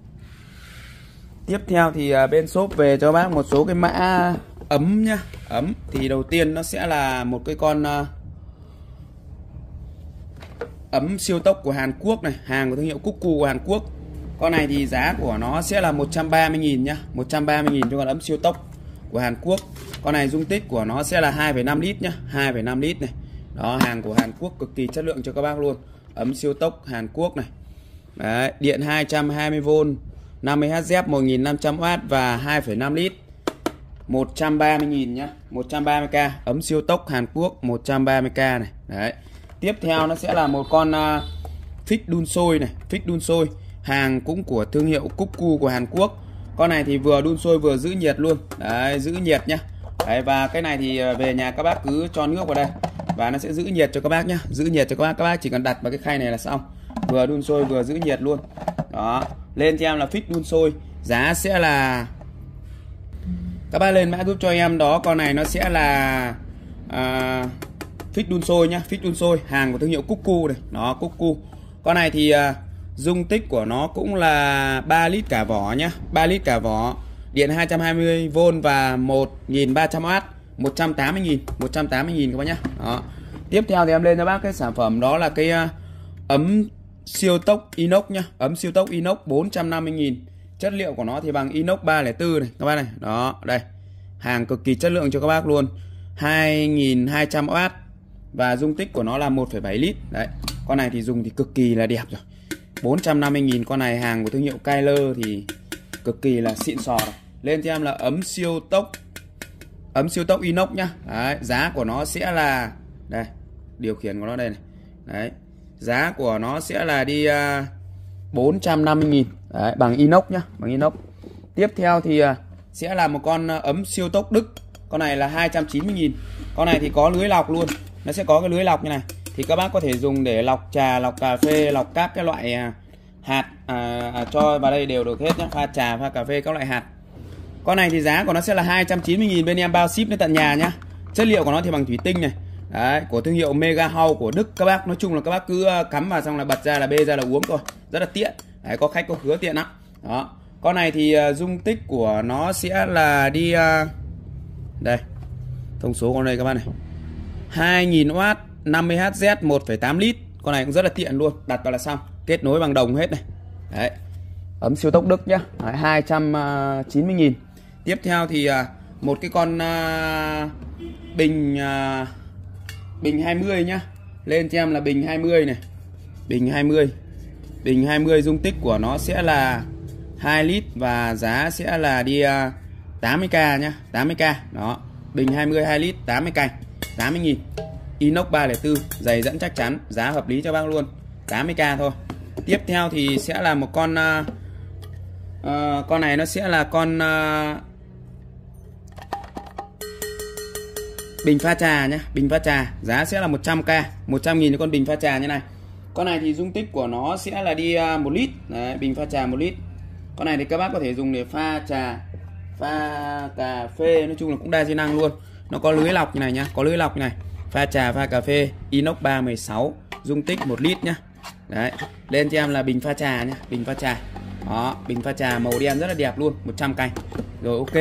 Tiếp theo thì bên shop về cho bác một số cái mã ấm nhá. Ấm thì đầu tiên nó sẽ là một cái con ấm siêu tốc của Hàn Quốc này, hàng của thương hiệu Cuckoo của Hàn Quốc. Con này thì giá của nó sẽ là 130.000 nhá, 130.000 cho con ấm siêu tốc của Hàn Quốc. Con này dung tích của nó sẽ là 2,5 lít nhá, 2,5 lít này. Đó, hàng của Hàn Quốc cực kỳ chất lượng cho các bác luôn. Ấm siêu tốc Hàn Quốc này. Đấy, điện 220V, 50Hz, 1500W và 2,5 lít. 130.000 nhá, 130k, ấm siêu tốc Hàn Quốc 130k này. Đấy. Tiếp theo nó sẽ là một con phích đun sôi này, phích đun sôi, hàng cũng của thương hiệu Cuckoo của Hàn Quốc. Con này thì vừa đun sôi vừa giữ nhiệt luôn. Đấy, giữ nhiệt nhá. Đấy, và cái này thì về nhà các bác cứ cho nước vào đây và nó sẽ giữ nhiệt cho các bác nhá, giữ nhiệt cho các bác chỉ cần đặt vào cái khay này là xong. Vừa đun sôi vừa giữ nhiệt luôn. Đó, lên cho em là phích đun sôi, giá sẽ là, các bác lên mã giúp cho em đó, con này nó sẽ là phích đun sôi nhá, phích đun sôi, hàng của thương hiệu Cuckoo này. Đó, Cuckoo. Con này thì dung tích của nó cũng là 3 lít cả vỏ nhá, 3 lít cả vỏ, điện 220V và 1300W, 180.000, 180.000 các bác nhá. Đó. Tiếp theo thì em lên cho bác cái sản phẩm đó là cái ấm siêu tốc inox nhá, ấm siêu tốc inox 450.000. Chất liệu của nó thì bằng inox 304 này các bác này. Đó, đây. Hàng cực kỳ chất lượng cho các bác luôn. 2200W và dung tích của nó là 1,7 lít. Đấy. Con này thì dùng thì cực kỳ là đẹp rồi. 450.000, con này hàng của thương hiệu Kyler thì cực kỳ là xịn sò rồi. Lên cho em là ấm siêu tốc ấm siêu tốc inox nhá. Đấy, giá của nó sẽ là đây, điều khiển của nó đây này. Đấy, giá của nó sẽ là đi 450.000. Đấy, bằng inox nhá, bằng inox. Tiếp theo thì sẽ là một con ấm siêu tốc Đức. Con này là 290.000. Con này thì có lưới lọc luôn. Nó sẽ có cái lưới lọc như này. Thì các bác có thể dùng để lọc trà, lọc cà phê, lọc các cái loại hạt cho vào đây đều được hết nhé. Pha trà, pha cà phê, các loại hạt. Con này thì giá của nó sẽ là 290.000, bên em bao ship đến tận nhà nhá. Chất liệu của nó thì bằng thủy tinh này. Đấy, của thương hiệu Mega House của Đức các bác. Nói chung là các bác cứ cắm vào xong là bật ra là bê ra là uống thôi. Rất là tiện. Đấy, có khách có khứa tiện lắm. Đó. Con này thì dung tích của nó sẽ là đi đây. Thông số con đây các bác này. 2000W, 50Hz, 1,8 lít. Con này cũng rất là tiện luôn, đặt vào là xong. Kết nối bằng đồng hết này. Đấy. Ấm siêu tốc Đức nhá. Đấy, 290.000. Tiếp theo thì một cái con bình 20 nhá. Lên cho em là bình 20 này. Bình 20. Bình 20 dung tích của nó sẽ là 2 lít và giá sẽ là đi 80k nhá, 80k. Đó. Bình 20 2 lít 80 cành, 80.000. Inox 304, giày dẫn chắc chắn, giá hợp lý cho bác luôn, 80k thôi. Tiếp theo thì sẽ là một con này nó sẽ là con bình pha trà nhá, bình pha trà, giá sẽ là 100k, 100.000 cho con bình pha trà như này. Con này thì dung tích của nó sẽ là đi 1 lít. Đấy, bình pha trà 1 lít. Con này thì các bác có thể dùng để pha trà, pha cà phê, nói chung là cũng đa chức năng luôn. Nó có lưới lọc như này nhá, có lưới lọc như này. Pha trà, pha cà phê, inox 316, dung tích 1 lít nhá. Đấy, lên cho em là bình pha trà nhá, bình pha trà. Đó, bình pha trà màu đen rất là đẹp luôn, 100 cành. Rồi ok.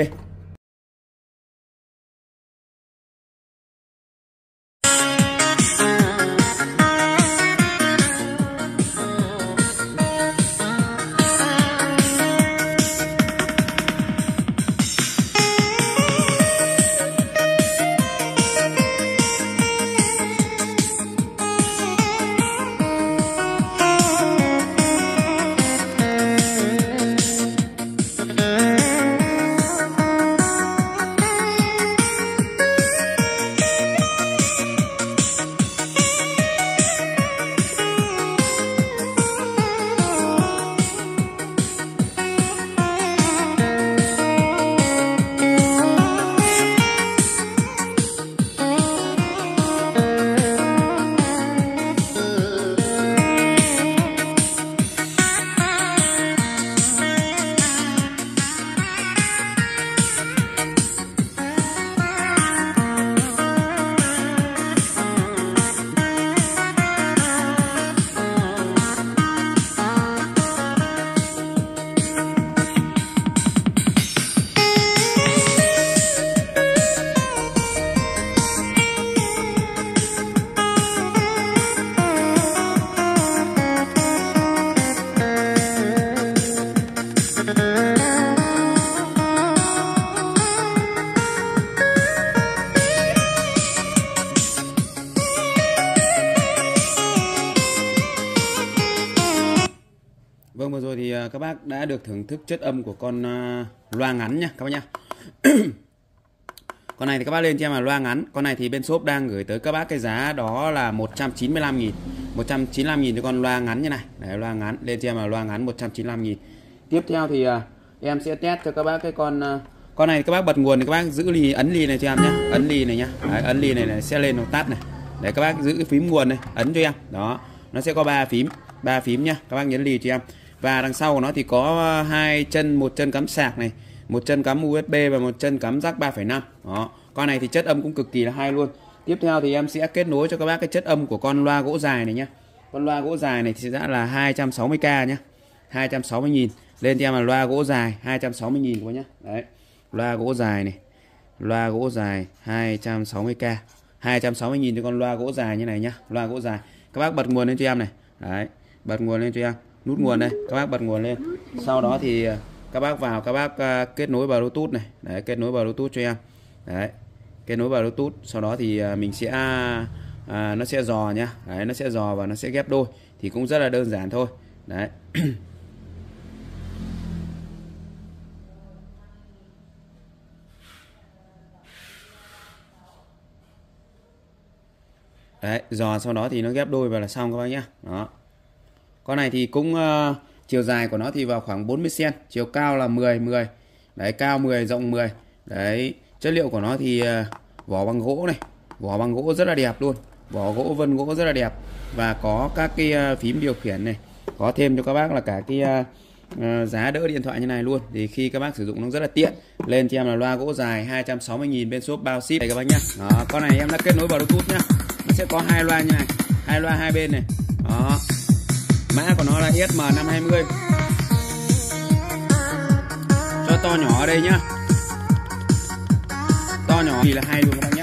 Vâng, vừa rồi thì các bác đã được thưởng thức chất âm của con loa ngắn nha các bác nhá. Con này thì các bác lên cho em là loa ngắn. Con này thì bên shop đang gửi tới các bác cái giá đó là 195.000. 195.000 cho con loa ngắn như này. Đấy, loa ngắn, lên cho em là loa ngắn 195.000. Tiếp theo thì em sẽ test cho các bác cái con này các bác bật nguồn thì các bác giữ ly, ấn ly này cho em nhá. Ấn ly này nhá. Đấy, ấn ly này sẽ lên nó tắt này. Để các bác giữ cái phím nguồn này, ấn cho em. Đó, nó sẽ có 3 phím nhá. Các bác nhấn ly cho em. Và đằng sau của nó thì có 2 chân, một chân cắm sạc này, một chân cắm USB và một chân cắm jack 3.5. Đó. Con này thì chất âm cũng cực kỳ là hay luôn. Tiếp theo thì em sẽ kết nối cho các bác cái chất âm của con loa gỗ dài này nhá. Con loa gỗ dài này thì sẽ là 260k nhá. 260.000. Lên cho em là loa gỗ dài 260.000 các bác nhá. Đấy. Loa gỗ dài này. Loa gỗ dài 260k. 260.000 cho con loa gỗ dài như này nhá. Loa gỗ dài. Các bác bật nguồn lên cho em này. Đấy. Bật nguồn lên cho em. Nút nguồn đây, các bác bật nguồn lên. Sau đó thì các bác vào, các bác kết nối vào Bluetooth này. Đấy, kết nối vào Bluetooth cho em. Đấy. Kết nối vào Bluetooth, sau đó thì mình sẽ nó sẽ dò nhá. Đấy, nó sẽ dò và nó sẽ ghép đôi. Thì cũng rất là đơn giản thôi. Đấy. Đấy, dò sau đó thì nó ghép đôi vào là xong các bác nhá. Đó. Con này thì cũng chiều dài của nó thì vào khoảng 40 cm, chiều cao là 10. Đấy, cao 10, rộng 10. Đấy, chất liệu của nó thì vỏ bằng gỗ này, vỏ bằng gỗ rất là đẹp luôn. Vỏ gỗ vân gỗ rất là đẹp và có các cái phím điều khiển này. Có thêm cho các bác là cả cái giá đỡ điện thoại như này luôn. Thì khi các bác sử dụng nó rất là tiện. Lên cho em là loa gỗ dài 260.000 bên shop bao ship này các bác nhá. Đó, con này em đã kết nối vào Bluetooth nhá. Nó sẽ có hai loa như này, hai loa hai bên này. Đó. Mã của nó là SM520. Cho to nhỏ ở đây nhá. To nhỏ thì là hay luôn các bác nhá.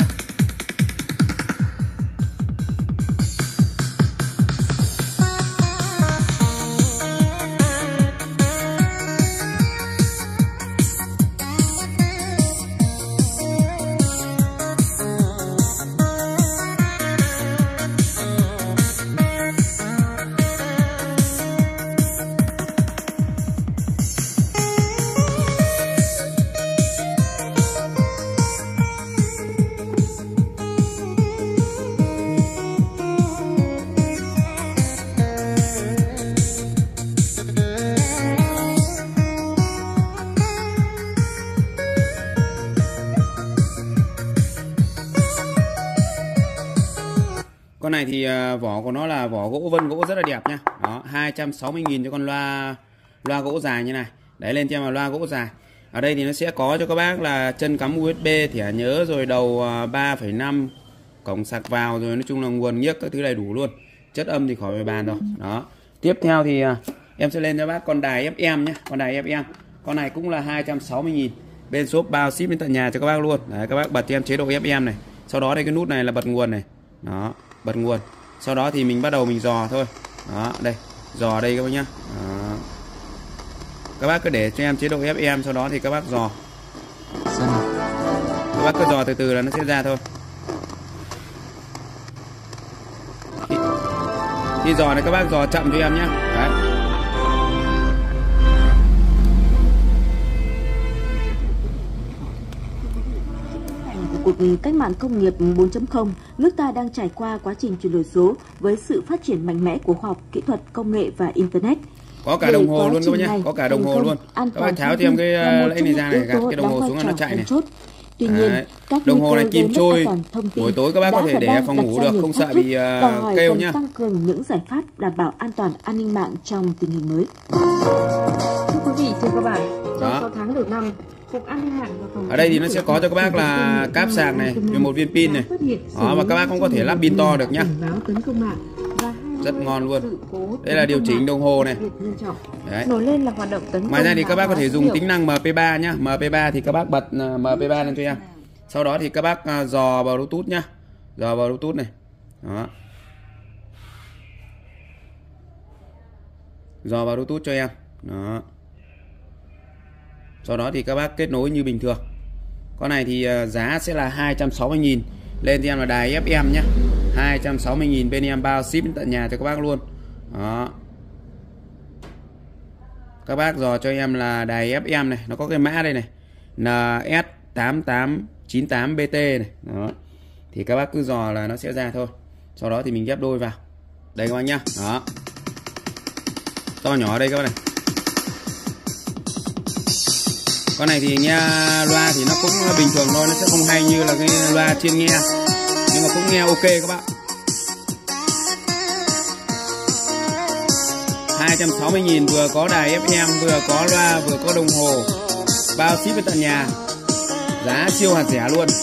Con này thì vỏ của nó là vỏ gỗ vân gỗ rất là đẹp nhá. Đó, 260.000 cho con loa gỗ dài như này. Đấy, lên cho em là loa gỗ dài. Ở đây thì nó sẽ có cho các bác là chân cắm USB, thẻ nhớ, rồi đầu 3,5, cổng sạc vào, rồi nói chung là nguồn nhiếc các thứ đầy đủ luôn. Chất âm thì khỏi phải bàn rồi. Đó. Tiếp theo thì em sẽ lên cho bác con đài FM nhé. Con đài FM. Con này cũng là 260.000. Bên shop bao ship đến tận nhà cho các bác luôn. Đấy, các bác bật cho em chế độ FM này. Sau đó đây cái nút này là bật nguồn này. Đó, bật nguồn. Sau đó thì mình bắt đầu mình dò thôi. Đó, đây. Dò đây các bác nhá. Đó. Các bác cứ để cho em chế độ FM, sau đó thì các bác dò. Các bác cứ dò từ từ là nó sẽ ra thôi. Khi dò này các bác dò chậm cho em nhé. Đấy. Cuộc cách mạng công nghiệp 4.0, nước ta đang trải qua quá trình chuyển đổi số với sự phát triển mạnh mẽ của khoa học, kỹ thuật, công nghệ và Internet. Có cả đồng hồ luôn các bác nhé, có cả đồng hồ luôn. Các bác tháo thêm cái lẫy này ra này, gạt cái đồng hồ xuống nó chạy này. Tuy nhiên, các đồng hồ này kim trôi, buổi tối các bác có thể để phòng ngủ được, không sợ bị kêu nhá. Tăng cường những giải pháp đảm bảo an toàn an ninh mạng trong tình hình mới. Thưa quý vị, thưa các bạn, trong 6 tháng đầu năm, Cục An ninh mạng và Phòng ở đây thì nó sẽ có cho các bác là cáp sạc này, với một viên pin này. Đó, và các bác cũng có thể lắp pin to được nhá. Rất ngon luôn. Đây là điều chỉnh đồng hồ này. Đấy. Nổi lên là hoạt động tấn công. Ngoài ra thì các bác có thể dùng tính năng MP3 nhá. MP3 thì các bác bật MP3 lên cho em. Sau đó thì các bác dò vào Bluetooth nhá. Dò vào Bluetooth này. Đó. Dò vào Bluetooth cho em. Đó. Sau đó thì các bác kết nối như bình thường. Con này thì giá sẽ là 260.000. Lên cho em là đài FM nhé. 260.000 bên em bao ship đến tận nhà cho các bác luôn. Đó. Các bác dò cho em là đài FM này. Nó có cái mã đây này, NS8898BT này. Đó. Thì các bác cứ dò là nó sẽ ra thôi. Sau đó thì mình ghép đôi vào. Đây các bác nhá. Đó. To nhỏ ở đây các bác này. Con này thì nghe loa thì nó cũng bình thường thôi, nó sẽ không hay như là cái loa trên nghe, nhưng mà cũng nghe ok các bạn. 260.000 vừa có đài FM, vừa có loa, vừa có đồng hồ, bao ship đến tận nhà, giá siêu hạt rẻ luôn.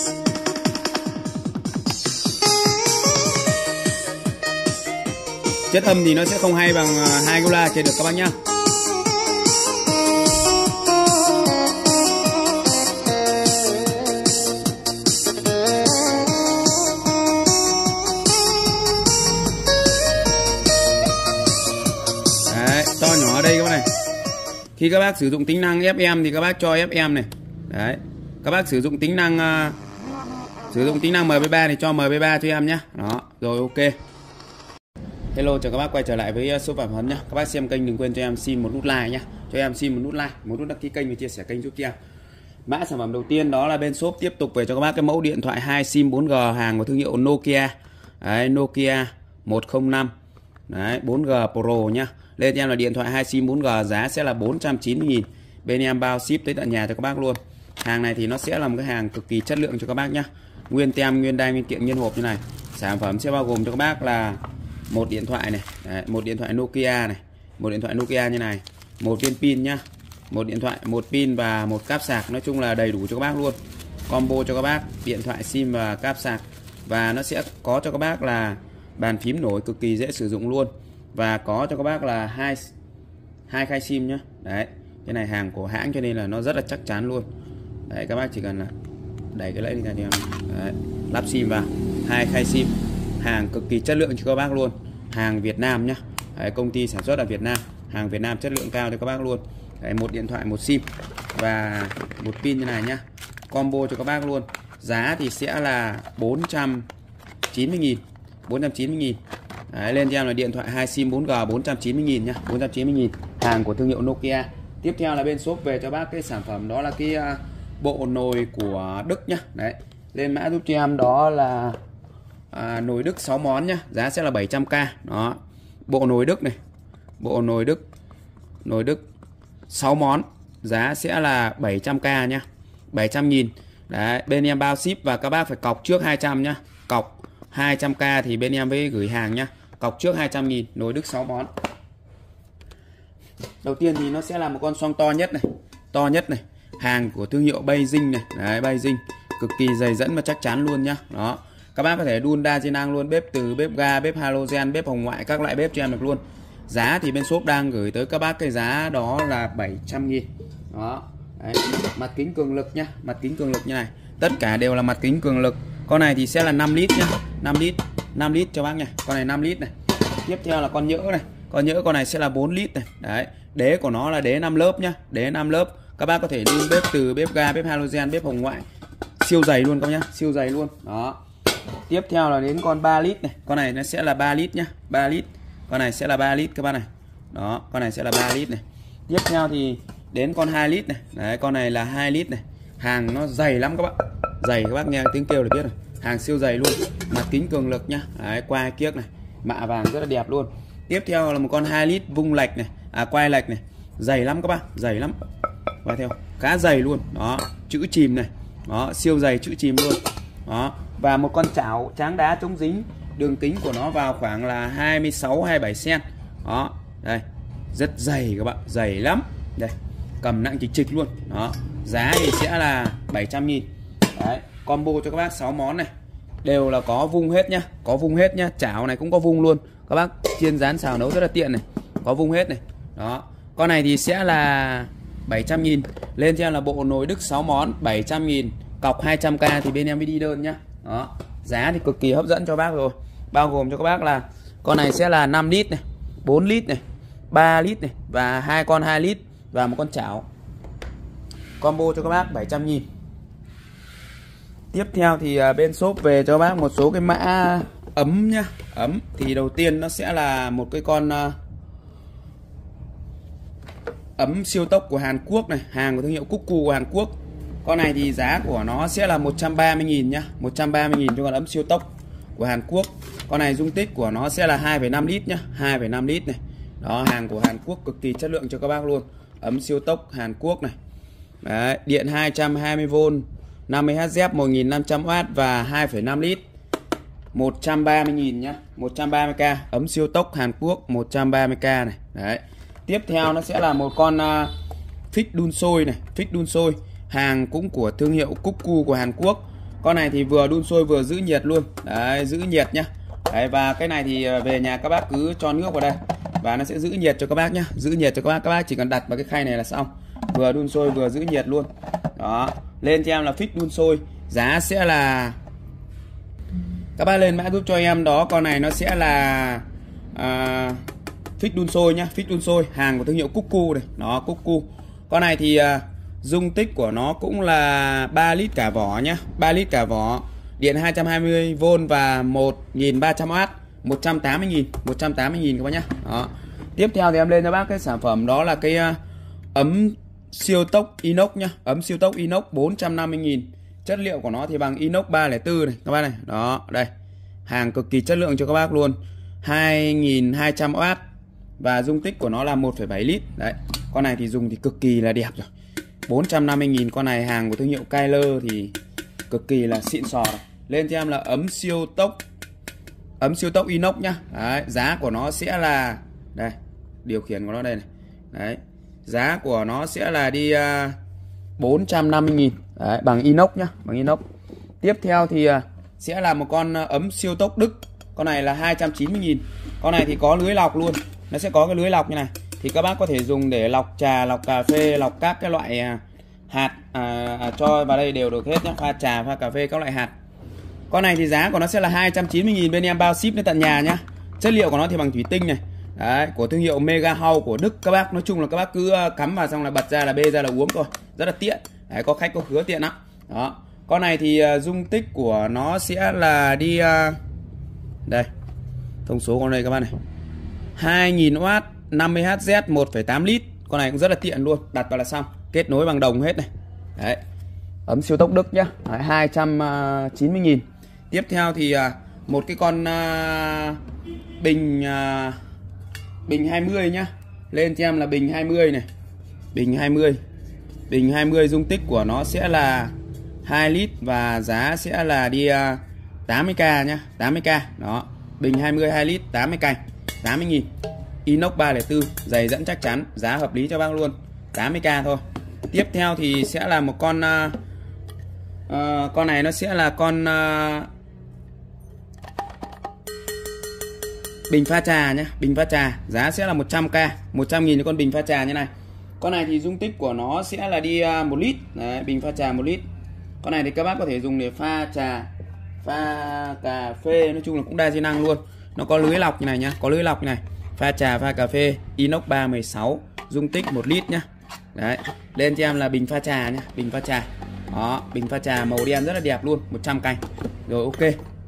Chất âm thì nó sẽ không hay bằng hai cái loa trên được các bác nhá. To nhỏ ở đây các bác này. Khi các bác sử dụng tính năng FM thì các bác cho FM này. Đấy. Các bác sử dụng tính năng MP3 thì cho MP3 cho em nhé. Đó, rồi ok. Hello, chào các bác quay trở lại với shop Phạm Huấn nhé. Các bác xem kênh đừng quên cho em xin một nút like nhé. Cho em xin một nút like, một nút đăng ký kênh và chia sẻ kênh giúp cho em. Mã sản phẩm đầu tiên đó là bên shop tiếp tục về cho các bác cái mẫu điện thoại 2 SIM 4G hàng của thương hiệu Nokia. Đấy, Nokia 105. Đấy, 4G Pro nhá. Lên cho em là điện thoại 2 sim 4G, giá sẽ là 490.000. Bên em bao ship tới tận nhà cho các bác luôn. Hàng này thì nó sẽ là một cái hàng cực kỳ chất lượng cho các bác nhá. Nguyên tem, nguyên đai, nguyên kiện, nguyên hộp như này. Sản phẩm sẽ bao gồm cho các bác là một điện thoại này, đấy, một điện thoại Nokia này, một điện thoại Nokia như này, một viên pin nhá, một điện thoại, một pin và một cáp sạc. Nói chung là đầy đủ cho các bác luôn. Combo cho các bác điện thoại, sim và cáp sạc. Và nó sẽ có cho các bác là bàn phím nổi cực kỳ dễ sử dụng luôn. Và có cho các bác là hai khai sim nhá. Đấy, cái này hàng của hãng cho nên là nó rất là chắc chắn luôn. Đấy, các bác chỉ cần là đẩy cái lẫy đi ra thì đấy, lắp sim vào, 2 khai sim. Hàng cực kỳ chất lượng cho các bác luôn. Hàng Việt Nam nhá. Đấy, công ty sản xuất ở Việt Nam, hàng Việt Nam chất lượng cao cho các bác luôn. Đấy, một điện thoại, một sim và một pin như này nhá. Combo cho các bác luôn. Giá thì sẽ là 490.000. 490.000. Đấy, lên cho em là điện thoại 2 sim 4G 490.000 nhá. 490.000. Hàng của thương hiệu Nokia. Tiếp theo là bên shop về cho bác cái sản phẩm đó là cái bộ nồi của Đức nhá. Đấy, lên mã giúp cho em đó là nồi Đức 6 món nhá. Giá sẽ là 700k. Đó, bộ nồi Đức này, bộ nồi Đức 6 món, giá sẽ là 700k nhá. 700.000. Đấy, bên em bao ship và các bác phải cọc trước 200 nhá. Cọc 200k thì bên em mới gửi hàng nhá. Cọc trước 200.000, nồi Đức 6 món. Đầu tiên thì nó sẽ là một con xoong to nhất này, to nhất này, hàng của thương hiệu Beijing này. Đấy, Beijing cực kỳ dày dẫn và chắc chắn luôn nhá. Đó, các bác có thể đun đa di năng luôn, bếp từ, bếp ga, bếp halogen, bếp hồng ngoại, các loại bếp cho em được luôn. Giá thì bên shop đang gửi tới các bác cái giá đó là 700.000. Đó. Đấy, mặt kính cường lực nhá, mặt kính cường lực như này. Tất cả đều là mặt kính cường lực. Con này thì sẽ là 5 lít nhá, 5 lít cho bác nha. Con này 5 lít này. Tiếp theo là con nhỡ này. Con nhỡ con này sẽ là 4 lít này. Đấy, đế của nó là đế 5 lớp nhá, đế 5 lớp. Các bác có thể đun bếp từ, bếp ga, bếp halogen, bếp hồng ngoại. Siêu dày luôn các bác nhá, siêu dày luôn. Đó. Tiếp theo là đến con 3 lít này. Con này nó sẽ là 3 lít nhá, 3 lít. Con này sẽ là 3 lít các bác này. Đó, con này sẽ là 3 lít này. Tiếp theo thì đến con 2 lít này. Đấy, con này là 2 lít này. Hàng nó dày lắm các bạn. Dày, các bác nghe tiếng kêu là biết rồi. Hàng siêu dày luôn. Mặt kính cường lực nhá. Đấy, quai kiếc này, mạ vàng rất là đẹp luôn. Tiếp theo là một con 2 lít vung lệch này, quai lệch này. Dày lắm các bác, dày lắm. Và theo khá dày luôn. Đó, chữ chìm này. Đó, siêu dày chữ chìm luôn. Đó, và một con chảo tráng đá chống dính. Đường kính của nó vào khoảng là 26-27 cm. Đó, đây. Rất dày các bạn, dày lắm. Đây, cầm nặng chịch chịch luôn. Đó, giá thì sẽ là 700.000. Đấy, combo cho các bác 6 món này. Đều là có vung hết nhá, có vung hết nhá. Chảo này cũng có vung luôn. Các bác chiên rán xào nấu rất là tiện này. Có vung hết này. Đó, con này thì sẽ là 700.000. Lên cho em là bộ nồi Đức 6 món 700.000. Cọc 200k thì bên em mới đi đơn nhá. Đó, giá thì cực kỳ hấp dẫn cho bác rồi. Bao gồm cho các bác là con này sẽ là 5 lít này, 4 lít này, 3 lít này và 2 con 2 lít và một con chảo. Combo cho các bác 700.000. Tiếp theo thì bên shop về cho bác một số cái mã ấm nhá. Ấm thì đầu tiên nó sẽ là một cái con ấm siêu tốc của Hàn Quốc này, hàng của thương hiệu Cuckoo của Hàn Quốc. Con này thì giá của nó sẽ là 130.000 nhá, 130.000 cho con ấm siêu tốc của Hàn Quốc. Con này dung tích của nó sẽ là 2,5 lít nhá, 2,5 lít này. Đó, hàng của Hàn Quốc cực kỳ chất lượng cho các bác luôn. Ấm siêu tốc Hàn Quốc này. Đấy, điện 220V, 50Hz, 1500W và 2,5 lít. 130.000 nhá, 130k. Ấm siêu tốc Hàn Quốc 130k này. Đấy. Tiếp theo nó sẽ là một con phích đun sôi này, phích đun sôi, hàng cũng của thương hiệu Cuckoo của Hàn Quốc. Con này thì vừa đun sôi vừa giữ nhiệt luôn. Đấy, giữ nhiệt nhá. Đấy, và cái này thì về nhà các bác cứ cho nước vào đây và nó sẽ giữ nhiệt cho các bác nhá, giữ nhiệt cho các bác chỉ cần đặt vào cái khay này là xong. Vừa đun sôi vừa giữ nhiệt luôn. Đó, lên cho em là phích đun sôi, giá sẽ là, các bác lên mã giúp cho em đó, con này nó sẽ là phích đun sôi nhá, phích đun sôi, hàng của thương hiệu Cuckoo này, nó Cuckoo. Con này thì dung tích của nó cũng là 3 lít cả vỏ nhá, 3 lít cả vỏ, điện 220V và 1300W, 180.000, 180.000 các bác nhá. Đó. Tiếp theo thì em lên cho bác cái sản phẩm đó là cái ấm siêu tốc inox nhá, ấm siêu tốc inox 450.000. Chất liệu của nó thì bằng inox 304 này các bác này. Đó, đây. Hàng cực kỳ chất lượng cho các bác luôn. 2200W và dung tích của nó là 1,7 lít. Đấy, con này thì dùng thì cực kỳ là đẹp rồi. 450.000, con này hàng của thương hiệu Kyler thì cực kỳ là xịn sò rồi. Lên cho em là ấm siêu tốc inox nhá. Đấy, giá của nó sẽ là đây, điều khiển của nó đây này. Đấy, giá của nó sẽ là đi 450.000. Đấy, bằng inox nhá, bằng inox. Tiếp theo thì sẽ là một con ấm siêu tốc Đức. Con này là 290.000. Con này thì có lưới lọc luôn. Nó sẽ có cái lưới lọc như này. Thì các bác có thể dùng để lọc trà, lọc cà phê, lọc các cái loại hạt cho vào đây đều được hết nhé. Pha trà, pha cà phê, các loại hạt. Con này thì giá của nó sẽ là 290.000, bên em bao ship đến tận nhà nhá. Chất liệu của nó thì bằng thủy tinh này. Đấy, của thương hiệu Mega House của Đức các bác. Nói chung là các bác cứ cắm vào xong là bật ra là bê ra là uống thôi. Rất là tiện. Đấy, có khách có khứa tiện lắm. Đó. Con này thì dung tích của nó sẽ là đi đây. Thông số con đây các bác này. 2000W, 50Hz, 1,8 lít. Con này cũng rất là tiện luôn, đặt vào là xong. Kết nối bằng đồng hết này. Đấy. Ấm siêu tốc Đức nhá. 290.000. Tiếp theo thì một cái con bình 20 nhá. Lên cho em là bình 20 này. Bình 20 dung tích của nó sẽ là 2 lít và giá sẽ là đi 80k nhá, 80k. Đó. Bình 20 2 lít 80 cành, 80.000. Inox 304, dày dẫn chắc chắn, giá hợp lý cho bác luôn, 80k thôi. Tiếp theo thì sẽ là một con này nó sẽ là con bình pha trà nhé, bình pha trà, giá sẽ là 100k, 100.000 cho con bình pha trà như này. Con này thì dung tích của nó sẽ là đi 1 lít. Đấy, bình pha trà 1 lít. Con này thì các bác có thể dùng để pha trà, pha cà phê, nói chung là cũng đa chức năng luôn. Nó có lưới lọc như này nhá, có lưới lọc như này. Pha trà, pha cà phê, inox 316, dung tích 1 lít nhá. Đấy, lên cho em là bình pha trà nhá, bình pha trà. Đó, bình pha trà màu đen rất là đẹp luôn, 100 cành. Rồi ok.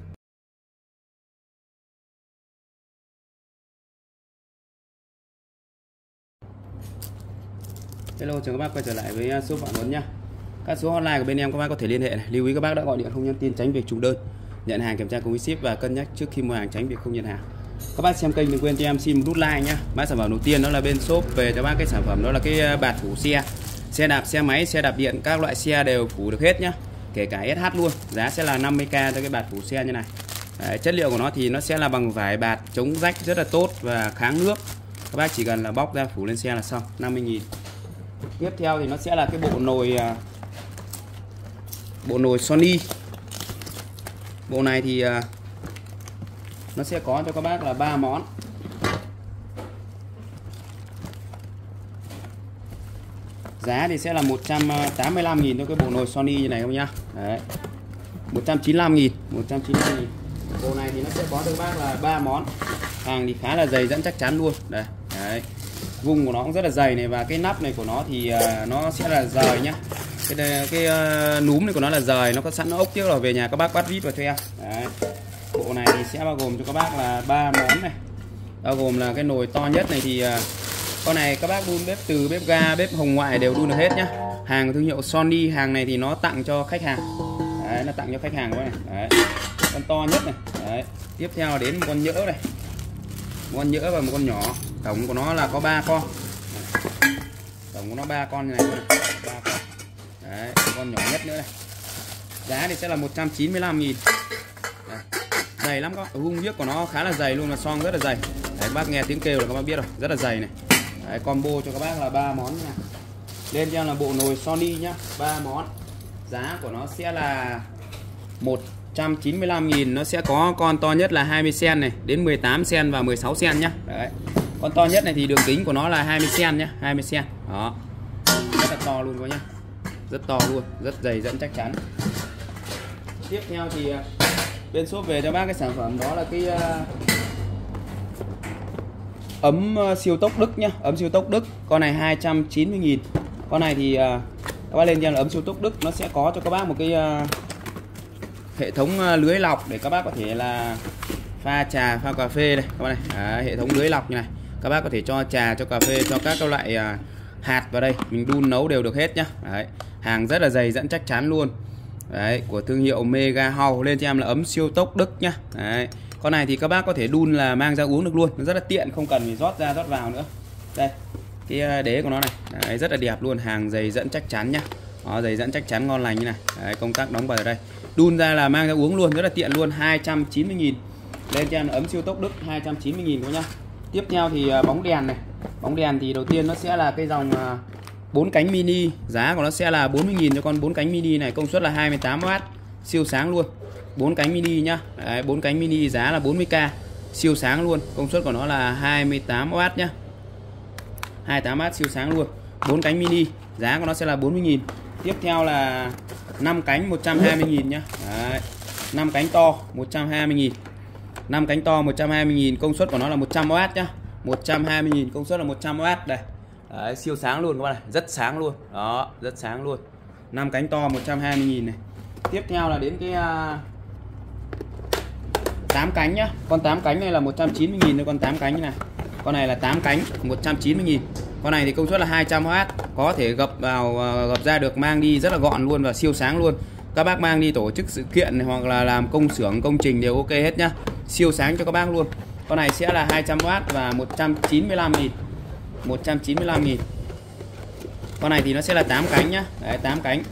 Hello, chào các bác quay trở lại với shop Phạm Tuấn nhá. Các số hotline của bên em các bác có thể liên hệ này. Lưu ý các bác đã gọi điện không nhắn tin tránh việc trùng đơn. Nhận hàng kiểm tra cùng với ship và cân nhắc trước khi mua hàng tránh việc không nhận hàng. Các bác xem kênh đừng quên cho em xin một nút like nhá. Mã sản phẩm đầu tiên đó là bên shop về cho bác cái sản phẩm đó là cái bạt phủ xe. Xe đạp, xe máy, xe đạp điện, các loại xe đều phủ được hết nhá. Kể cả SH luôn. Giá sẽ là 50k cho cái bạt phủ xe như này. Đấy, chất liệu của nó thì nó sẽ là bằng vải bạt chống rách rất là tốt và kháng nước. Các bác chỉ cần là bóc ra phủ lên xe là xong, 50.000. Tiếp theo thì nó sẽ là cái bộ nồi Sony. Bộ này thì nó sẽ có cho các bác là 3 món. Giá thì sẽ là 185.000 cho cái bộ nồi Sony như này không nhá. Đấy. 195.000. Bộ này thì nó sẽ có cho các bác là 3 món. Hàng thì khá là dày dẫn chắc chắn luôn. Đây. Đấy. Vùng của nó cũng rất là dày này và cái nắp này của nó thì nó sẽ là rời nhá. Cái núm này của nó là rời, nó có sẵn ốc trước rồi, về nhà các bác bắt vít vào cho em. Đấy. Bộ này thì sẽ bao gồm cho các bác là 3 món này. Bao gồm là cái nồi to nhất này thì con này các bác đun bếp từ, bếp ga, bếp hồng ngoại đều đun được hết nhá. Hàng thương hiệu Sony, hàng này thì nó tặng cho khách hàng. Đấy, nó tặng cho khách hàng của này. Đấy. Con to nhất này. Đấy. Tiếp theo đến một con nhỡ này. Một con nhỡ và một con nhỏ. Tổng của nó là có 3 con. Tổng của nó 3 con như này thôi. 3 con. Đấy, con nhỏ nhất nữa này. Giá thì sẽ là 195.000. Dày lắm các bác. Hung viết của nó khá là dày luôn, mà xoong rất là dày. Đấy, các bác nghe tiếng kêu là các bác biết rồi, rất là dày này. Đấy, combo cho các bác là 3 món nha. Lên cho là bộ nồi Sony nhá, 3 món. Giá của nó sẽ là 195.000. Nó sẽ có con to nhất là 20 cm này, đến 18 cm và 16 cm nhá. Đấy. Con to nhất này thì đường kính của nó là 20 cm nhá, 20 cm. Đó. Rất là to luôn các nhá. Rất to luôn, rất dày dẫn chắc chắn. Tiếp theo thì bên shop về cho bác cái sản phẩm đó là cái ấm siêu tốc Đức nhá, ấm siêu tốc Đức. Con này 290.000. Con này thì các bác lên cho là ấm siêu tốc Đức, nó sẽ có cho các bác một cái hệ thống lưới lọc để các bác có thể là pha trà, pha cà phê đây các bác này. Đấy, hệ thống lưới lọc như này. Các bác có thể cho trà, cho cà phê, cho các loại hạt vào đây, mình đun nấu đều được hết nhá. Đấy. Hàng rất là dày dẫn chắc chắn luôn. Đấy, của thương hiệu Mega House. Lên cho em là ấm siêu tốc Đức nhá. Đấy. Con này thì các bác có thể đun là mang ra uống được luôn, nó rất là tiện, không cần phải rót ra rót vào nữa. Đây, cái đế của nó này. Đấy, rất là đẹp luôn, hàng dày dẫn chắc chắn nhá. Đó, dày dẫn chắc chắn ngon lành như này. Đấy, công tắc đóng vào ở đây. Đun ra là mang ra uống luôn, rất là tiện luôn, 290.000. Lên cho em là ấm siêu tốc Đức 290.000 các nhá. Tiếp theo thì bóng đèn này. Bóng đèn thì đầu tiên nó sẽ là cái dòng 4 cánh mini, giá của nó sẽ là 40.000 cho con 4 cánh mini này, công suất là 28W, siêu sáng luôn. 4 cánh mini nhá. Đấy, 4 cánh mini giá là 40k, siêu sáng luôn, công suất của nó là 28W nhá. 28W siêu sáng luôn. 4 cánh mini, giá của nó sẽ là 40.000. Tiếp theo là 5 cánh 120.000 nhá. Đấy, 5 cánh to 120.000. 5 cánh to 120.000, công suất của nó là 100W nhá. 120.000, công suất là 100W đây. Đấy, siêu sáng luôn các bạn này, rất sáng luôn. Đó, rất sáng luôn. 5 cánh to 120.000 này. Tiếp theo là đến cái 8 cánh nhá. Con 8 cánh này là 190.000 thôi, con 8 cánh như này. Con này là 8 cánh 190.000. Con này thì công suất là 200W, có thể gập vào gập ra được, mang đi rất là gọn luôn và siêu sáng luôn. Các bác mang đi tổ chức sự kiện này, hoặc là làm công xưởng công trình đều ok hết nhá. Siêu sáng cho các bác luôn. Con này sẽ là 200W và 195.000. 195.000. Con này thì nó sẽ là 8 cánh nhá. Đấy, 8 cánh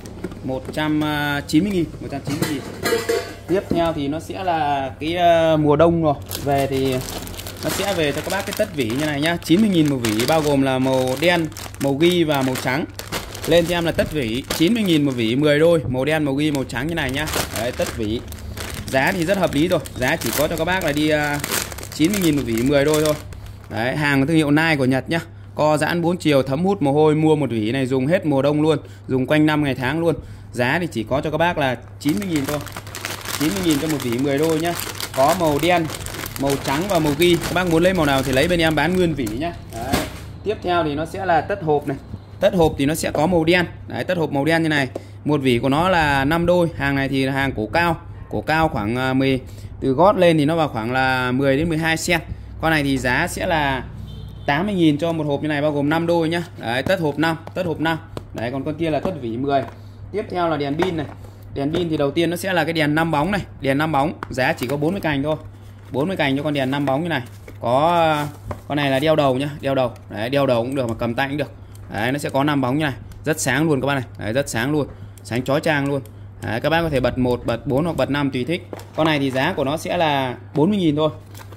190.000. 190.000. Tiếp theo thì nó sẽ là cái mùa đông rồi. Về thì nó sẽ về cho các bác cái tất vỉ như này nhá. 90.000 một vỉ, bao gồm là màu đen, màu ghi và màu trắng. Lên cho em là tất vỉ 90.000 một vỉ, 10 đôi, màu đen, màu ghi, màu trắng như này nhá. Đấy, tất vỉ. Giá thì rất hợp lý rồi, giá chỉ có cho các bác là đi 90.000 một vỉ, 10 đôi thôi. Đấy, hàng thương hiệu Nike của Nhật nhá. Co giãn 4 chiều, thấm hút mồ hôi, mua một vỉ này dùng hết mùa đông luôn, dùng quanh năm ngày tháng luôn. Giá thì chỉ có cho các bác là 90.000 thôi. 90.000 cho một vỉ 10 đôi nhá. Có màu đen, màu trắng và màu ghi. Các bác muốn lấy màu nào thì lấy, bên em bán nguyên vỉ nhá. Đấy. Tiếp theo thì nó sẽ là tất hộp này. Tất hộp thì nó sẽ có màu đen. Đấy, tất hộp màu đen như này. Một vỉ của nó là 5 đôi. Hàng này thì là hàng cổ cao. Cổ cao khoảng 10, từ gót lên thì nó vào khoảng là 10 đến 12 cm. Con này thì giá sẽ là 80.000 cho một hộp như này, bao gồm 5 đôi nhá. Đấy, tất hộp 5, tất hộp 5. Đấy, còn con kia là tất vỉ 10. Tiếp theo là đèn pin này. Đèn pin thì đầu tiên nó sẽ là cái đèn 5 bóng này, đèn 5 bóng, giá chỉ có 40 cành thôi. 40 cành cho con đèn 5 bóng như này. Có con này là đeo đầu nhá, đeo đầu. Đấy, đeo đầu cũng được mà cầm tay cũng được. Đấy, nó sẽ có 5 bóng như này, rất sáng luôn các bạn này. Đấy, rất sáng luôn, sáng chói chang luôn. Đấy, các bác có thể bật 1, bật 4 hoặc bật 5 tùy thích. Con này thì giá của nó sẽ là 40.000 thôi.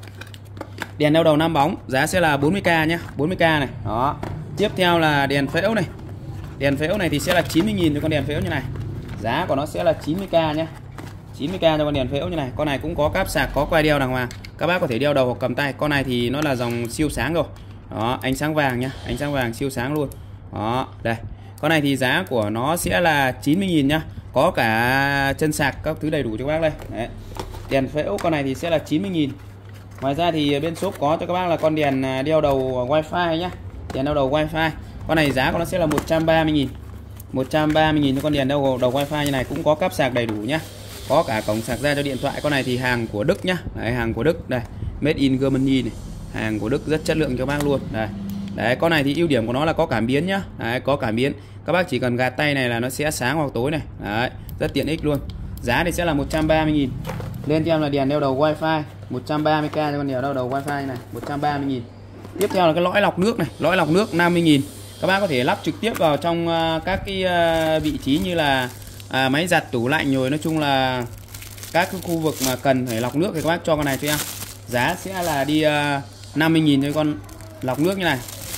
Đèn đeo đầu 5 bóng, giá sẽ là 40k nhá, 40k này. Đó. Tiếp theo là đèn phễu này. Đèn phễu này thì sẽ là 90.000 cho con đèn phễu như này. Giá của nó sẽ là 90k nhá. 90k cho con đèn phễu như này. Con này cũng có cáp sạc, có quai đeo đàng hoàng. Các bác có thể đeo đầu hoặc cầm tay. Con này thì nó là dòng siêu sáng rồi. Đó, ánh sáng vàng nhá, ánh sáng vàng siêu sáng luôn. Đó, đây. Con này thì giá của nó sẽ là 90.000 nhá. Có cả chân sạc các thứ đầy đủ cho các bác đây. Đấy. Đèn phễu con này thì sẽ là 90.000. Ngoài ra thì bên shop có cho các bác là con đèn đeo đầu wifi nhá. Đèn đeo đầu wifi. Con này giá của nó sẽ là 130.000. 130.000 cho con đèn đeo đầu wifi như này, cũng có cáp sạc đầy đủ nhá. Có cả cổng sạc ra cho điện thoại. Con này thì hàng của Đức nhá. Đấy, hàng của Đức đây. Made in Germany này. Hàng của Đức rất chất lượng cho bác luôn. Đây. Đấy, con này thì ưu điểm của nó là có cảm biến nhá. Đấy, có cảm biến. Các bác chỉ cần gạt tay này là nó sẽ sáng hoặc tối này. Đấy, rất tiện ích luôn. Giá thì sẽ là 130.000. Lên cho em là đèn đeo đầu wifi 130k cho con đèn đeo đầu wifi này, 130.000. Tiếp theo là cái lõi lọc nước này, lõi lọc nước 50.000. Các bác có thể lắp trực tiếp vào trong các cái vị trí như là máy giặt, tủ lạnh, rồi nói chung là các cái khu vực mà cần phải lọc nước thì các bác cho con này cho em. Giá sẽ là đi 50.000 cho con lọc nước như này.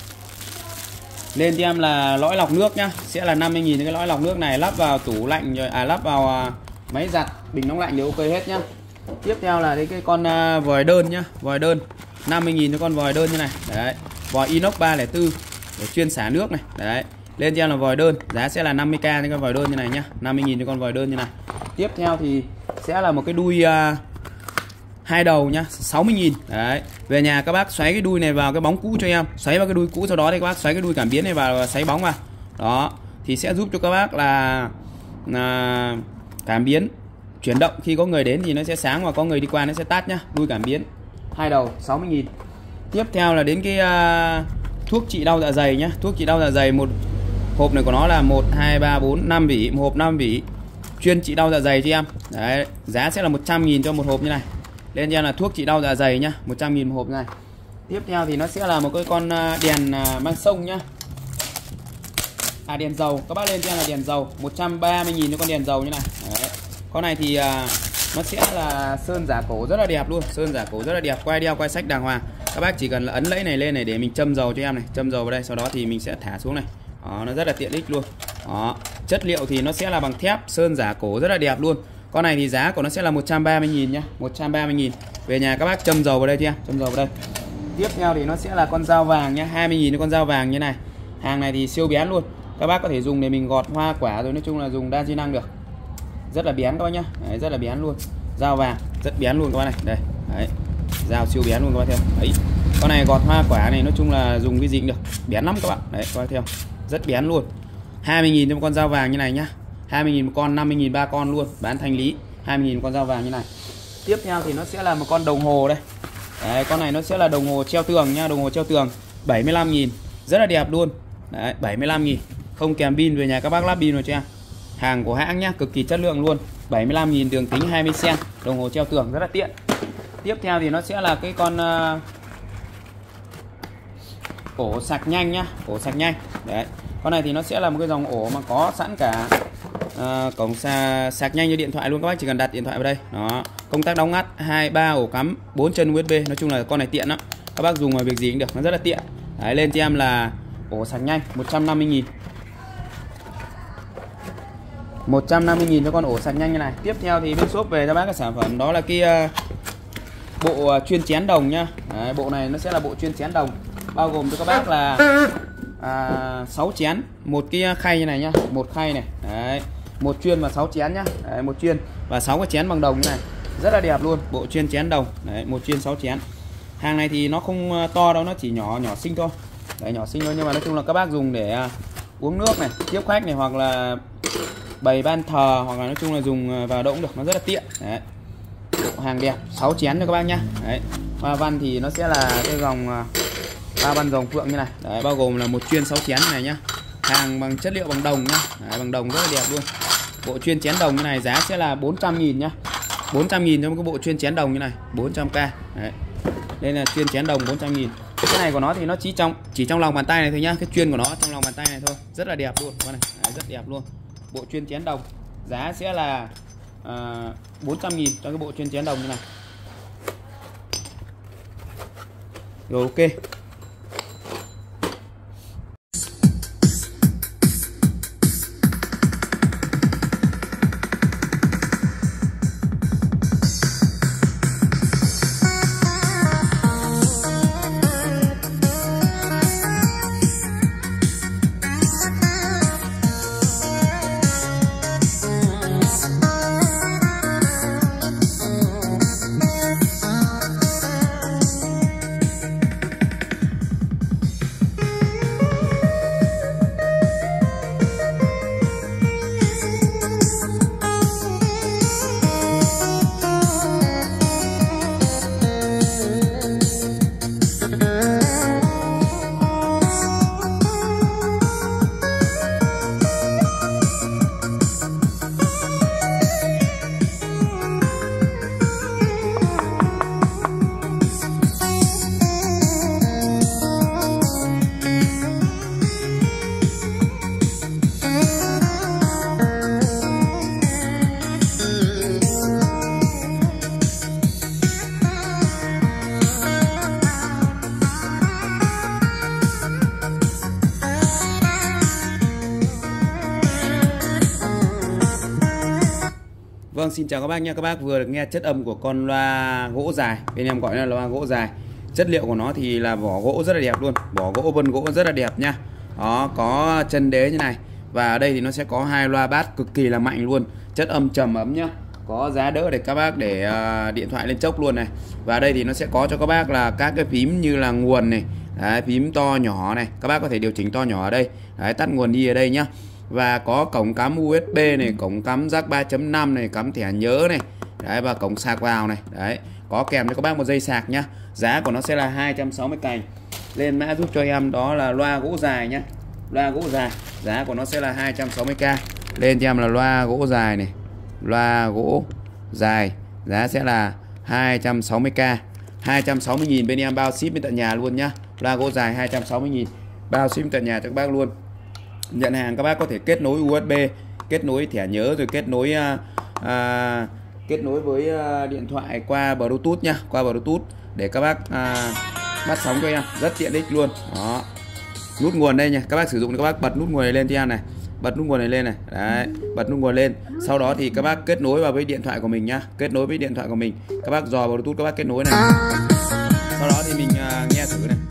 Lên cho em là lõi lọc nước nhá, sẽ là 50.000 cho cái lõi lọc nước này, lắp vào tủ lạnh rồi lắp vào máy giặt, bình nóng lạnh đều ok hết nhá. Tiếp theo là cái con vòi đơn nhá, vòi đơn 50.000 cho con vòi đơn như này. Đấy, vòi inox 304 để chuyên xả nước này. Đấy, lên cho em là vòi đơn, giá sẽ là 50k cho con vòi đơn như này nhá, 50.000 cho con vòi đơn như này. Tiếp theo thì sẽ là một cái đuôi hai đầu nhá, 60.000. Đấy, về nhà các bác xoáy cái đuôi này vào cái bóng cũ cho em, xoáy vào cái đuôi cũ, sau đó thì các bác xoáy cái đuôi cảm biến này vào và xoáy bóng vào. Đó, thì sẽ giúp cho các bác là cảm biến chuyển động, khi có người đến thì nó sẽ sáng và có người đi qua nó sẽ tắt nhá. Đuôi cảm biến hai đầu 60.000. Tiếp theo là đến cái thuốc trị đau dạ dày nhá. Thuốc trị đau dạ dày, một hộp này của nó là 1, 2, 3, 4, 5 vỉ, một hộp 5 vỉ. chuyên trị đau dạ dày cho em. Đấy, giá sẽ là 100.000 cho một hộp như này. Lên cho em là thuốc trị đau dạ dày nhá, 100.000 một hộp này. Tiếp theo thì nó sẽ là một cái con đèn mang sông nhá. Đèn dầu, các bác lên cho em là đèn dầu, 130.000 cho con đèn dầu như này. Đấy. Con này thì nó sẽ là sơn giả cổ rất là đẹp luôn, sơn giả cổ rất là đẹp, quay đeo quay sách đàng hoàng. Các bác chỉ cần là ấn lẫy này lên này để mình châm dầu cho em này, châm dầu vào đây, sau đó thì mình sẽ thả xuống này. Đó, nó rất là tiện ích luôn. Đó, chất liệu thì nó sẽ là bằng thép, sơn giả cổ rất là đẹp luôn. Con này thì giá của nó sẽ là 130.000 nhá, 130.000. Về nhà các bác châm dầu vào đây cho em, châm dầu vào đây. Tiếp theo thì nó sẽ là con dao vàng nhá, 20.000 cho con dao vàng như này. Hàng này thì siêu bén luôn. Các bác có thể dùng để mình gọt hoa quả rồi, nói chung là dùng đa di năng được. Rất là bén các bác nhá. Đấy, rất là bén luôn. Dao vàng rất bén luôn các bác này. Đây. Đấy. Dao siêu bén luôn các bác theo. Đấy. Con này gọt hoa quả này nói chung là dùng cái gì cũng được. Bén lắm các bạn. Đấy, các bác theo. Rất bén luôn. 20.000 cho một con dao vàng như này nhá. 20.000 một con, 50.000 ba con luôn, bán thanh lý. 20.000 một con dao vàng như này. Tiếp theo thì nó sẽ là một con đồng hồ đây. Đấy, con này nó sẽ là đồng hồ treo tường nha, đồng hồ treo tường, 75.000. Rất là đẹp luôn. Đấy, 75.000. Không kèm pin, về nhà các bác lắp pin vào cho em. Hàng của hãng nhá, cực kỳ chất lượng luôn. 75.000, đường kính 20 cm, đồng hồ treo tường rất là tiện. Tiếp theo thì nó sẽ là cái con ổ sạc nhanh nhá, ổ sạc nhanh. Đấy. Con này thì nó sẽ là một cái dòng ổ mà có sẵn cả cổng sạc nhanh như điện thoại luôn, các bác chỉ cần đặt điện thoại vào đây. Đó, công tắc đóng ngắt, 2-3 ổ cắm, 4 chân USB, nói chung là con này tiện lắm. Các bác dùng vào việc gì cũng được, nó rất là tiện. Đấy, lên cho em là ổ sạc nhanh 150.000. 150.000 cho con ổ sạc nhanh như này. Tiếp theo thì bên shop về cho bác cái sản phẩm đó là cái bộ chuyên chén đồng nhá. Đấy, bộ này nó sẽ là bộ chuyên chén đồng, bao gồm cho các bác là 6 chén, một cái khay như này nhá, một khay này. Đấy, một chuyên và 6 chén nhá. Đấy, một chuyên và 6 cái chén bằng đồng như này. Rất là đẹp luôn, bộ chuyên chén đồng. Đấy, một chuyên 6 chén. Hàng này thì nó không to đâu, nó chỉ nhỏ xinh thôi. Đấy, nhỏ xinh thôi, nhưng mà nói chung là các bác dùng để uống nước này, tiếp khách này, hoặc là bày ban thờ, hoặc là nói chung là dùng vào đâu cũng được, nó rất là tiện. Đấy, bộ hàng đẹp, 6 chén cho các bác nhá. Đấy, hoa văn thì nó sẽ là cái dòng hoa văn rồng phượng như này. Đấy, bao gồm là một chuyên 6 chén như này nhá. Hàng bằng chất liệu bằng đồng nhá. Đấy, bằng đồng rất là đẹp luôn. Bộ chuyên chén đồng như này giá sẽ là 400.000 nhá. 400.000 cho một cái bộ chuyên chén đồng như này, 400k. Đấy. Đây là chuyên chén đồng 400.000. Cái này của nó thì nó chỉ trong lòng bàn tay này thôi nhá. Cái chuyên của nó trong lòng bàn tay này thôi, rất là đẹp luôn con này. Đấy, rất đẹp luôn. Bộ chuyên chén đồng giá sẽ là 400.000 cho cái bộ chuyên chén đồng như này. Rồi, ok. Vâng, xin chào các bác nha. Các bác vừa được nghe chất âm của con loa gỗ dài, bên em gọi là loa gỗ dài. Chất liệu của nó thì là vỏ gỗ rất là đẹp luôn, vỏ gỗ vân gỗ rất là đẹp nha. Đó, có chân đế như này. Và ở đây thì nó sẽ có 2 loa bass cực kỳ là mạnh luôn, chất âm trầm ấm nhá. Có giá đỡ để các bác để điện thoại lên chốc luôn này. Và đây thì nó sẽ có cho các bác là các cái phím như là nguồn này. Đấy, phím to nhỏ này, các bác có thể điều chỉnh to nhỏ ở đây. Đấy, tắt nguồn đi ở đây nhá. Và có cổng cắm USB này, cổng cắm jack 3.5 này, cắm thẻ nhớ này. Đấy, và cổng sạc vào này. Đấy, có kèm cho các bác một dây sạc nhá. Giá của nó sẽ là 260 cành. Lên mã giúp cho em đó là loa gỗ dài nhá. Loa gỗ dài, giá của nó sẽ là 260k. Lên cho em là loa gỗ dài này. loa gỗ dài, giá sẽ là 260k. 260.000 bên em bao ship bên tận nhà luôn nhá. Loa gỗ dài 260.000 bao ship tận nhà cho các bác luôn. Nhận hàng các bác có thể kết nối USB, kết nối thẻ nhớ, rồi kết nối với điện thoại qua Bluetooth nhá, qua Bluetooth để các bác bắt sóng cho em, rất tiện ích luôn. Đó. Nút nguồn đây nha, các bác sử dụng thì các bác bật nút nguồn này lên cho em này, bật nút nguồn này lên này. Đấy, bật nút nguồn lên. Sau đó thì các bác kết nối vào với điện thoại của mình nhá, kết nối với điện thoại của mình. Các bác dò Bluetooth các bác kết nối này. Sau đó thì mình nghe thử này.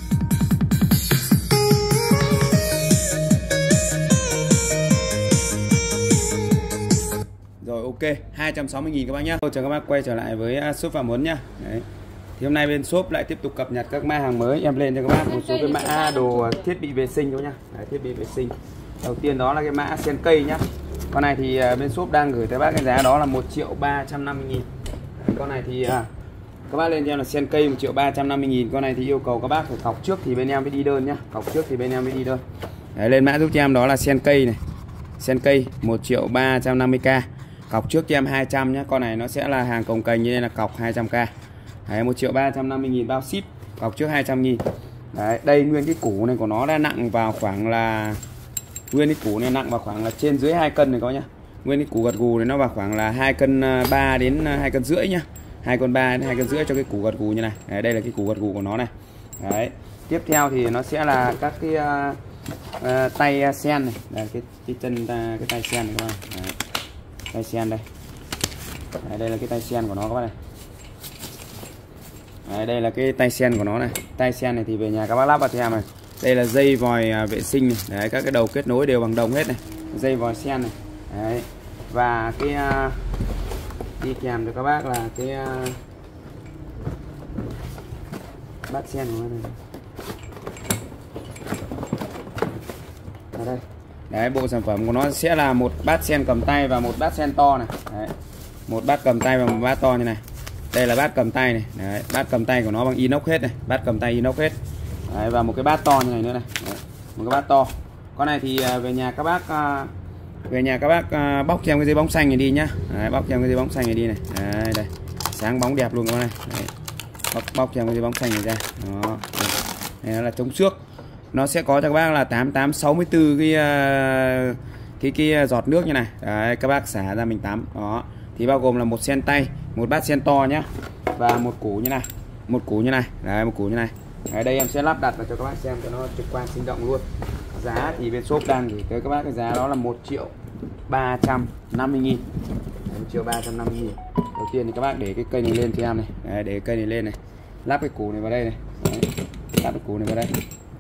Rồi ok, 260.000 các bác nhé. Chào các bác quay trở lại với shop Phạm Huấn nhá. Đấy. Thì hôm nay bên shop lại tiếp tục cập nhật các mã hàng mới, em lên cho các bác một số cái mã đồ thiết bị vệ sinh thôi nhá. Đấy, thiết bị vệ sinh. Đầu tiên đó là cái mã sen cây nhá. Con này thì bên shop đang gửi tới bác cái giá đó là 1.350.000. Con này thì các bác lên cho em là sen cây 1.350.000. Con này thì yêu cầu các bác phải cọc trước thì bên em mới đi đơn nhá. Cọc trước thì bên em mới đi đơn. Đấy, lên mã giúp cho em đó là sen cây này. Sen cây 1.350k. Cọc trước cho em 200 nhé. Con này nó sẽ là hàng cồng kềnh như nên là cọc 200k. Đấy, 1.350.000 bao ship, cọc trước 200.000. Đấy, đây nguyên cái củ này của nó đã nặng vào khoảng là nguyên cái củ này nặng vào khoảng là trên dưới 2 cân này có nhá. Nguyên cái củ gật gù này nó vào khoảng là 2 cân 3 đến 2 cân rưỡi nhá. 2 cân 3 đến 2 cân rưỡi cho cái củ gật gù như này. Đấy, đây là cái củ gật gù của nó này. Đấy. Tiếp theo thì nó sẽ là các cái tay sen này. Đây, cái chân cái tay sen này các bạn. Đấy. Tay sen đây. Đấy, đây là cái tay sen của nó các bạn này. Đấy, đây là cái tay sen của nó này. Tay sen này thì về nhà các bác lắp vào cho em này. Đây là dây vòi vệ sinh này. Đấy, các cái đầu kết nối đều bằng đồng hết này. Dây vòi sen này. Đấy. Và cái đi kèm cho các bác là cái bát sen của nó này. Ở đây. Đấy, bộ sản phẩm của nó sẽ là một bát sen cầm tay và một bát sen to này. Đấy. Một bát cầm tay và một bát to như này. Đây là bát cầm tay này. Đấy, bát cầm tay của nó bằng inox hết này, bát cầm tay inox hết. Đấy, và một cái bát to như này nữa này. Đấy, một cái bát to. Con này thì về nhà các bác bóc cho em cái giấy bóng xanh này đi nhá. Đấy, bóc cho em cái giấy bóng xanh này đi này. Đấy, đây. Sáng bóng đẹp luôn các này. Đấy. Bóc cho em cái giấy bóng xanh này ra. Đó. Đây là chống xước. Nó sẽ có cho các bác là 8864 cái giọt nước như này. Đấy, các bác xả ra mình tắm. Đó. Thì bao gồm là một sen tay, một bát sen to nhá, và một củ như này, một củ như này. Đấy, một củ như này. Đấy, đây em sẽ lắp đặt vào cho các bác xem cho nó trực quan sinh động luôn. Giá thì bên shop đang gửi tới các bác cái giá đó là 1.350.000. 1.350.000. Đầu tiên thì các bác để cái cây này lên cho em này. Đấy, để cây này lên này, lắp cái củ này vào đây này. Đấy, lắp cái củ này vào đây.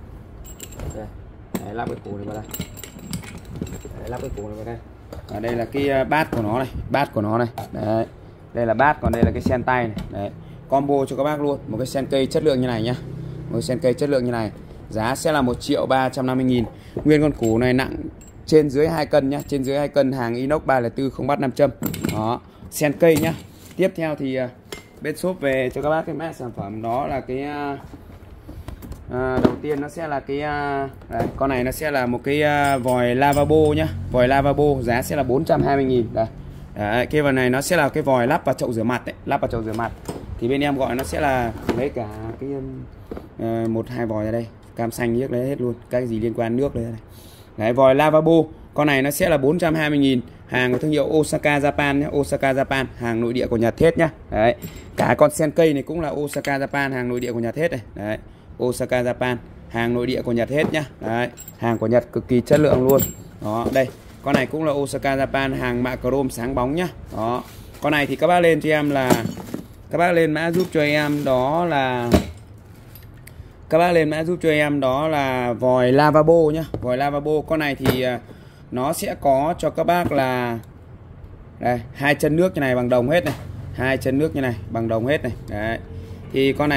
Đấy, lắp cái củ này vào đây. Đấy, lắp cái củ này vào đây. Và đây là cái bát của nó này, bát của nó này. Đấy. Đây là bát, còn đây là cái sen tay này. Đấy. Combo cho các bác luôn, một cái sen cây chất lượng như này nhá. Một cái sen cây chất lượng như này. Giá sẽ là 1.350.000. Nguyên con củ này nặng trên dưới 2 cân nhá, trên dưới 2 cân, hàng inox 304 không bắt nam châm. Đó, sen cây nhá. Tiếp theo thì bên shop về cho các bác cái mã sản phẩm đó là cái đầu tiên nó sẽ là cái đây, con này nó sẽ là một cái vòi lavabo nhá, vòi lavabo, giá sẽ là 420.000. Đây. Đấy, cái vòi này nó sẽ là cái vòi lắp vào chậu rửa mặt đấy, lắp vào chậu rửa mặt. Thì bên em gọi nó sẽ là lấy cả cái 1-2 vòi ra đây, cam xanh nước lấy hết luôn, các cái gì liên quan nước đây này. Đấy, vòi lavabo, con này nó sẽ là 420.000, hàng của thương hiệu Osaka Japan nhé, Osaka Japan, hàng nội địa của Nhật hết nhá. Đấy, cả con sen cây này cũng là Osaka Japan, hàng nội địa của Nhật hết này. Đấy, Osaka Japan, hàng nội địa của Nhật hết nhá. Đấy, hàng của Nhật cực kỳ chất lượng luôn. Đó, đây, con này cũng là Osaka Japan, hàng mạ chrome sáng bóng nhá. Đó, con này thì các bác lên cho em là, các bác lên mã giúp cho em đó là, các bác lên mã giúp cho em đó là vòi lavabo nhá, vòi lavabo. Con này thì nó sẽ có cho các bác là đây, 2 chân nước như này bằng đồng hết này, 2 chân nước như này bằng đồng hết này. Đấy, thì con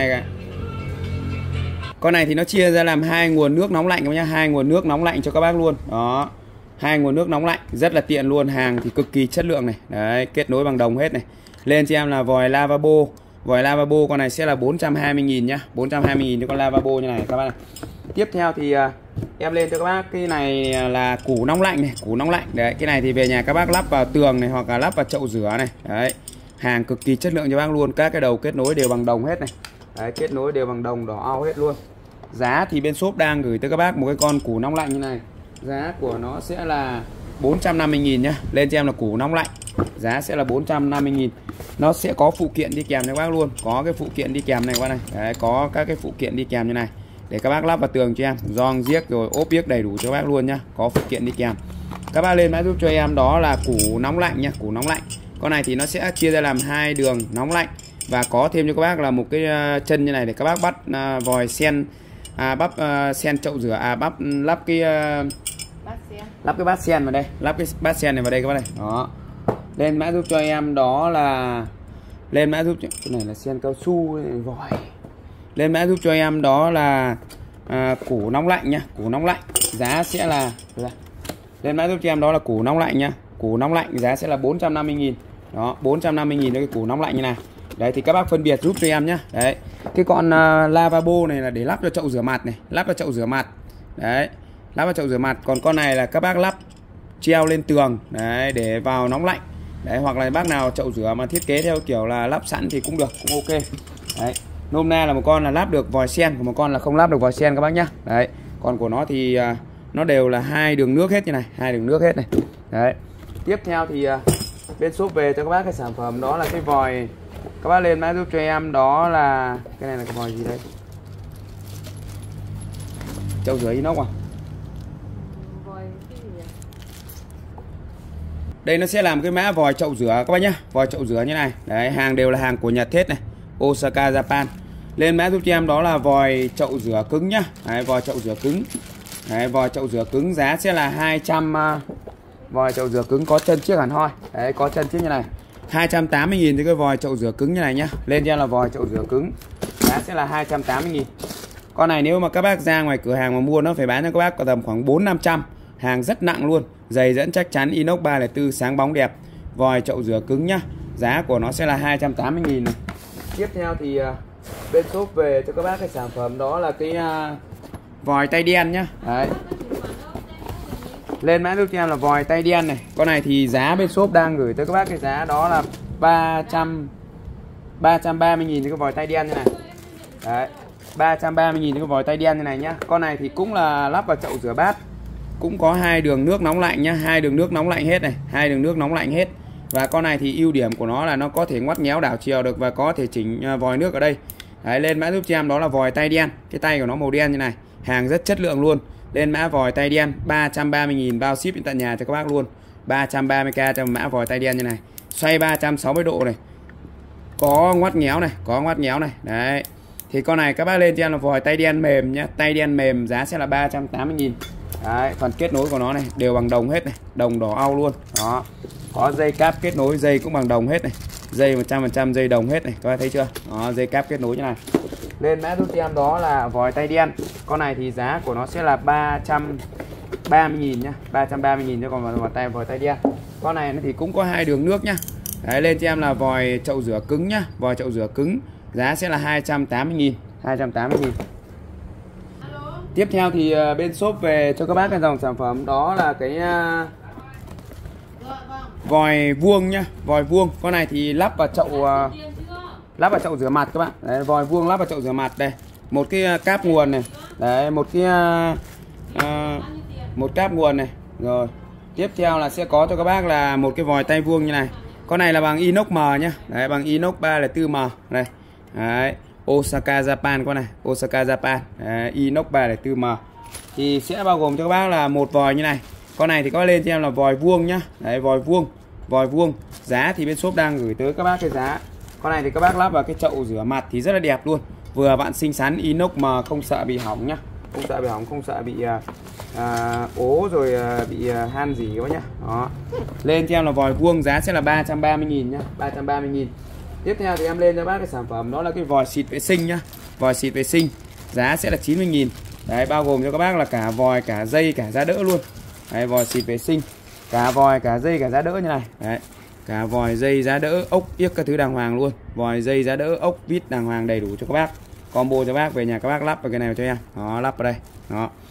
này thì nó chia ra làm 2 nguồn nước nóng lạnh các nhá, 2 nguồn nước nóng lạnh cho các bác luôn. Đó, 2 nguồn nước nóng lạnh rất là tiện luôn, hàng thì cực kỳ chất lượng này. Đấy, kết nối bằng đồng hết này. Lên cho em là vòi lavabo. Vòi lavabo con này sẽ là 420.000 nhá, 420.000 cho con lavabo như này các bác này. Tiếp theo thì em lên cho các bác cái này là củ nóng lạnh này, củ nóng lạnh. Đấy, cái này thì về nhà các bác lắp vào tường này hoặc là lắp vào chậu rửa này. Đấy, hàng cực kỳ chất lượng cho bác luôn. Các cái đầu kết nối đều bằng đồng hết này. Đấy, kết nối đều bằng đồng đỏ au hết luôn. Giá thì bên shop đang gửi tới các bác một cái con củ nóng lạnh như này. Giá của nó sẽ là 450.000 nhá. Lên cho em là củ nóng lạnh. Giá sẽ là 450.000. Nó sẽ có phụ kiện đi kèm cho các bác luôn. Có cái phụ kiện đi kèm này các bác này. Đấy, có các cái phụ kiện đi kèm như này để các bác lắp vào tường cho em, gioăng giếc rồi ốp biếc đầy đủ cho các bác luôn nhá. Có phụ kiện đi kèm. Các bác lên mã giúp cho em đó là củ nóng lạnh nhá, củ nóng lạnh. Con này thì nó sẽ chia ra làm 2 đường nóng lạnh và có thêm cho các bác là một cái chân như này để các bác bắt vòi sen, bắp sen chậu rửa, lắp cái bát sen vào đây, lắp cái bát sen này vào đây các bác này. Đó. Lên mã giúp cho em đó là cái này là sen cao su vòi. Lên mã giúp cho em đó là củ nóng lạnh nhá, củ nóng lạnh. Giá sẽ là lên mã giúp cho em đó là củ nóng lạnh nhá. Củ nóng lạnh giá sẽ là 450.000. Đó, 450.000 cái củ nóng lạnh như này. Đấy thì các bác phân biệt giúp cho em nhá. Đấy. Cái con lavabo này là để lắp cho chậu rửa mặt này, lắp vào chậu rửa mặt. Đấy, lắp vào chậu rửa mặt. Còn con này là các bác lắp treo lên tường đấy để vào nóng lạnh. Đấy, hoặc là bác nào chậu rửa mà thiết kế theo kiểu là lắp sẵn thì cũng được, cũng ok. Đấy. Nôm na là một con là lắp được vòi sen, còn một con là không lắp được vòi sen các bác nhá. Đấy, còn của nó thì nó đều là 2 đường nước hết như này, 2 đường nước hết này. Đấy. Tiếp theo thì bên shop về cho các bác cái sản phẩm đó là cái vòi. Các bác lên mã giúp cho em đó là cái này là cái vòi gì đây? Chậu rửa inox à? Đây nó sẽ làm cái mã vòi chậu rửa các bác nhá, vòi chậu rửa như này. Đấy, hàng đều là hàng của Nhật hết này, Osaka Japan. Lên mã giúp cho em đó là vòi chậu rửa cứng nhá. Đấy, vòi chậu rửa cứng. Đấy, vòi chậu rửa cứng giá sẽ là 200. Vòi chậu rửa cứng có chân chiếc hẳn hoi. Đấy, có chân chiếc như này. 280.000 thì cái vòi chậu rửa cứng như này nhá. Lên cho em là vòi chậu rửa cứng. Giá sẽ là 280.000. Con này nếu mà các bác ra ngoài cửa hàng mà mua nó phải bán cho các bác có tầm khoảng 400-500. Hàng rất nặng luôn. Dày dẫn chắc chắn, inox 304, sáng bóng đẹp. Vòi chậu rửa cứng nhá. Giá của nó sẽ là 280.000 này. Tiếp theo thì bên shop về cho các bác cái sản phẩm đó là cái vòi tay đen nhá. Đấy. Lên mã giúp cho em là vòi tay đen này. Con này thì giá bên shop đang gửi tới các bác cái giá đó là 330.000 cái vòi tay đen như này. Đấy, 330.000 cái vòi tay đen như này nhá. Con này thì cũng là lắp vào chậu rửa bát. Cũng có 2 đường nước nóng lạnh nhá, 2 đường nước nóng lạnh hết này, 2 đường nước nóng lạnh hết. Và con này thì ưu điểm của nó là nó có thể ngoắt ngéo đảo chiều được và có thể chỉnh vòi nước ở đây. Đấy, lên mã giúp cho em đó là vòi tay đen. Cái tay của nó màu đen như này, hàng rất chất lượng luôn. Lên mã vòi tay đen 330.000 bao ship đến tận nhà cho các bác luôn. 330k cho mã vòi tay đen như này. Xoay 360 độ này. Có ngoắt ngéo này, có ngoắt ngéo này. Đấy. Thì con này các bác lên cho em là vòi tay đen mềm nhá, tay đen mềm giá sẽ là 380.000. Đấy, phần kết nối của nó này đều bằng đồng hết này, đồng đỏ au luôn. Đó. Có dây cáp kết nối, dây cũng bằng đồng hết này. Dây 100% dây đồng hết này, các bác thấy chưa? Đó, dây cáp kết nối như này. Lên mã giúp cho em đó là vòi tay đen. Con này thì giá của nó sẽ là 330.000 nhá, 330.000 cho còn vòi tay đen. Con này thì cũng có 2 đường nước nhá. Đấy, lên cho em là vòi chậu rửa cứng nhá, vòi chậu rửa cứng. Giá sẽ là 280.000, 280.000. Tiếp theo thì bên shop về cho các bác cái dòng sản phẩm đó là cái vòi vuông nhá, vòi vuông. Con này thì lắp vào chậu rửa mặt các bạn. Đấy, vòi vuông lắp vào chậu rửa mặt đây. Một cái cáp nguồn này. Đấy, một cáp nguồn này. Rồi. Tiếp theo là sẽ có cho các bác là một cái vòi tay vuông như này. Con này là bằng inox M nhá. Đấy, bằng inox 304M đây. Đấy, Osaka Japan con này, Osaka Japan. Đấy, inox 304M. Thì sẽ bao gồm cho các bác là một vòi như này. Con này thì có lên cho em là vòi vuông nhá. Đấy, vòi vuông. Vòi vuông. Giá thì bên shop đang gửi tới các bác cái giá. Con này thì các bác lắp vào cái chậu rửa mặt thì rất là đẹp luôn. Vừa bạn xinh xắn, inox mà không sợ bị hỏng nhá. Không sợ bị hỏng, không sợ bị ố rồi bị han gì các bác nhá. Đó. Lên cho em là vòi vuông, giá sẽ là 330.000 nhá, 330.000. Tiếp theo thì em lên cho bác cái sản phẩm đó là cái vòi xịt vệ sinh nhá. Vòi xịt vệ sinh giá sẽ là 90.000. Đấy, bao gồm cho các bác là cả vòi, cả dây, cả giá đỡ luôn. Đấy, vòi xịt vệ sinh, cả vòi, cả dây, cả giá đỡ như này. Đấy, cả vòi, dây, giá đỡ, ốc, yếc các thứ đàng hoàng luôn. Vòi, dây, giá đỡ, ốc, vít đàng hoàng đầy đủ cho các bác. Combo cho bác về nhà các bác lắp vào cái này cho em. Đó, lắp vào đây. Đó.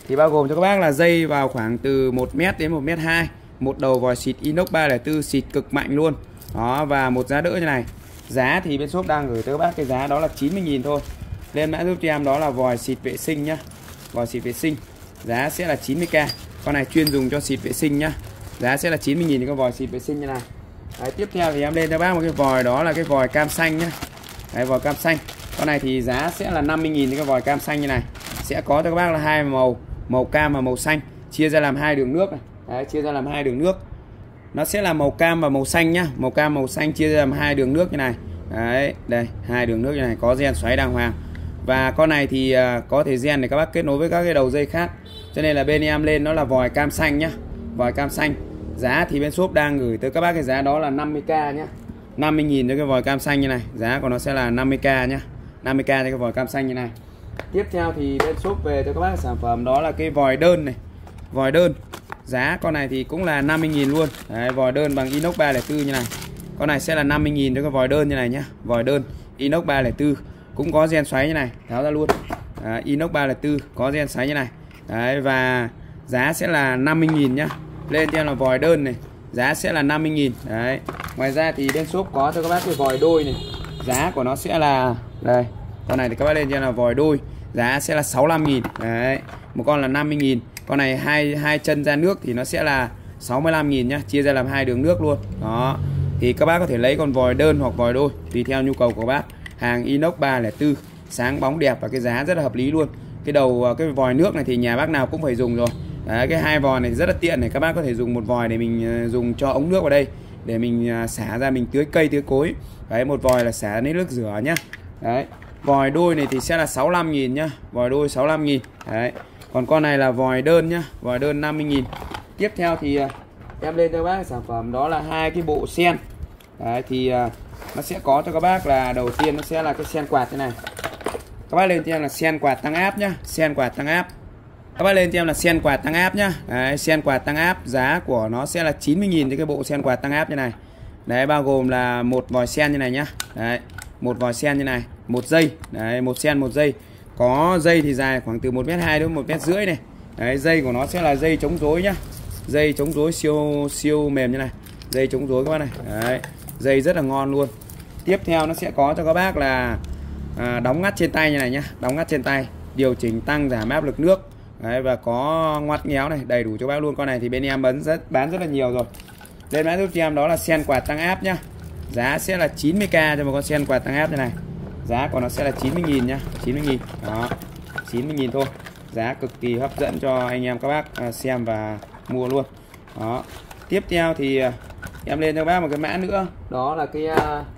thì bao gồm cho các bác là dây vào khoảng từ 1m đến 1m2, một đầu vòi xịt inox 304 xịt cực mạnh luôn. Đó, và một giá đỡ như này. Giá thì bên shop đang gửi tới các bác cái giá đó là 90.000 thôi. Lên mã giúp cho em đó là vòi xịt vệ sinh nhá. Vòi xịt vệ sinh. Giá sẽ là 90k. Con này chuyên dùng cho xịt vệ sinh nhá. Giá sẽ là 90.000 cái vòi xịt vệ sinh như này. Đấy, tiếp theo thì em lên cho bác một cái vòi đó là cái vòi cam xanh nhá. Đấy, vòi cam xanh. Con này thì giá sẽ là 50.000 cái vòi cam xanh như này. Sẽ có cho các bác là hai màu, màu cam và màu xanh, chia ra làm hai đường nước này. Đấy, chia ra làm hai đường nước. Nó sẽ là màu cam và màu xanh nhá. Màu cam màu xanh chia ra làm hai đường nước như này. Đấy, đây, hai đường nước như này, có gen xoáy đàng hoàng. Và con này thì có thể gen để các bác kết nối với các cái đầu dây khác. Cho nên là bên em lên nó là vòi cam xanh nhá. Vòi cam xanh. Giá thì bên shop đang gửi tới các bác cái giá đó là 50k nhá. 50.000 cho cái vòi cam xanh như này. Giá của nó sẽ là 50k nhá. 50k cho cái vòi cam xanh như này. Tiếp theo thì bên shop về cho các bác sản phẩm đó là cái vòi đơn này. Vòi đơn. Giá con này thì cũng là 50.000 luôn. Đấy, vòi đơn bằng inox 304 như này. Con này sẽ là 50.000 cho cái vòi đơn như này nhá. Vòi đơn inox 304 cũng có gen xoáy như này, tháo ra luôn. Đấy, inox 304 có gen xoáy như này. Đấy, và giá sẽ là 50.000 nhá. Lên theo là vòi đơn này, giá sẽ là 50.000. Đấy. Ngoài ra thì bên shop có cho các bác cái vòi đôi này. Giá của nó sẽ là đây. Con này thì các bác lên cho là vòi đôi, giá sẽ là 65.000. Đấy. Một con là 50.000. Con này hai chân ra nước thì nó sẽ là 65.000 nhá, chia ra làm hai đường nước luôn. Đó. Thì các bác có thể lấy con vòi đơn hoặc vòi đôi tùy theo nhu cầu của bác. Hàng inox 304, sáng bóng đẹp và cái giá rất là hợp lý luôn. Cái đầu cái vòi nước này thì nhà bác nào cũng phải dùng rồi. Đấy, cái hai vòi này rất là tiện này, các bác có thể dùng một vòi để mình dùng cho ống nước vào đây để mình xả ra mình tưới cây tưới cối. Đấy, một vòi là xả lấy nước rửa nhá. Đấy. Vòi đôi này thì sẽ là 65.000 nhá. Vòi đôi 65.000. Đấy. Còn con này là vòi đơn nhá. Vòi đơn 50.000. Tiếp theo thì em lên cho các bác sản phẩm đó là hai cái bộ sen. Đấy, thì nó sẽ có cho các bác là đầu tiên nó sẽ là cái sen quạt thế này. Các bác lên cho em là sen quạt tăng áp nhá. Sen quạt tăng áp. Các bác lên cho em là sen quạt tăng áp nhá. Đấy, sen quạt tăng áp giá của nó sẽ là 90.000 cho cái bộ sen quạt tăng áp như này. Đấy, bao gồm là một vòi sen như này nhá. Đấy, một vòi sen như này, một dây. Đấy, một sen một dây. Có dây thì dài khoảng từ 1m2 đến 1m5 này. Đấy, dây của nó sẽ là dây chống rối nhá. Dây chống rối siêu mềm như này. Dây chống rối các bác này. Đấy, dây rất là ngon luôn. Tiếp theo nó sẽ có cho các bác là đóng ngắt trên tay như này nhá. Đóng ngắt trên tay, điều chỉnh tăng giảm áp lực nước. Đấy, và có ngoắt nghéo này, đầy đủ cho bác luôn. Con này thì bên em bán rất là nhiều rồi. Lên mã giúp cho em đó là sen quạt tăng áp nhá. Giá sẽ là 90k cho một con sen quạt tăng áp như này. Giá của nó sẽ là 90.000 nhá. 90.000. Đó. 90.000 thôi. Giá cực kỳ hấp dẫn cho anh em các bác xem và mua luôn. Đó. Tiếp theo thì em lên cho bác một cái mã nữa. Đó là cái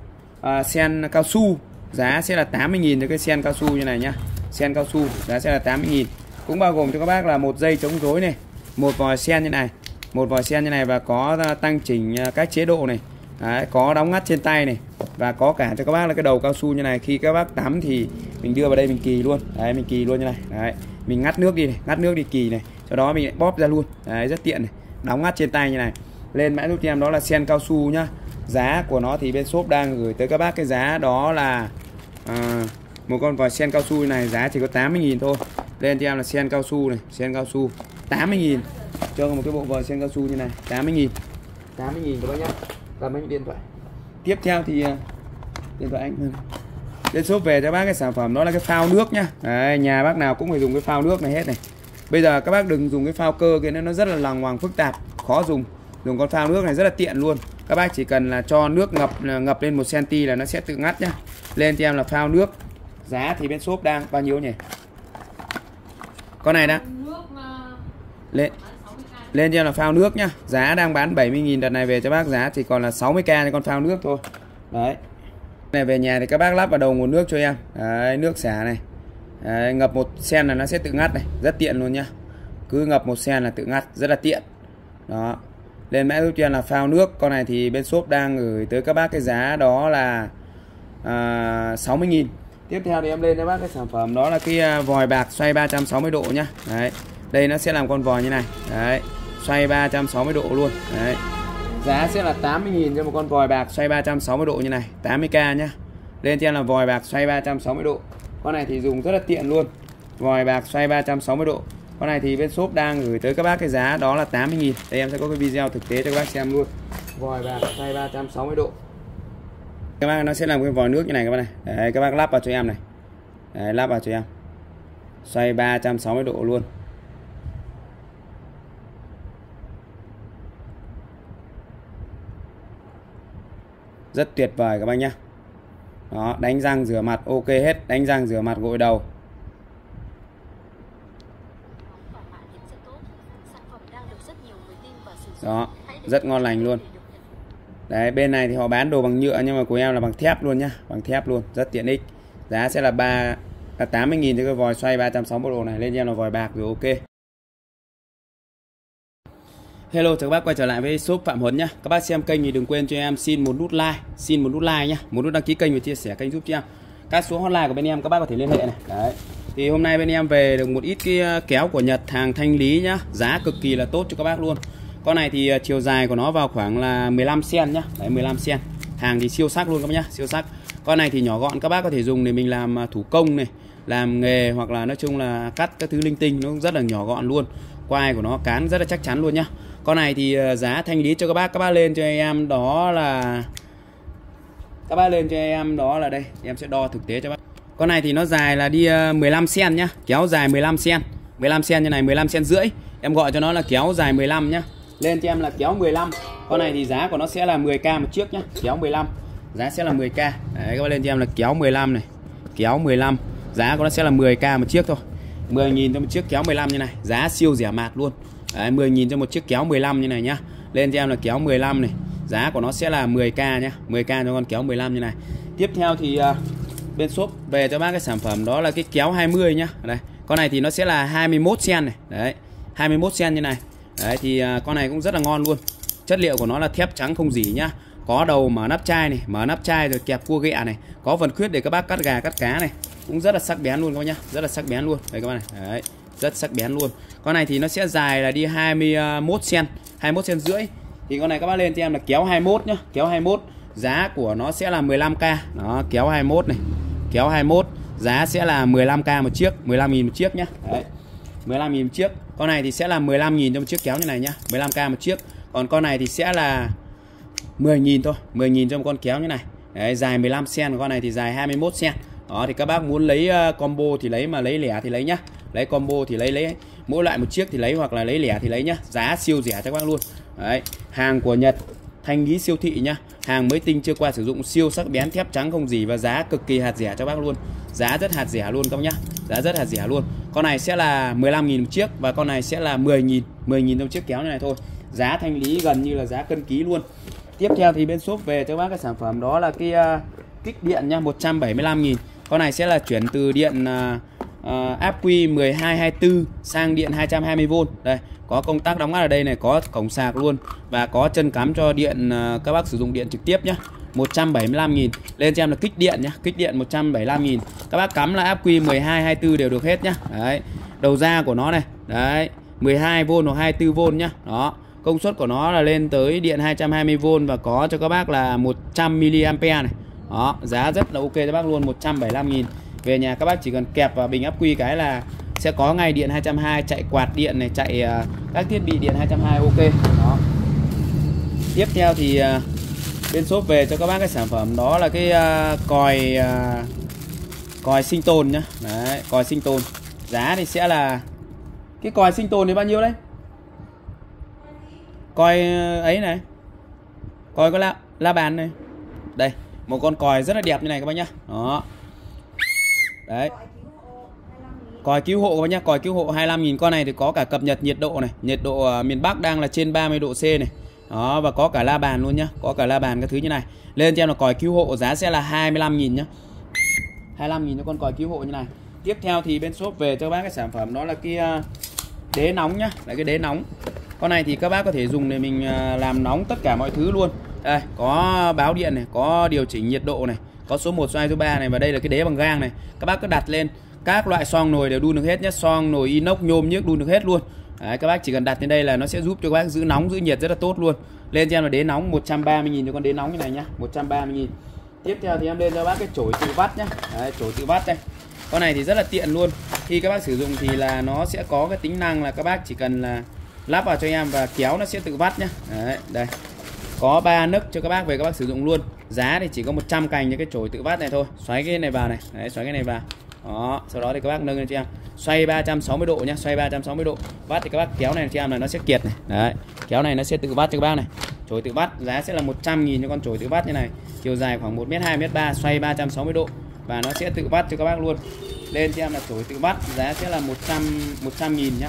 sen cao su. Giá sẽ là 80.000 cho cái sen cao su như này nhá. Sen cao su giá sẽ là 80.000. Cũng bao gồm cho các bác là một dây chống rối này, một vòi sen như này, một vòi sen như này và có tăng chỉnh các chế độ này. Đấy, có đóng ngắt trên tay này và có cả cho các bác là cái đầu cao su như này. Khi các bác tắm thì mình đưa vào đây mình kỳ luôn. Đấy, mình kỳ luôn như này. Đấy, mình ngắt nước đi này, ngắt nước đi kỳ này, sau đó mình lại bóp ra luôn. Đấy, rất tiện này, đóng ngắt trên tay như này. Lên mã giúp cho em đó là sen cao su nhá. Giá của nó thì bên shop đang gửi tới các bác cái giá đó là một con vòi sen cao su này giá chỉ có 80.000 thôi. Lên cho em là sen cao su này, sen cao su 80.000 cho một cái bộ vòi sen cao su như này. 80.000 các bác nhá. Cầm anh điện thoại. Tiếp theo thì điện thoại anh lên shop về cho bác cái sản phẩm đó là cái phao nước nhá. Đấy, nhà bác nào cũng phải dùng cái phao nước này hết này. Bây giờ các bác đừng dùng cái phao cơ kia, nó rất là lằng ngoằng phức tạp, khó dùng. Dùng con phao nước này rất là tiện luôn. Các bác chỉ cần là cho nước ngập lên 1 cm là nó sẽ tự ngắt nhá. Lên cho em là phao nước. Giá thì bên shop đang bao nhiêu nhỉ? Con này đã lên cho em là phao nước nhá. Giá đang bán 70.000, đợt này về cho bác giá chỉ còn là 60k cho con phao nước thôi. Đấy. Này về nhà thì các bác lắp vào đầu nguồn nước cho em. Đấy, nước xả này. Đấy, ngập 1 sen là nó sẽ tự ngắt này, rất tiện luôn nhá. Cứ ngập 1 sen là tự ngắt, rất là tiện. Đó. Lên mã giúp cho em là phao nước. Con này thì bên shop đang gửi tới các bác cái giá đó là 60.000. Tiếp theo thì em lên cho bác cái sản phẩm đó là cái vòi bạc xoay 360 độ nhá. Đấy. Đây nó sẽ làm con vòi như này. Đấy. Xoay 360 độ luôn. Đấy. Giá sẽ là 80.000 cho một con vòi bạc xoay 360 độ như này. 80k nhá. Lên cho em là vòi bạc xoay 360 độ. Con này thì dùng rất là tiện luôn. Vòi bạc xoay 360 độ. Con này thì bên shop đang gửi tới các bác cái giá đó là 80.000. Đây em sẽ có cái video thực tế cho các bác xem luôn. Vòi bạc xoay 360 độ. Các bác nó sẽ làm cái vòi nước như này các bác này. Đấy, các bác lắp vào cho em này. Đấy, lắp vào cho em. Xoay 360 độ luôn. Rất tuyệt vời các bác nhá. Đó, đánh răng rửa mặt ok hết, đánh răng rửa mặt gội đầu. Đó, rất ngon lành luôn. Đấy, bên này thì họ bán đồ bằng nhựa nhưng mà của em là bằng thép luôn nhá, bằng thép luôn, rất tiện ích. Giá sẽ là 80.000 cho cái vòi xoay 360 độ này, lên em là vòi bạc rồi ok. Hello, chào các bác quay trở lại với shop Phạm Huấn nhá. Các bác xem kênh thì đừng quên cho em xin một nút like, nhá, một nút đăng ký kênh và chia sẻ kênh giúp cho em. Các số hotline của bên em các bác có thể liên hệ này. Đấy. Thì hôm nay bên em về được một ít cái kéo của Nhật, hàng thanh lý nhá, giá cực kỳ là tốt cho các bác luôn. Con này thì chiều dài của nó vào khoảng là 15 cm nhá. Đấy, 15 cm. Hàng thì siêu sắc luôn các bác nhá, siêu sắc. Con này thì nhỏ gọn, các bác có thể dùng để mình làm thủ công này, làm nghề hoặc là nói chung là cắt các thứ linh tinh, nó rất là nhỏ gọn luôn. Quai của nó cán rất là chắc chắn luôn nhá. Con này thì giá thanh lý cho các bác lên cho em đó là đây, em sẽ đo thực tế cho bác. Con này thì nó dài là đi 15 cm nhá, kéo dài 15 cm. 15 cm như này, 15 cm rưỡi. Em gọi cho nó là kéo dài 15 nhá. Lên cho em là kéo 15. Con này thì giá của nó sẽ là 10k một chiếc nhá, kéo 15. Giá sẽ là 10k. Đấy, các bác lên cho em là kéo 15 này. Kéo 15. Giá của nó sẽ là 10k một chiếc thôi. 10.000 cho một chiếc kéo 15 như này, giá siêu rẻ mạt luôn. Đấy, 10.000 cho một chiếc kéo 15 như này nhá. Lên cho em là kéo 15 này. Giá của nó sẽ là 10k nhá, 10k cho con kéo 15 như này. Tiếp theo thì bên shop về cho bác cái sản phẩm đó là cái kéo 20 nhá. Đây, con này thì nó sẽ là 21 cm này. Đấy, 21 cm như này. Đấy thì con này cũng rất là ngon luôn. Chất liệu của nó là thép trắng không rỉ nhá. Có đầu mở nắp chai này, mở nắp chai rồi kẹp cua ghẹ này. Có phần khuyết để các bác cắt gà cắt cá này. Cũng rất là sắc bén luôn các bác nhá, rất là sắc bén luôn. Đây các bác này. Đấy, rất sắc bén luôn. Con này thì nó sẽ dài là đi 21 cm, 21 cm rưỡi. Thì con này các bác lên cho em là kéo 21 nhá, kéo 21. Giá của nó sẽ là 15k. Đó, kéo 21 này. Kéo 21, giá sẽ là 15k một chiếc, 15.000 một chiếc nhá. Đấy. 15.000 một chiếc. Con này thì sẽ là 15.000 cho một chiếc kéo như này nhá, 15k một chiếc. Còn con này thì sẽ là 10.000 thôi, 10.000 cho một con kéo như này. Đấy, dài 15 cm, con này thì dài 21 cm. Đó thì các bác muốn lấy combo thì lấy, mà lấy lẻ thì lấy nhá. Lấy combo thì lấy mỗi loại một chiếc thì lấy, hoặc là lấy lẻ thì lấy nhá. Giá siêu rẻ cho các bác luôn. Đấy, hàng của Nhật, thanh lý siêu thị nhá. Hàng mới tinh chưa qua sử dụng, siêu sắc bén, thép trắng không gì, và giá cực kỳ hạt rẻ cho bác luôn. Giá rất hạt rẻ luôn các bác nhá. Giá rất hạt rẻ luôn. Con này sẽ là 15.000 một chiếc, và con này sẽ là 10.000, 10.000 trong chiếc kéo này thôi. Giá thanh lý gần như là giá cân ký luôn. Tiếp theo thì bên shop về cho bác cái sản phẩm đó là cái kích điện nha, 175.000. Con này sẽ là chuyển từ điện áp quy 1224 sang điện 220V. Đây, có công tắc đóng ngắt ở đây này, có cổng sạc luôn, và có chân cắm cho điện các bác sử dụng điện trực tiếp nhá. 175.000. Lên cho em là kích điện nhá, kích điện 175.000. Các bác cắm là áp quy 1224 đều được hết nhá. Đấy, đầu ra của nó này. Đấy, 12V hoặc 24V nhá. Đó, công suất của nó là lên tới điện 220V, và có cho các bác là 100mA này. Đó, giá rất là ok cho bác luôn, 175.000. Về nhà các bác chỉ cần kẹp vào bình ắc quy cái là sẽ có ngay điện 220, chạy quạt điện này, chạy các thiết bị điện 220 ok. Đó. Tiếp theo thì bên shop về cho các bác cái sản phẩm đó là cái còi sinh tồn nhá. Đấy, còi sinh tồn. Giá thì sẽ là cái còi sinh tồn thì bao nhiêu đấy? Còi ấy này. Còi có la bàn này. Đây, một con còi rất là đẹp như này các bác nhá. Đó. Đấy. Còi cứu hộ các bác nhá, còi cứu hộ 25.000. Con này thì có cả cập nhật nhiệt độ này, nhiệt độ miền Bắc đang là trên 30 độ C này. Đó, và có cả la bàn luôn nhá, có cả la bàn các thứ như này. Lên cho em là còi cứu hộ, giá sẽ là 25.000 nhá. 25.000 cho con còi cứu hộ như này. Tiếp theo thì bên shop về cho các bác cái sản phẩm đó là cái đế nóng nhá, là cái đế nóng. Con này thì các bác có thể dùng để mình làm nóng tất cả mọi thứ luôn. Đây, có báo điện này, có điều chỉnh nhiệt độ này, có số 1, số 2, số 3 này, và đây là cái đế bằng gang này. Các bác cứ đặt lên, các loại xoong nồi đều đun được hết nhé, xoong nồi inox, nhôm, nhức đun được hết luôn. Đấy, các bác chỉ cần đặt lên đây là nó sẽ giúp cho các bác giữ nóng, giữ nhiệt rất là tốt luôn. Lên cho em là đế nóng 130.000 cho con đế nóng như này nhá, 130.000. Tiếp theo thì em lên cho bác cái chổi tự vắt nhá. Đấy, chổi tự vắt đây. Con này thì rất là tiện luôn. khi các bác sử dụng thì là nó sẽ có cái tính năng là các bác chỉ cần là lắp vào cho em và kéo nó sẽ tự vắt nhá. Đấy, đây có 3 nấc cho các bác về các bác sử dụng luôn. Giá thì chỉ có 100 cành cho cái chổi tự vắt này thôi. Xoáy cái này vào này, đấy, xoáy cái này vào. Đó, sau đó thì các bác nâng lên cho em, xoay 360 độ nhá, xoay 360 độ. Vắt thì các bác kéo này cho em là nó sẽ kiệt này. Đấy, kéo này nó sẽ tự vắt cho các bác này. Chổi tự vắt giá sẽ là 100.000 cho con chổi tự vắt như này. Chiều dài khoảng 1m2, 1m3, xoay 360 độ và nó sẽ tự vắt cho các bác luôn. Lên cho em là chổi tự vắt, giá sẽ là 100.000 nhá.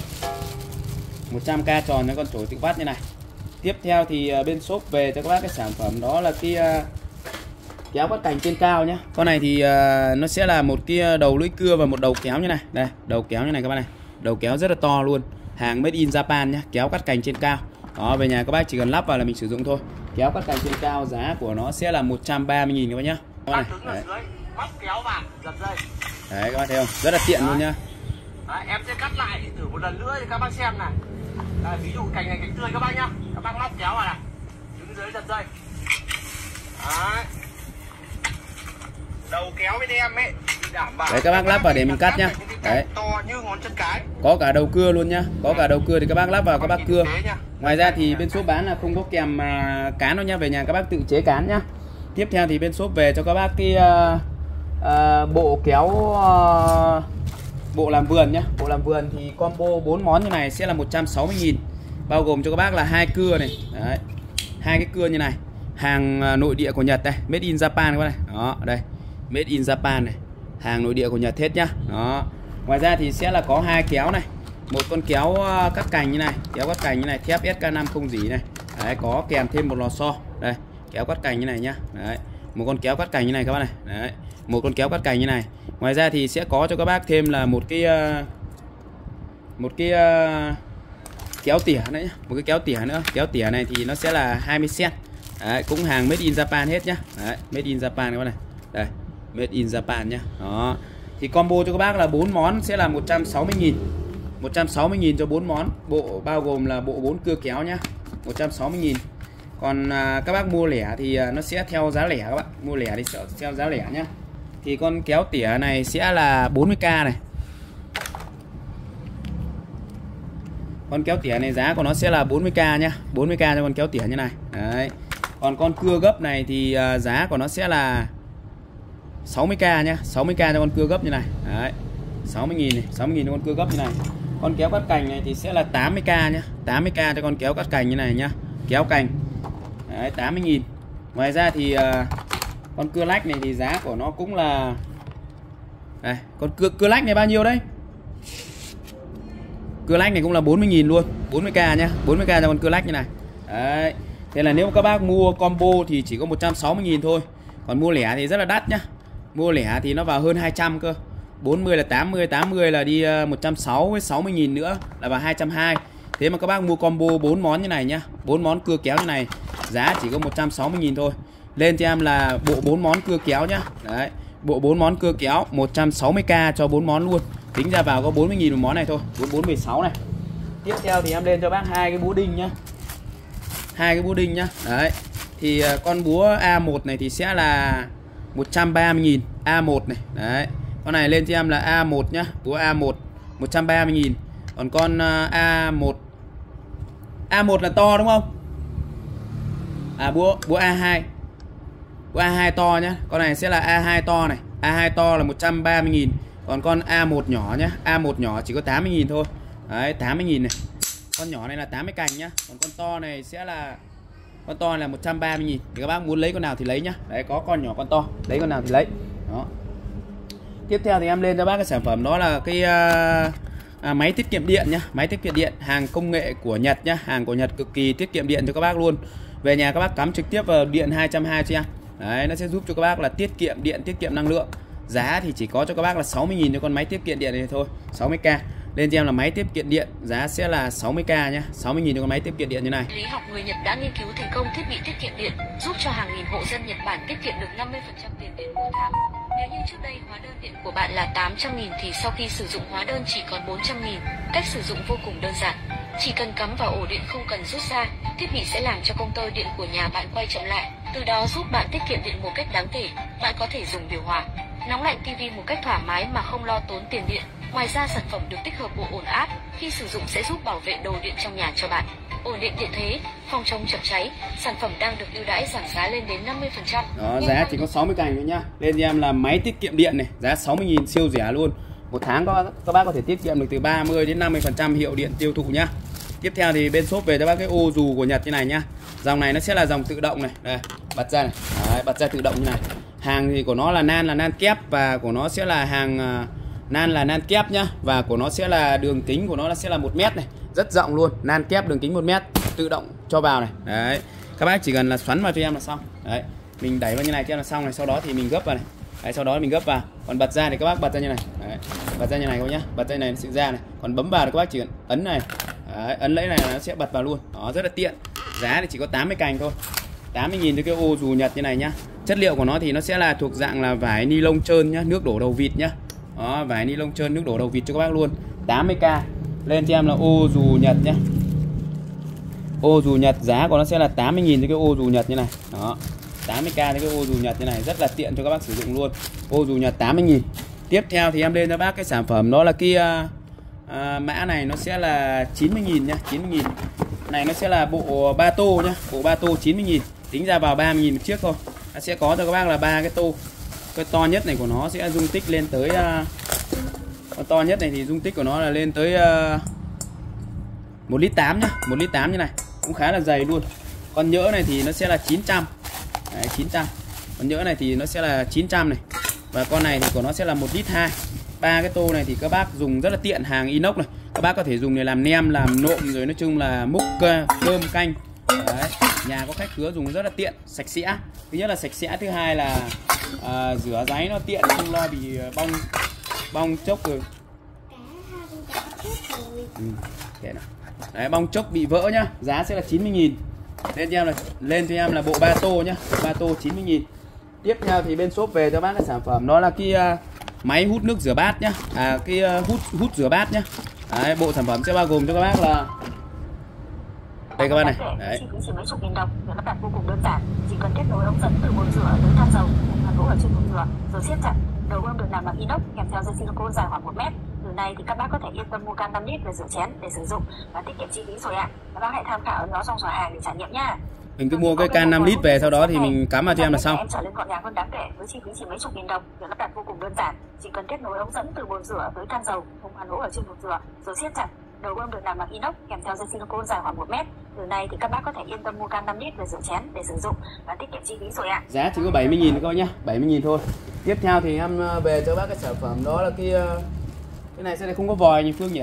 100k tròn cho con chổi tự vắt như này. Tiếp theo thì bên shop về cho các bác cái sản phẩm đó là cái kéo cắt cành trên cao nhé. Con này thì nó sẽ là một cái đầu lưỡi cưa và một đầu kéo như này. Đây, đầu kéo như này các bác này. Đầu kéo rất là to luôn. Hàng made in Japan nhé, kéo cắt cành trên cao. Đó, về nhà các bác chỉ cần lắp vào là mình sử dụng thôi. Kéo cắt cành trên cao giá của nó sẽ là 130.000 các bác nhá. Đấy. Kéo vào, giật dây. Đấy các bác thấy không? Rất là tiện luôn nhá. Đấy, em sẽ cắt lại thử một lần nữa để các bác xem này. Đây, ví dụ cành này cành tươi các bác nhá. Các bác móc kéo vào này. Đứng dưới giật dây. Đấy. Đầu kéo bên em ấy đảm bảo. Đấy các bác lắp vào để mình cắt nhá. Đấy. To như ngón chân cái. Có cả đầu cưa luôn nhá. Có cả đầu cưa thì các bác lắp vào các bác cưa. Ngoài ra thì bên shop bán là không có kèm cán đâu nhá, về nhà các bác tự chế cán nhá. Tiếp theo thì bên shop về cho các bác cái bộ kéo bộ làm vườn nhá. Bộ làm vườn thì combo 4 món như này sẽ là 160.000. Bao gồm cho các bác là 2 cưa này. Đấy. 2 cái cưa như này. Hàng nội địa của Nhật đây, made in Japan các bác này. Đó, đây. Made in Japan này. Hàng nội địa của Nhật hết nhá. Đó. Ngoài ra thì sẽ là có 2 kéo này. Một con kéo cắt cành như này, kéo cắt cành như này, thép SK5 không dỉ này. Đấy, có kèm thêm một lò xo. Đây, kéo cắt cành như này nhá. Đấy. Một con kéo cắt cành như này các bác này. Đấy. Một con kéo cắt cành như này. Ngoài ra thì sẽ có cho các bác thêm là một cái kéo tỉa nữa nhá. Một cái kéo tỉa nữa. Kéo tỉa này thì nó sẽ là 20 cm. Đấy, cũng hàng made in Japan hết nhá. Đấy, made in Japan các bác này. Đây, made in Japan nhá. Đó. Thì combo cho các bác là 4 món sẽ là 160.000. 160.000 cho 4 món. Bộ bao gồm là bộ 4 cưa kéo nhá. 160.000. Còn các bác mua lẻ thì nó sẽ theo giá lẻ các bạn. Mua lẻ thì sẽ theo giá lẻ nhá. Thì con kéo tỉa này sẽ là 40k này. Con kéo tỉa này giá của nó sẽ là 40k nhá. 40k cho con kéo tỉa như này. Đấy. Còn con cưa gấp này thì giá của nó sẽ là 60k nhá. 60k cho con cưa gấp như này. Đấy. 60.000 này, 60.000 cho con cưa gấp như này. Con kéo cắt cành này thì sẽ là 80k nhá. 80k cho con kéo cắt cành như này nhá. Kéo cành. Đấy, 80.000. Ngoài ra thì con cưa lách này thì giá của nó cũng là đây, con cưa lách này bao nhiêu đấy? Cưa lách này cũng là 40.000 luôn, 40k nhá, 40k cho con cưa lách như này. Đấy. Thế là nếu các bác mua combo thì chỉ có 160.000 thôi. Còn mua lẻ thì rất là đắt nhá. Mua lẻ thì nó vào hơn 200 cơ. 40 là 80, 80 là đi 160 với 60.000 nữa là vào 220. Thế mà các bác mua combo 4 món như này nhá, 4 món cưa kéo như này, giá chỉ có 160.000 thôi. Lên cho em là bộ 4 món cưa kéo nhá. Đấy, bộ 4 món cưa kéo 160k cho 4 món luôn. Tính ra vào có 40.000 một món này thôi, 4416 này. Tiếp theo thì em lên cho bác 2 cái búa đinh nhá. 2 cái búa đinh nhá. Đấy. Thì con búa A1 này thì sẽ là 130.000, A1 này. Đấy. Con này lên cho em là A1 nhá, búa A1 130.000. Còn con A1 là to đúng không? Búa A2. Búa A2 to nhá. Con này sẽ là A2 to này. A2 to là 130.000. Còn con A1 nhỏ nhá. A1 nhỏ chỉ có 80.000 thôi. Đấy, 80.000 này. Con nhỏ này là 80 cành nhá. Còn con to này sẽ là con to là 130.000. Thì các bác muốn lấy con nào thì lấy nhá. Đấy, có con nhỏ con to, lấy con nào thì lấy. Đó. Tiếp theo thì em lên cho bác cái sản phẩm đó là cái máy tiết kiệm điện nhá. Máy tiết kiệm điện, hàng công nghệ của Nhật nhá. Hàng của Nhật cực kỳ tiết kiệm điện cho các bác luôn. Về nhà các bác cắm trực tiếp vào điện 220 cho em. Đấy, nó sẽ giúp cho các bác là tiết kiệm điện, tiết kiệm năng lượng. Giá thì chỉ có cho các bác là 60.000 cho con máy tiết kiệm điện này thôi, 60k. Lên cho em là máy tiết kiệm điện, giá sẽ là 60k nhá, 60.000 cho con máy tiết kiệm điện như này. Lý học người Nhật đã nghiên cứu thành công thiết bị tiết kiệm điện, giúp cho hàng nghìn hộ dân Nhật Bản tiết kiệm được 50% tiền điện mỗi tháng. Nếu như trước đây hóa đơn điện của bạn là 800.000 thì sau khi sử dụng hóa đơn chỉ còn 400.000. Cách sử dụng vô cùng đơn giản. Chỉ cần cắm vào ổ điện không cần rút ra, thiết bị sẽ làm cho công tơ điện của nhà bạn quay chậm lại, từ đó giúp bạn tiết kiệm điện một cách đáng kể. Bạn có thể dùng điều hòa, nóng lạnh tivi một cách thoải mái mà không lo tốn tiền điện. Ngoài ra, sản phẩm được tích hợp bộ ổn áp khi sử dụng sẽ giúp bảo vệ đồ điện trong nhà cho bạn. Ổn định điện thế, phòng chống chập cháy, sản phẩm đang được ưu đãi giảm giá lên đến 50%. Đó, giá chỉ có 60 cành thôi nhá. Lên cho em là máy tiết kiệm điện này, giá 60.000 siêu rẻ luôn. Một tháng các bác có thể tiết kiệm được từ 30 đến 50% hiệu điện tiêu thụ nhá. Tiếp theo thì bên shop về cho bác cái ô dù của Nhật như này nhá. Dòng này nó sẽ là dòng tự động này, đây, bật ra này. Đấy, bật ra tự động như này. Hàng thì của nó là nan kép và của nó sẽ là hàng nan là nan kép nhá, và của nó sẽ là đường kính của nó sẽ là 1 mét này, rất rộng luôn, nan kép đường kính 1 mét, tự động cho vào này. Đấy, các bác chỉ cần là xoắn vào cho em là xong. Đấy, mình đẩy vào như này cho em là xong này, sau đó thì mình gấp vào này. Đấy, sau đó mình gấp vào. Còn bật ra thì các bác bật ra như này. Đấy, bật ra như này các bác nhá, bật ra này nó sẽ ra này. Còn bấm vào thì các bác chỉ cần ấn này. Đấy, ấn lấy này là nó sẽ bật vào luôn. Đó, rất là tiện. Giá thì chỉ có 80 cành thôi. 80.000 cho cái ô dù Nhật như này nhá. Chất liệu của nó thì nó sẽ là thuộc dạng là vải ni lông trơn nhá, nước đổ đầu vịt nhá. Đó, vải ni lông trơn nước đổ đầu vịt cho các bác luôn. 80k. Lên cho em là ô dù Nhật nhá. Ô dù Nhật giá của nó sẽ là 80.000 cho cái ô dù Nhật như này. Đó. 80k cho cái ô dù Nhật như này, rất là tiện cho các bác sử dụng luôn. Ô dù Nhật 80.000. Tiếp theo thì em lên cho bác cái sản phẩm đó là kia mã này nó sẽ là 90.000 nhá, 90.000. Này nó sẽ là bộ 3 tô nhá, bộ 3 tô 90.000. Tính ra vào 30.000 một chiếc thôi. Nó sẽ có cho các bác là 3 cái tô. Cái to nhất này của nó sẽ dung tích lên tới con to nhất này thì dung tích của nó là lên tới 1,8 lít nhá, 1,8 lít như này, cũng khá là dày luôn. Con nhỡ này thì nó sẽ là 900. Đấy, 900. Con nhỡ này thì nó sẽ là 900 này. Và con này thì của nó sẽ là 1,2 lít. 3 cái tô này thì các bác dùng rất là tiện, hàng inox này. Các bác có thể dùng để làm nem, làm nộm, rồi nói chung là múc cơm canh. Đấy, nhà có khách khứa dùng rất là tiện, sạch sẽ. Thứ nhất là sạch sẽ, thứ hai là rửa ráy nó tiện, không lo bị bong chốc rồi. Đấy, bong chốc bị vỡ nhá. Giá sẽ là 90.000. Lên cho em là bộ 3 tô nhá, 3 tô 90.000. Tiếp theo thì bên shop về cho bác cái sản phẩm đó là cái máy hút nước rửa bát nhá. Cái hút rửa bát nhá. Đấy, bộ sản phẩm sẽ bao gồm cho các bác là đây các bác này. Đấy. Chi phí chỉ mấy chục nghìn đồng, việc lắp đặt vô cùng đơn giản, chỉ cần kết nối ống dẫn từ bồn rửa tới than dầu, hàn gỗ ở trên bồn rửa, rồi siết chặt. Đầu bơm được làm bằng inox kèm theo dây silicone dài khoảng 1 mét. Từ này thì các bác có thể yên tâm mua can 5 lít về rửa chén để sử dụng và tiết kiệm chi phí rồi ạ. Các bác hãy tham khảo nó trong giỏ hàng để trải nghiệm nhá. Mình cứ mua cái can 5 lít về, sau đó thì mình cắm vào cho em là xong. Em trở lên gọn gàng hơn đáng kể với chi phí chỉ mấy chục nghìn đồng, việc lắp đặt vô cùng đơn giản, chỉ cần kết nối ống dẫn từ bồn rửa tới can dầu, thùng hàn gỗ ở trên bồn rửa, rồi siết chặt. Đầu bơm được làm bằng inox kèm theo dây silicone dài khoảng 1 mét. Từ này thì các bác có thể yên tâm mua can 5 lít về rửa chén để sử dụng và tiết kiệm chi phí rồi ạ. Giá chỉ có 70.000 thôi nhá, 70.000 thôi. Tiếp theo thì em về cho bác cái sản phẩm đó là cái này sẽ không có vòi như Phương nhỉ?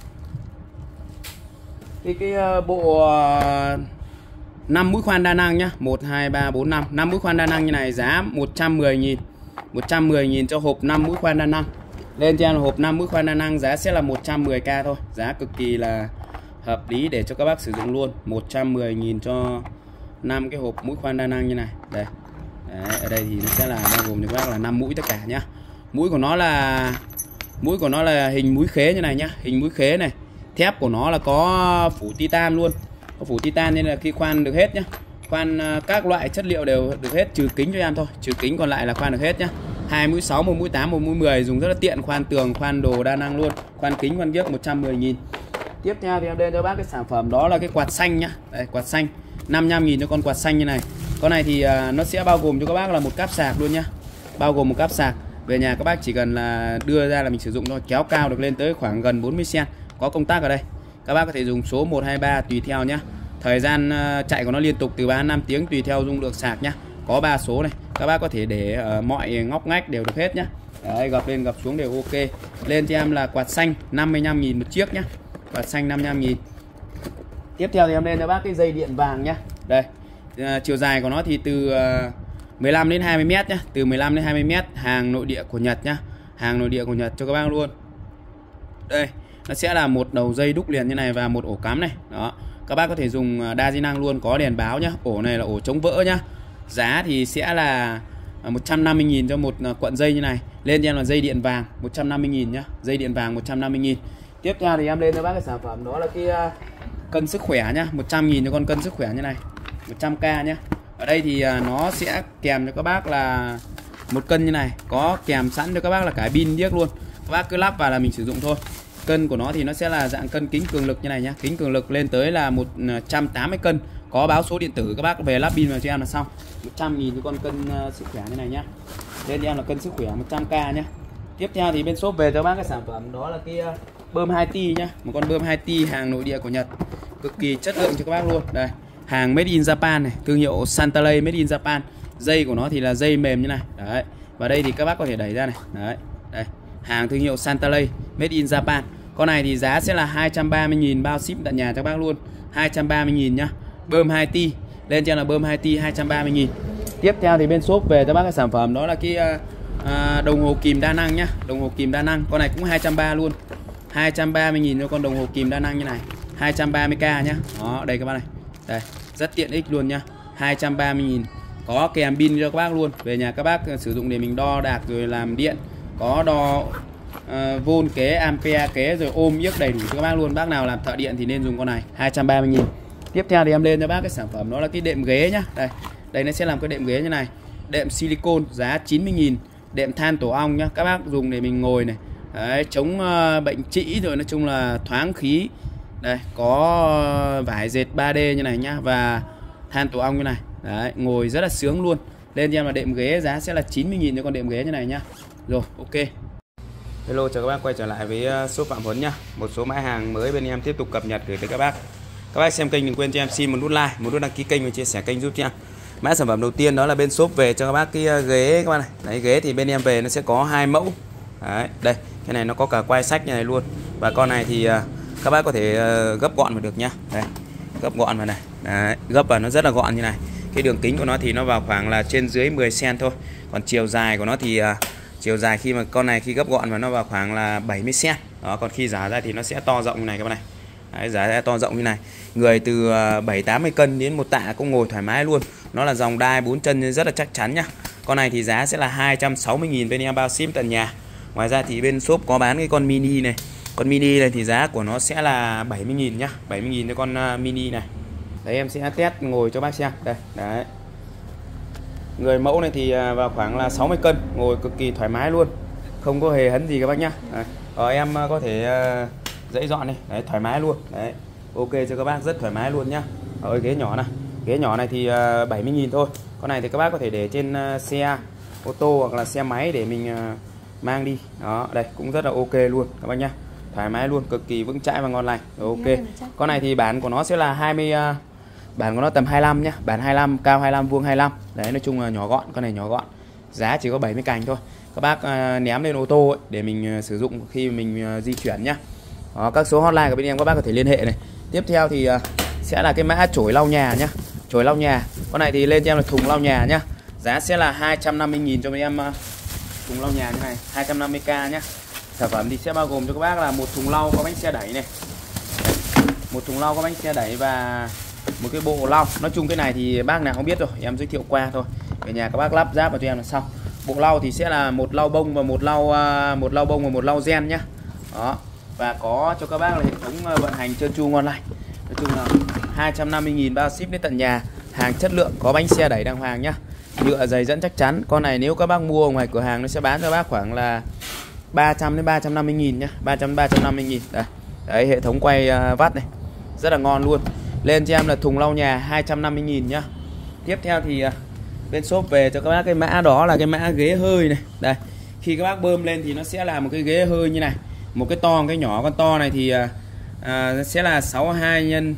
Cái bộ 5 mũi khoan đa năng nhá, 1 2 3 4 5, 5 mũi khoan đa năng như này, giá 110.000. 110.000 cho hộp 5 mũi khoan đa năng. Lên cho em hộp 5 mũi khoan đa năng giá sẽ là 110k thôi. Giá cực kỳ là hợp lý để cho các bác sử dụng luôn. 110.000 cho 5 cái hộp mũi khoan đa năng như này. Đây. Đấy, ở đây thì nó sẽ là bao gồm cho các bác là 5 mũi tất cả nhá. Mũi của nó là hình mũi khế như này nhá, hình mũi khế này. Thép của nó là có phủ titan luôn. Có phủ titan nên là khi khoan được hết nhá. Khoan các loại chất liệu đều được hết, trừ kính cho em thôi, trừ kính còn lại là khoan được hết nhá. 2 mũi 6, 1 mũi 8, 1 mũi 10 dùng rất là tiện, khoan tường, khoan đồ đa năng luôn. Khoan kính, khoan ghiếc 110.000. Tiếp theo thì em lên cho bác cái sản phẩm đó là cái quạt xanh nhá. Đây, quạt xanh 55.000 cho con quạt xanh như này. Con này thì nó sẽ bao gồm cho các bác là một cáp sạc luôn nhá. Bao gồm một cáp sạc. Về nhà các bác chỉ cần là đưa ra là mình sử dụng thôi, kéo cao được lên tới khoảng gần 40 cm. Có công tắc ở đây. Các bác có thể dùng số 1 2 3 tùy theo nhá. Thời gian chạy của nó liên tục từ 3 đến 5 tiếng tùy theo dung lượng sạc nhá. Có 3 số này. Các bác có thể để ở mọi ngóc ngách đều được hết nhá. Đấy, gập lên gập xuống đều ok. Lên cho em là quạt xanh 55.000 một chiếc nhá. Quạt xanh 55.000. Tiếp theo thì em lên cho bác cái dây điện vàng nhá. Đây. Chiều dài của nó thì từ 15 đến 20 m nhá, từ 15 đến 20 m, hàng nội địa của Nhật nhá. Hàng nội địa của Nhật cho các bác luôn. Đây, nó sẽ là một đầu dây đúc liền như này và một ổ cắm này. Đó. Các bác có thể dùng đa di năng luôn, có đèn báo nhá. Ổ này là ổ chống vỡ nhá. Giá thì sẽ là 150.000 cho một cuộn dây như này. Lên cho em là dây điện vàng 150.000 nhá. Dây điện vàng 150.000. Tiếp theo thì em lên cho bác cái sản phẩm đó là cái cân sức khỏe nhá, 100.000 cho con cân sức khỏe như này. 100k nhá. Ở đây thì nó sẽ kèm cho các bác là một cân như này, có kèm sẵn cho các bác là cả pin điếc luôn. Các bác cứ lắp vào là mình sử dụng thôi. Cân của nó thì nó sẽ là dạng cân kính cường lực như này nhá. Kính cường lực lên tới là 180 cân. Có báo số điện tử, các bác về lắp pin vào cho em là xong. 100.000 cho con cân sức khỏe như này nhá. Lên cho em là cân sức khỏe 100k nhá. Tiếp theo thì bên shop về cho bác cái sản phẩm đó là cái bơm 2T nhá. Một con bơm 2T hàng nội địa của Nhật. Cực kỳ chất lượng cho các bác luôn. Đây, hàng made in Japan này, thương hiệu Santalay made in Japan. Dây của nó thì là dây mềm như này. Đấy. Và đây thì các bác có thể đẩy ra này. Đấy. Đây, hàng thương hiệu Santalay made in Japan. Con này thì giá sẽ là 230.000 bao ship tận nhà cho các bác luôn. 230.000 nhá. Bơm 2T. Lên cho là bơm 2T 230.000. Tiếp theo thì bên shop về cho bác cái sản phẩm đó là cái đồng hồ kìm đa năng nhá. Đồng hồ kìm đa năng. Con này cũng 230 luôn. 230.000 cho con đồng hồ kìm đa năng như này. 230k nhá. Đó, đây các bác này. Đây, rất tiện ích luôn nhá. 230.000. Có kèm pin cho các bác luôn. Về nhà các bác sử dụng để mình đo đạc rồi làm điện. Có đo volt kế, ampere kế rồi ôm yếc đầy đủ cho các bác luôn. Bác nào làm thợ điện thì nên dùng con này. 230.000. Tiếp theo thì em lên cho bác cái sản phẩm đó là cái đệm ghế nhá. Đây. Đây nó sẽ làm cái đệm ghế như này. Đệm silicon giá 90.000. Đệm than tổ ong nhá. Các bác dùng để mình ngồi này. Đấy, chống bệnh trĩ rồi nói chung là thoáng khí. Đây, có vải dệt 3D như này nhá. Và than tổ ong như này. Đấy, ngồi rất là sướng luôn. Lên cho em là đệm ghế giá sẽ là 90.000 cho con đệm ghế như này nhá. Rồi, ok. Hello, chào các bác quay trở lại với shop Phạm Huấn nhá. Một số mã hàng mới bên em tiếp tục cập nhật gửi tới các bác. Các bác xem kênh đừng quên cho em xin một nút like, một nút đăng ký kênh và chia sẻ kênh giúp cho em. Mã sản phẩm đầu tiên đó là bên shop về cho các bác cái ghế các bác này. Đấy, ghế thì bên em về nó sẽ có 2 mẫu. Đấy, đây, cái này nó có cả quai sách như này luôn. Và con này thì các bác có thể gấp gọn vào được nhá. Đây, gấp gọn vào này. Đấy, gấp vào nó rất là gọn như này. Cái đường kính của nó thì nó vào khoảng là trên dưới 10 cm thôi. Còn chiều dài của nó thì chiều dài khi mà con này khi gấp gọn vào nó vào khoảng là 70 cm. Đó, còn khi giả ra thì nó sẽ to rộng như này các bạn này. Đấy, giá ra to rộng như này. Người từ 7-80 cân đến 1 tạ cũng ngồi thoải mái luôn. Nó là dòng đai 4 chân rất là chắc chắn nhá. Con này thì giá sẽ là 260.000 bên em bao ship tận nhà. Ngoài ra thì bên shop có bán cái con mini này. Con mini này thì giá của nó sẽ là 70.000 nhá. 70.000 cho con mini này. Đấy, em sẽ test ngồi cho bác xem. Đây, đấy. Người mẫu này thì vào khoảng là 60 cân, ngồi cực kỳ thoải mái luôn. Không có hề hấn gì các bác nhá. Em có thể dãy dọn này, đấy, thoải mái luôn. Đấy. Ok cho các bác, rất thoải mái luôn nhá. Ở ghế nhỏ này. Ghế nhỏ này thì 70.000 thôi. Con này thì các bác có thể để trên xe ô tô hoặc là xe máy để mình mang đi. Đó, đây cũng rất là ok luôn các bác nhá. Thoải mái luôn, cực kỳ vững chãi và ngon lành. Ok. Con này thì bản của nó sẽ là 20 bản của nó tầm 25 nhá. Bản 25, cao 25, vuông 25. Đấy, nói chung là nhỏ gọn, con này nhỏ gọn. Giá chỉ có 70 cành thôi. Các bác ném lên ô tô ấy, để mình sử dụng khi mình di chuyển nhá. Đó, các số hotline của bên em các bác có thể liên hệ này. Tiếp theo thì sẽ là cái mã chổi lau nhà nhá. Chổi lau nhà. Con này thì lên cho em là thùng lau nhà nhá. Giá sẽ là 250.000 cho bên em thùng lau nhà như này, 250k nhá. Sản phẩm thì sẽ bao gồm cho các bác là một thùng lau có bánh xe đẩy này. Một thùng lau có bánh xe đẩy và một cái bộ lau. Nói chung cái này thì bác nào không biết rồi, em giới thiệu qua thôi. Về nhà các bác lắp ráp vào cho em là xong. Bộ lau thì sẽ là một lau bông và một lau bông và một lau gen nhá. Đó. Và có cho các bác là hệ thống vận hành trơn tru ngon lành. Nói chung là 250.000 bao ship đến tận nhà. Hàng chất lượng, có bánh xe đẩy đàng hoàng nhá. Nhựa dày dẫn chắc chắn. Con này nếu các bác mua ở ngoài cửa hàng nó sẽ bán cho bác khoảng là 300 đến 350.000 nhá. 300 350.000. Đây. Đấy, hệ thống quay vắt này. Rất là ngon luôn. Lên cho em là thùng lau nhà 250.000 nhá. Tiếp theo thì bên shop về cho các bác cái mã đó là cái mã ghế hơi này. Đây. Khi các bác bơm lên thì nó sẽ là một cái ghế hơi như này. Một cái to, một cái nhỏ. Con to này thì sẽ là 62 x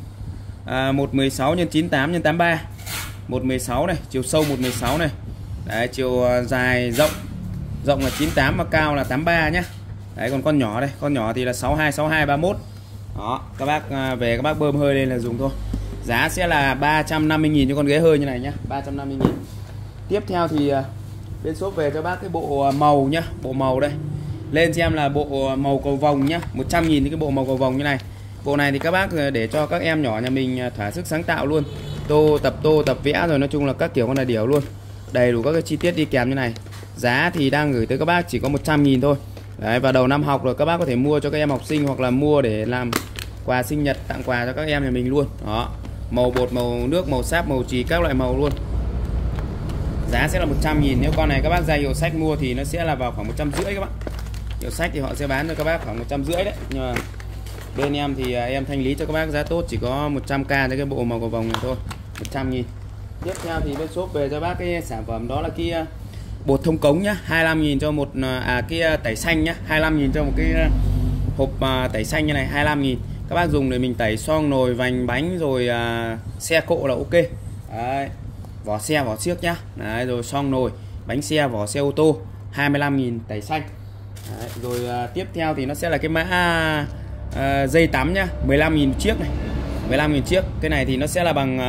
116 x 98 x 83. 116 này, chiều sâu 116 này. Đấy, chiều dài rộng là 98 và cao là 83 nhá. Đấy, còn con nhỏ đây, con nhỏ thì là 62 31. Đó, các bác về các bác bơm hơi lên là dùng thôi. Giá sẽ là 350.000 cho con ghế hơi như này nhá, 350.000. Tiếp theo thì bên shop về cho bác cái bộ màu nhá, bộ màu đây. Lên xem là bộ màu cầu vồng nhá, 100.000 cái bộ màu cầu vồng như này. Bộ này thì các bác để cho các em nhỏ nhà mình thỏa sức sáng tạo luôn. Tô tập vẽ rồi nói chung là các kiểu con là điểu luôn. Đầy đủ các cái chi tiết đi kèm như này. Giá thì đang gửi tới các bác chỉ có 100.000 thôi. Đấy, vào đầu năm học rồi các bác có thể mua cho các em học sinh hoặc là mua để làm quà sinh nhật, tặng quà cho các em nhà mình luôn. Đó, màu bột, màu nước, màu sáp, màu chì, các loại màu luôn. Giá sẽ là 100.000. Nếu con này các bác ra hiệu sách mua thì nó sẽ là vào khoảng 150 các bạn. Hiệu sách thì họ sẽ bán cho các bác khoảng 150 đấy, nhưng mà bên em thì em thanh lý cho các bác giá tốt chỉ có 100k cho cái bộ màu cầu vồng này thôi, 100.000. Tiếp theo thì bên shop về cho bác cái sản phẩm đó là cái bột thông cống nhá, 25.000 cho một cái tẩy xanh nhá, 25.000 cho một cái hộp tẩy xanh như này, 25.000. Các bác dùng để mình tẩy xoong, nồi, vành, bánh rồi xe cộ là ok. Đấy, vỏ xe, vỏ xiếc nhá. Đấy, rồi xoong, nồi, bánh xe, vỏ xe ô tô, 25.000 tẩy xanh. Đấy, rồi tiếp theo thì nó sẽ là cái mã dây tắm nhá, 15.000 chiếc này, 15.000 chiếc. Cái này thì nó sẽ là bằng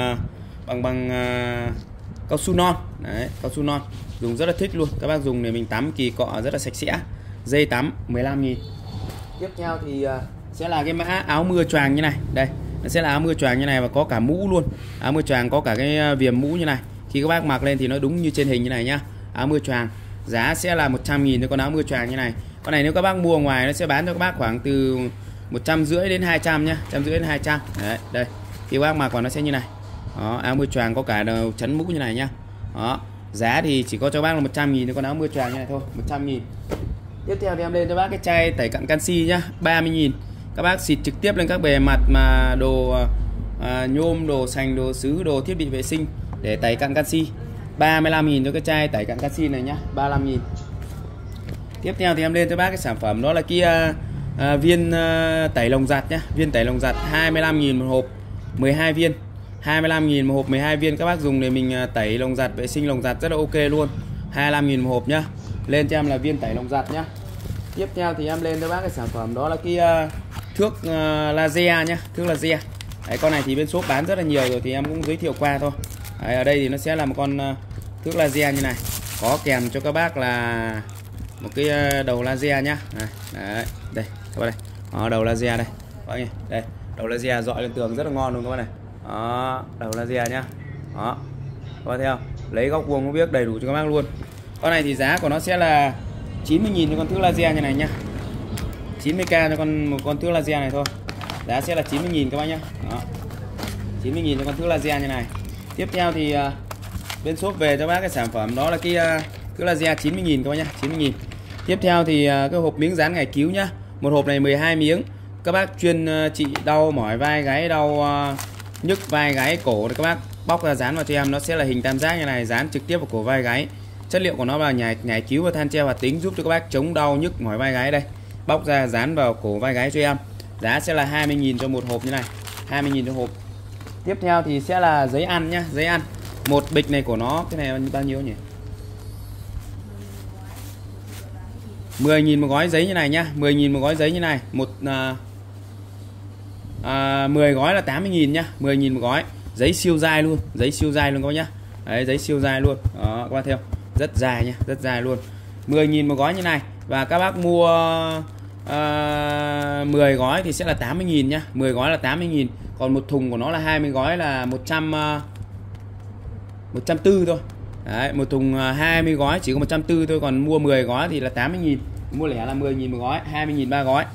cao su non. Đấy, cao su non, dùng rất là thích luôn. Các bác dùng để mình tắm kỳ cọ rất là sạch sẽ. Dây tắm 15.000. Tiếp theo thì sẽ là cái mã áo mưa choàng như này. Đây, nó sẽ là áo mưa choàng như này và có cả mũ luôn. Áo mưa choàng có cả cái viền mũ như này. Khi các bác mặc lên thì nó đúng như trên hình như này nhá. Áo mưa choàng giá sẽ là 100.000 cho con áo mưa choàng như này. Con này nếu các bác mua ở ngoài nó sẽ bán cho các bác khoảng từ 150 đến 200 nhá, 150 đến 200. Đấy, đây. Khi các bác mặc vào nó sẽ như này. Đó, áo mưa choàng có cả đầu chắn mũ như này nhá. Đó, giá thì chỉ có cho bác là 100.000 cho con áo mưa choàng như này thôi, 100.000. Tiếp theo thì em lên cho bác cái chai tẩy cặn canxi nhá, 30.000. Các bác xịt trực tiếp lên các bề mặt mà đồ nhôm, đồ sành, đồ sứ, đồ thiết bị vệ sinh để tẩy cặn canxi. 35.000 cho cái chai tẩy cặn canxi này nhá, 35.000. Tiếp theo thì em lên cho bác cái sản phẩm đó là cái viên tẩy lồng giặt nhá, viên tẩy lồng giặt 25.000 một hộp, 12 viên. 25.000 một hộp 12 viên, các bác dùng để mình tẩy lồng giặt, vệ sinh lồng giặt rất là ok luôn. 25.000 một hộp nhá. Lên cho em là viên tẩy lồng giặt nhá. Tiếp theo thì em lên cho bác cái sản phẩm đó là cái thước laser nhá, thước laser. Đấy, con này thì bên shop bán rất là nhiều rồi thì em cũng giới thiệu qua thôi. Đấy, ở đây thì nó sẽ là một con thước laser như này, có kèm cho các bác là một cái đầu laser nhá. Đấy, đây các bác đây. Đó, đầu laser đây. Đây, đầu laser dọi lên tường rất là ngon luôn các bác này. Đó, đầu laser nhá. Đó, các bác thấy không? Lấy góc vuông có biết đầy đủ cho các bác luôn. Con này thì giá của nó sẽ là 90.000 cho con thước laser như này nhá. 90k cho một con thước laser này thôi. Giá sẽ là 90.000 các bác nhá. Đó, 90.000 cho con thước laser như này. Tiếp theo thì bên shop về cho bác cái sản phẩm đó là cái thước laser 90.000 các bác nhá, 90.000. Tiếp theo thì cái hộp miếng dán ngày cứu nhá. Một hộp này 12 miếng. Các bác chuyên trị đau mỏi vai gáy, đau nhức vai gáy cổ thì các bác bóc ra dán vào cho em, nó sẽ là hình tam giác như này, dán trực tiếp vào cổ vai gáy. Chất liệu của nó là nhảy cứu và than tre hoạt tính, giúp cho các bác chống đau nhức mỏi vai gáy đây. Bóc ra dán vào cổ vai gáy cho em. Giá sẽ là 20.000 cho một hộp như này, 20.000 cho hộp. Tiếp theo thì sẽ là giấy ăn nhá, giấy ăn. Một bịch này của nó, cái này bao nhiêu nhỉ? 10.000 một gói giấy như này nhá, 10.000 một gói giấy như này. 10 gói là 80.000 nhá, 10.000 một gói. Giấy siêu dai luôn, giấy siêu dai luôn các bác nhá. Đấy, giấy siêu dai luôn. Đó, các bác theo. Rất dài nha, rất dài luôn. 10.000 một gói như này. Và các bác mua 10 gói thì sẽ là 80.000 nhá. 10 gói là 80.000. Còn một thùng của nó là 20 gói là 140 thôi. Đấy, một thùng 20 gói chỉ có 140 thôi. Còn mua 10 gói thì là 80.000. Mua lẻ là 10.000 một gói, 20.000 3 gói.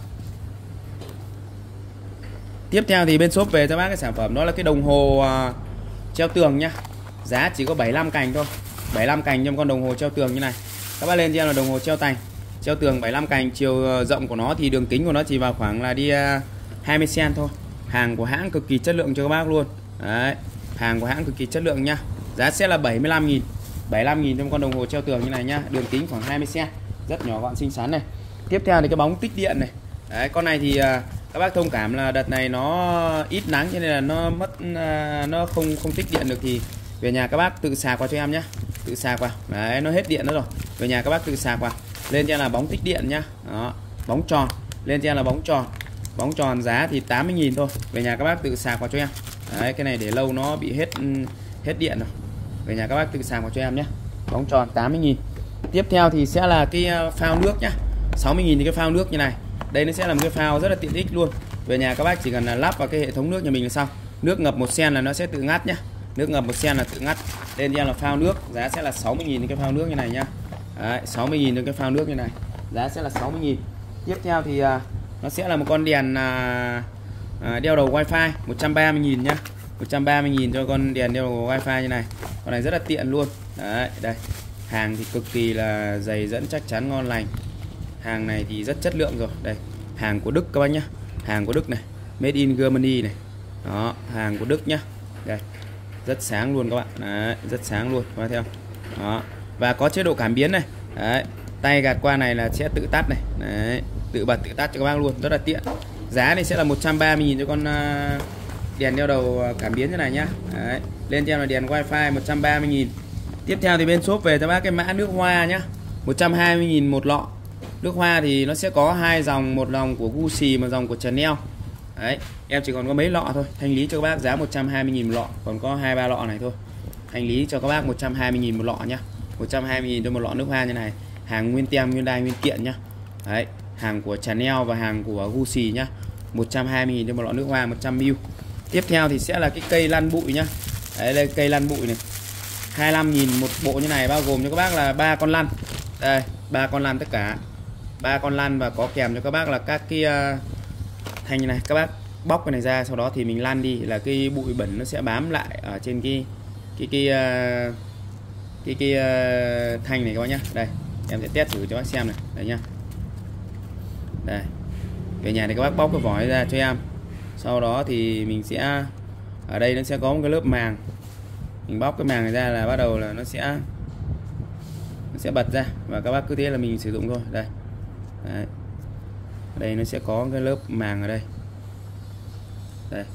Tiếp theo thì bên shop về cho bác cái sản phẩm đó là cái đồng hồ treo tường nhá. Giá chỉ có 75 cành thôi, 75 cành cho một con đồng hồ treo tường như này. Các bác lên cho em là đồng hồ treo tường 75 cành. Chiều rộng của nó thì đường kính của nó chỉ vào khoảng là đi 20 cm thôi. Hàng của hãng cực kỳ chất lượng cho các bác luôn. Đấy, hàng của hãng cực kỳ chất lượng nhá. Giá sẽ là 75.000, 75.000 cho một con đồng hồ treo tường như này nhá. Đường kính khoảng 20 cm, rất nhỏ gọn xinh xắn này. Tiếp theo thì cái bóng tích điện này. Đấy, con này thì các bác thông cảm là đợt này nó ít nắng cho nên là nó mất, nó không tích điện được thì về nhà các bác tự sạc vào cho em nhé, tự sạc vào. Đấy, nó hết điện nữa rồi, về nhà các bác tự sạc vào. Lên cho em là bóng tích điện nhá. Đó, bóng tròn, lên cho em là bóng tròn giá thì 80.000 thôi, về nhà các bác tự sạc vào cho em. Đấy, cái này để lâu nó bị hết điện rồi, về nhà các bác tự sạc vào cho em nhé. Bóng tròn 80.000. Tiếp theo thì sẽ là cái phao nước nhá, 60.000 thì cái phao nước như này. Đây nó sẽ là một cái phao rất là tiện ích luôn. Về nhà các bác chỉ cần là lắp vào cái hệ thống nước nhà mình là xong. Nước ngập 1 sen là nó sẽ tự ngắt nhá. Nước ngập 1 sen là tự ngắt. Lên cho là phao nước, giá sẽ là 60.000 cái phao nước như này nhá. Đấy, 60.000 cái phao nước như này, giá sẽ là 60.000. Tiếp theo thì nó sẽ là một con đèn đeo đầu wifi 130.000 nhá. 130.000 cho con đèn đeo đầu wifi như này. Con này rất là tiện luôn. Đấy, đây. Hàng thì cực kỳ là dày dẫn, chắc chắn, ngon lành. Hàng này thì rất chất lượng rồi. Đây, hàng của Đức các bác nhá. Hàng của Đức này, made in Germany này. Đó, hàng của Đức nhá. Đây, rất sáng luôn các bạn. Đấy, rất sáng luôn, các bạn thấy không? Đó. Và có chế độ cảm biến này. Đấy, tay gạt qua này là sẽ tự tắt này. Đấy, tự bật tự tắt cho các bác luôn, rất là tiện. Giá này sẽ là 130.000 cho con đèn đeo đầu cảm biến như này nhá. Đấy, lên cho em là đèn wifi 130.000. Tiếp theo thì bên shop về cho bác cái mã nước hoa nhá. 120.000 một lọ. Nước hoa thì nó sẽ có hai dòng, một dòng của Gucci, một dòng của Chanel. Đấy, em chỉ còn có mấy lọ thôi. Thanh lý cho các bác giá 120.000 một lọ, còn có 2-3 lọ này thôi. Thanh lý cho các bác 120.000 một lọ nhá. 120.000 cho một lọ nước hoa như này. Hàng nguyên tem, nguyên đai, nguyên kiện nhá. Đấy, hàng của Chanel và hàng của Gucci nhá. 120.000 cho một lọ nước hoa 100ml. Tiếp theo thì sẽ là cái cây lăn bụi nhá. Đấy, đây cây lăn bụi này. 25.000 một bộ như này, bao gồm cho các bác là 3 con lăn. Đây, 3 con lăn tất cả. 3 con lăn và có kèm cho các bác là các cái thanh như này. Các bác bóc cái này ra, sau đó thì mình lăn đi là cái bụi bẩn nó sẽ bám lại ở trên cái thanh này các bác nhá. Đây, em sẽ test thử cho bác xem này. Đây nhá. Đây. Về nhà thì các bác bóc cái vỏ ra cho em. Sau đó thì mình sẽ ở đây nó sẽ có một cái lớp màng. Mình bóc cái màng này ra là bắt đầu là nó sẽ bật ra và các bác cứ thế là mình sử dụng thôi. Đây. Đấy. Đây nó sẽ có cái lớp màng ở đây. Đây.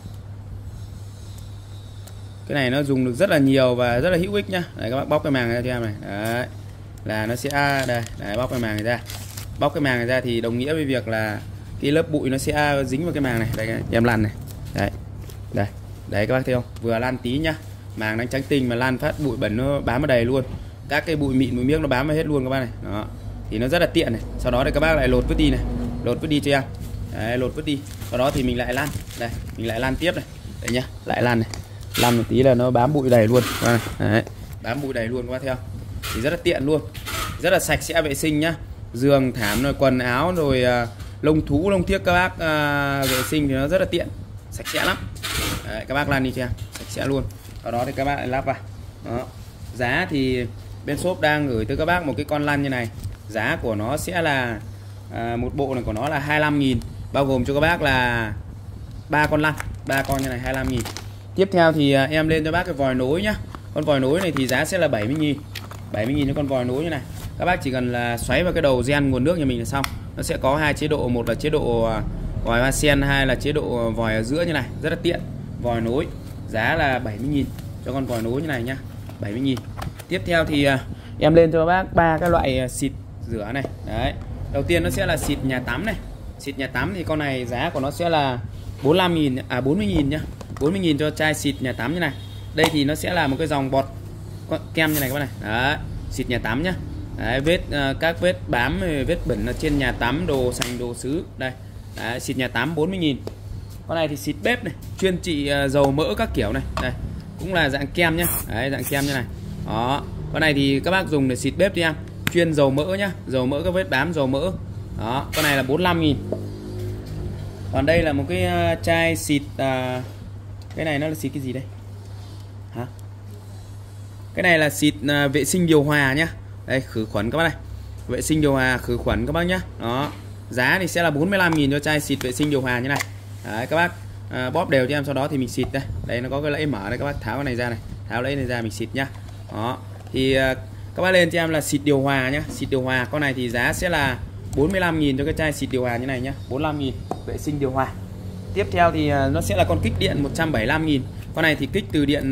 Cái này nó dùng được rất là nhiều và rất là hữu ích nhá. Đấy, các bác bóc cái màng ra cho em này. Đấy. Là nó sẽ đây, đấy, bóc cái màng này ra. Bóc cái màng này ra thì đồng nghĩa với việc là cái lớp bụi nó sẽ dính vào cái màng này. Đây em lăn này. Đấy. Đây. Đấy các bác thấy không? Vừa lăn tí nhá. Màng đang trắng tinh mà lan phát bụi bẩn nó bám vào đầy luôn. Các cái bụi mịn bụi miếng nó bám vào hết luôn các bác này. Đó. Thì nó rất là tiện này. Sau đó thì các bác lại lột vứt đi này. Lột vứt đi cho em. Đấy, lột vứt đi. Sau đó thì mình lại lăn. Đây, mình lại lăn tiếp này. Đấy nhá, lại lăn này. Lăn một tí là nó bám bụi đầy luôn. Đấy. Bám bụi đầy luôn các bác thấy không? Thì rất là tiện luôn. Rất là sạch sẽ vệ sinh nhá. Giường, thảm rồi quần áo rồi lông thú, lông thiếc các bác vệ sinh thì nó rất là tiện. Sạch sẽ lắm. Đấy, các bác lăn đi cho em. Sạch sẽ luôn. Sau đó thì các bác lại lắp vào. Đó. Giá thì bên shop đang gửi tới các bác một cái con lăn như này. Giá của nó sẽ là một bộ này của nó là 25.000, bao gồm cho các bác là 3 con lăn, 3 con như này 25.000. Tiếp theo thì em lên cho bác cái vòi nối nhá. Con vòi nối này thì giá sẽ là 70.000. 70.000 cho con vòi nối như này. Các bác chỉ cần là xoáy vào cái đầu gen nguồn nước nhà mình là xong. Nó sẽ có hai chế độ, một là chế độ vòi hoa sen, hai là chế độ vòi ở giữa như này, rất là tiện. Vòi nối giá là 70.000 cho con vòi nối như này nhá. 70.000. Tiếp theo thì em lên cho bác 3 cái loại xịt rửa này. Đấy. Đầu tiên nó sẽ là xịt nhà tắm này. Xịt nhà tắm thì con này giá của nó sẽ là 45.000 40.000 nhá. 40.000 cho chai xịt nhà tắm như này. Đây thì nó sẽ là một cái dòng bọt kem như này các bạn này. Đấy, xịt nhà tắm nhá. Đấy, các vết bám, vết bẩn ở trên nhà tắm, đồ sành, đồ sứ. Đây. Đấy, xịt nhà tắm 40.000. Con này thì xịt bếp này, chuyên trị dầu mỡ các kiểu này. Đây, cũng là dạng kem nhá. Đấy, dạng kem như này. Đó. Con này thì các bác dùng để xịt bếp đi em. Chuyên dầu mỡ nhá, dầu mỡ các vết bám dầu mỡ. Đó, con này là 45.000. Còn đây là một cái chai xịt cái này nó là xịt cái gì đây? Hả? Cái này là xịt vệ sinh điều hòa nhá. Đây, khử khuẩn các bác này. Vệ sinh điều hòa khử khuẩn các bác nhá. Đó. Giá thì sẽ là 45.000 cho chai xịt vệ sinh điều hòa như này. Đấy, các bác bóp đều cho em, sau đó thì mình xịt đây. Đây nó có cái lẫy mở đây, các bác tháo cái này ra này. Tháo lẫy này ra mình xịt nhá. Đó. Thì các bác lên cho em là xịt điều hòa nhá. Xịt điều hòa con này thì giá sẽ là 45.000 cho cái chai xịt điều hòa như này nhá. 45.000 vệ sinh điều hòa. Tiếp theo thì nó sẽ là con kích điện 175.000. Con này thì kích từ điện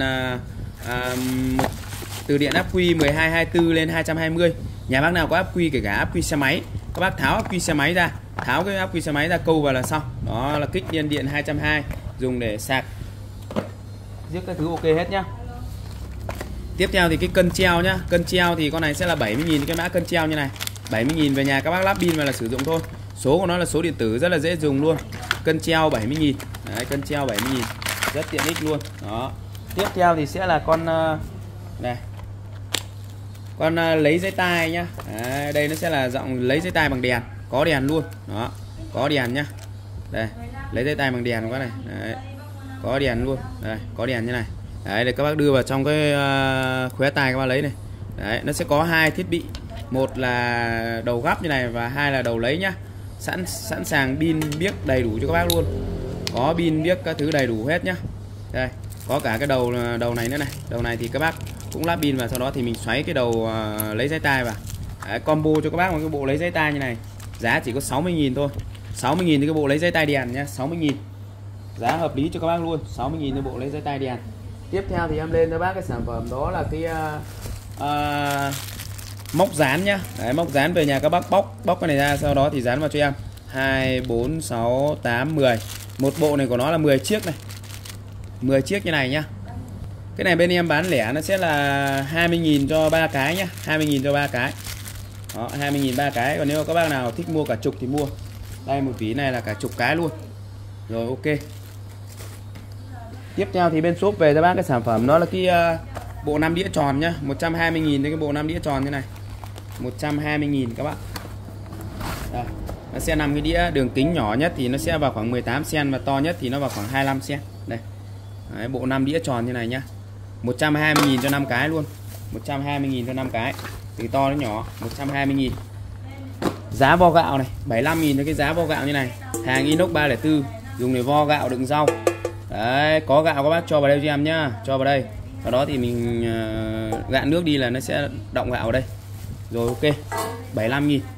ắc quy 1224 lên 220. Nhà bác nào có ắc quy, kể cả ắc quy xe máy, các bác tháo ắc quy xe máy ra, tháo cái ắc quy xe máy ra câu vào là xong. Đó là kích điện 220, dùng để sạc giết các thứ ok hết nhá. Tiếp theo thì cái cân treo nhá. Cân treo thì con này sẽ là 70.000 cái mã cân treo như này. 70.000 về nhà các bác lắp pin vào là sử dụng thôi. Số của nó là số điện tử rất là dễ dùng luôn. Cân treo 70.000. Đấy, cân treo 70.000. Rất tiện ích luôn. Đó. Tiếp theo thì sẽ là con này. Con lấy dây tai nhá. Đấy, đây nó sẽ là giọng lấy dây tai bằng đèn, có đèn luôn. Đó, có đèn nhá. Đây, lấy dây tai bằng đèn quá này. Đấy. Có đèn luôn. Đây, có đèn như này. Đấy, để các bác đưa vào trong cái khóe tai các bác lấy này. Đấy, nó sẽ có hai thiết bị. một là đầu gấp như này và hai là đầu lấy nhá. Sẵn sàng pin biếc đầy đủ cho các bác luôn. Có pin biếc các thứ đầy đủ hết nhá. Đây, có cả cái đầu này nữa này. Đầu này thì các bác cũng lắp pin và sau đó thì mình xoáy cái đầu lấy dây tai vào. Đấy, combo cho các bác một cái bộ lấy dây tai như này. Giá chỉ có 60.000 thôi. 60.000 thì cái bộ lấy dây tai đèn nhá, 60.000. Giá hợp lý cho các bác luôn, 60.000 cái bộ lấy dây tai đèn. Tiếp theo thì em lên cho bác cái sản phẩm đó là cái móc dán nhá. Đấy, móc dán về nhà các bác bóc cái này ra, sau đó thì dán vào cho em 2, 4, 6, 8, 10. Một bộ này của nó là 10 chiếc này, 10 chiếc như này nhá. Cái này bên em bán lẻ nó sẽ là 20.000 cho 3 cái nhá, 20.000 cho 3 cái. Đó, 20.000 3 cái. Còn nếu các bác nào thích mua cả chục thì mua. Đây một ví này là cả chục cái luôn. Rồi ok. Tiếp theo thì bên shop về cho bác cái sản phẩm đó là cái bộ 5 đĩa tròn nhá, 120.000 cái bộ 5 đĩa tròn như này. 120.000 các bạn. Đây, nó sẽ 5 cái đĩa, đường kính nhỏ nhất thì nó sẽ vào khoảng 18 cm và to nhất thì nó vào khoảng 25 cm. Đây. Đấy, bộ 5 đĩa tròn như này nhá. 120.000 cho 5 cái luôn. 120.000 cho 5 cái. Từ to đến nhỏ, 120.000. Giá vo gạo này, 75.000 cho cái giá vo gạo như này. Hàng inox 304, dùng để vo gạo đựng rau. Đấy, có gạo các bác cho vào đây cho em nhá, cho vào đây. Sau đó thì mình gạn nước đi là nó sẽ đọng gạo ở đây. Rồi ok, 75.000.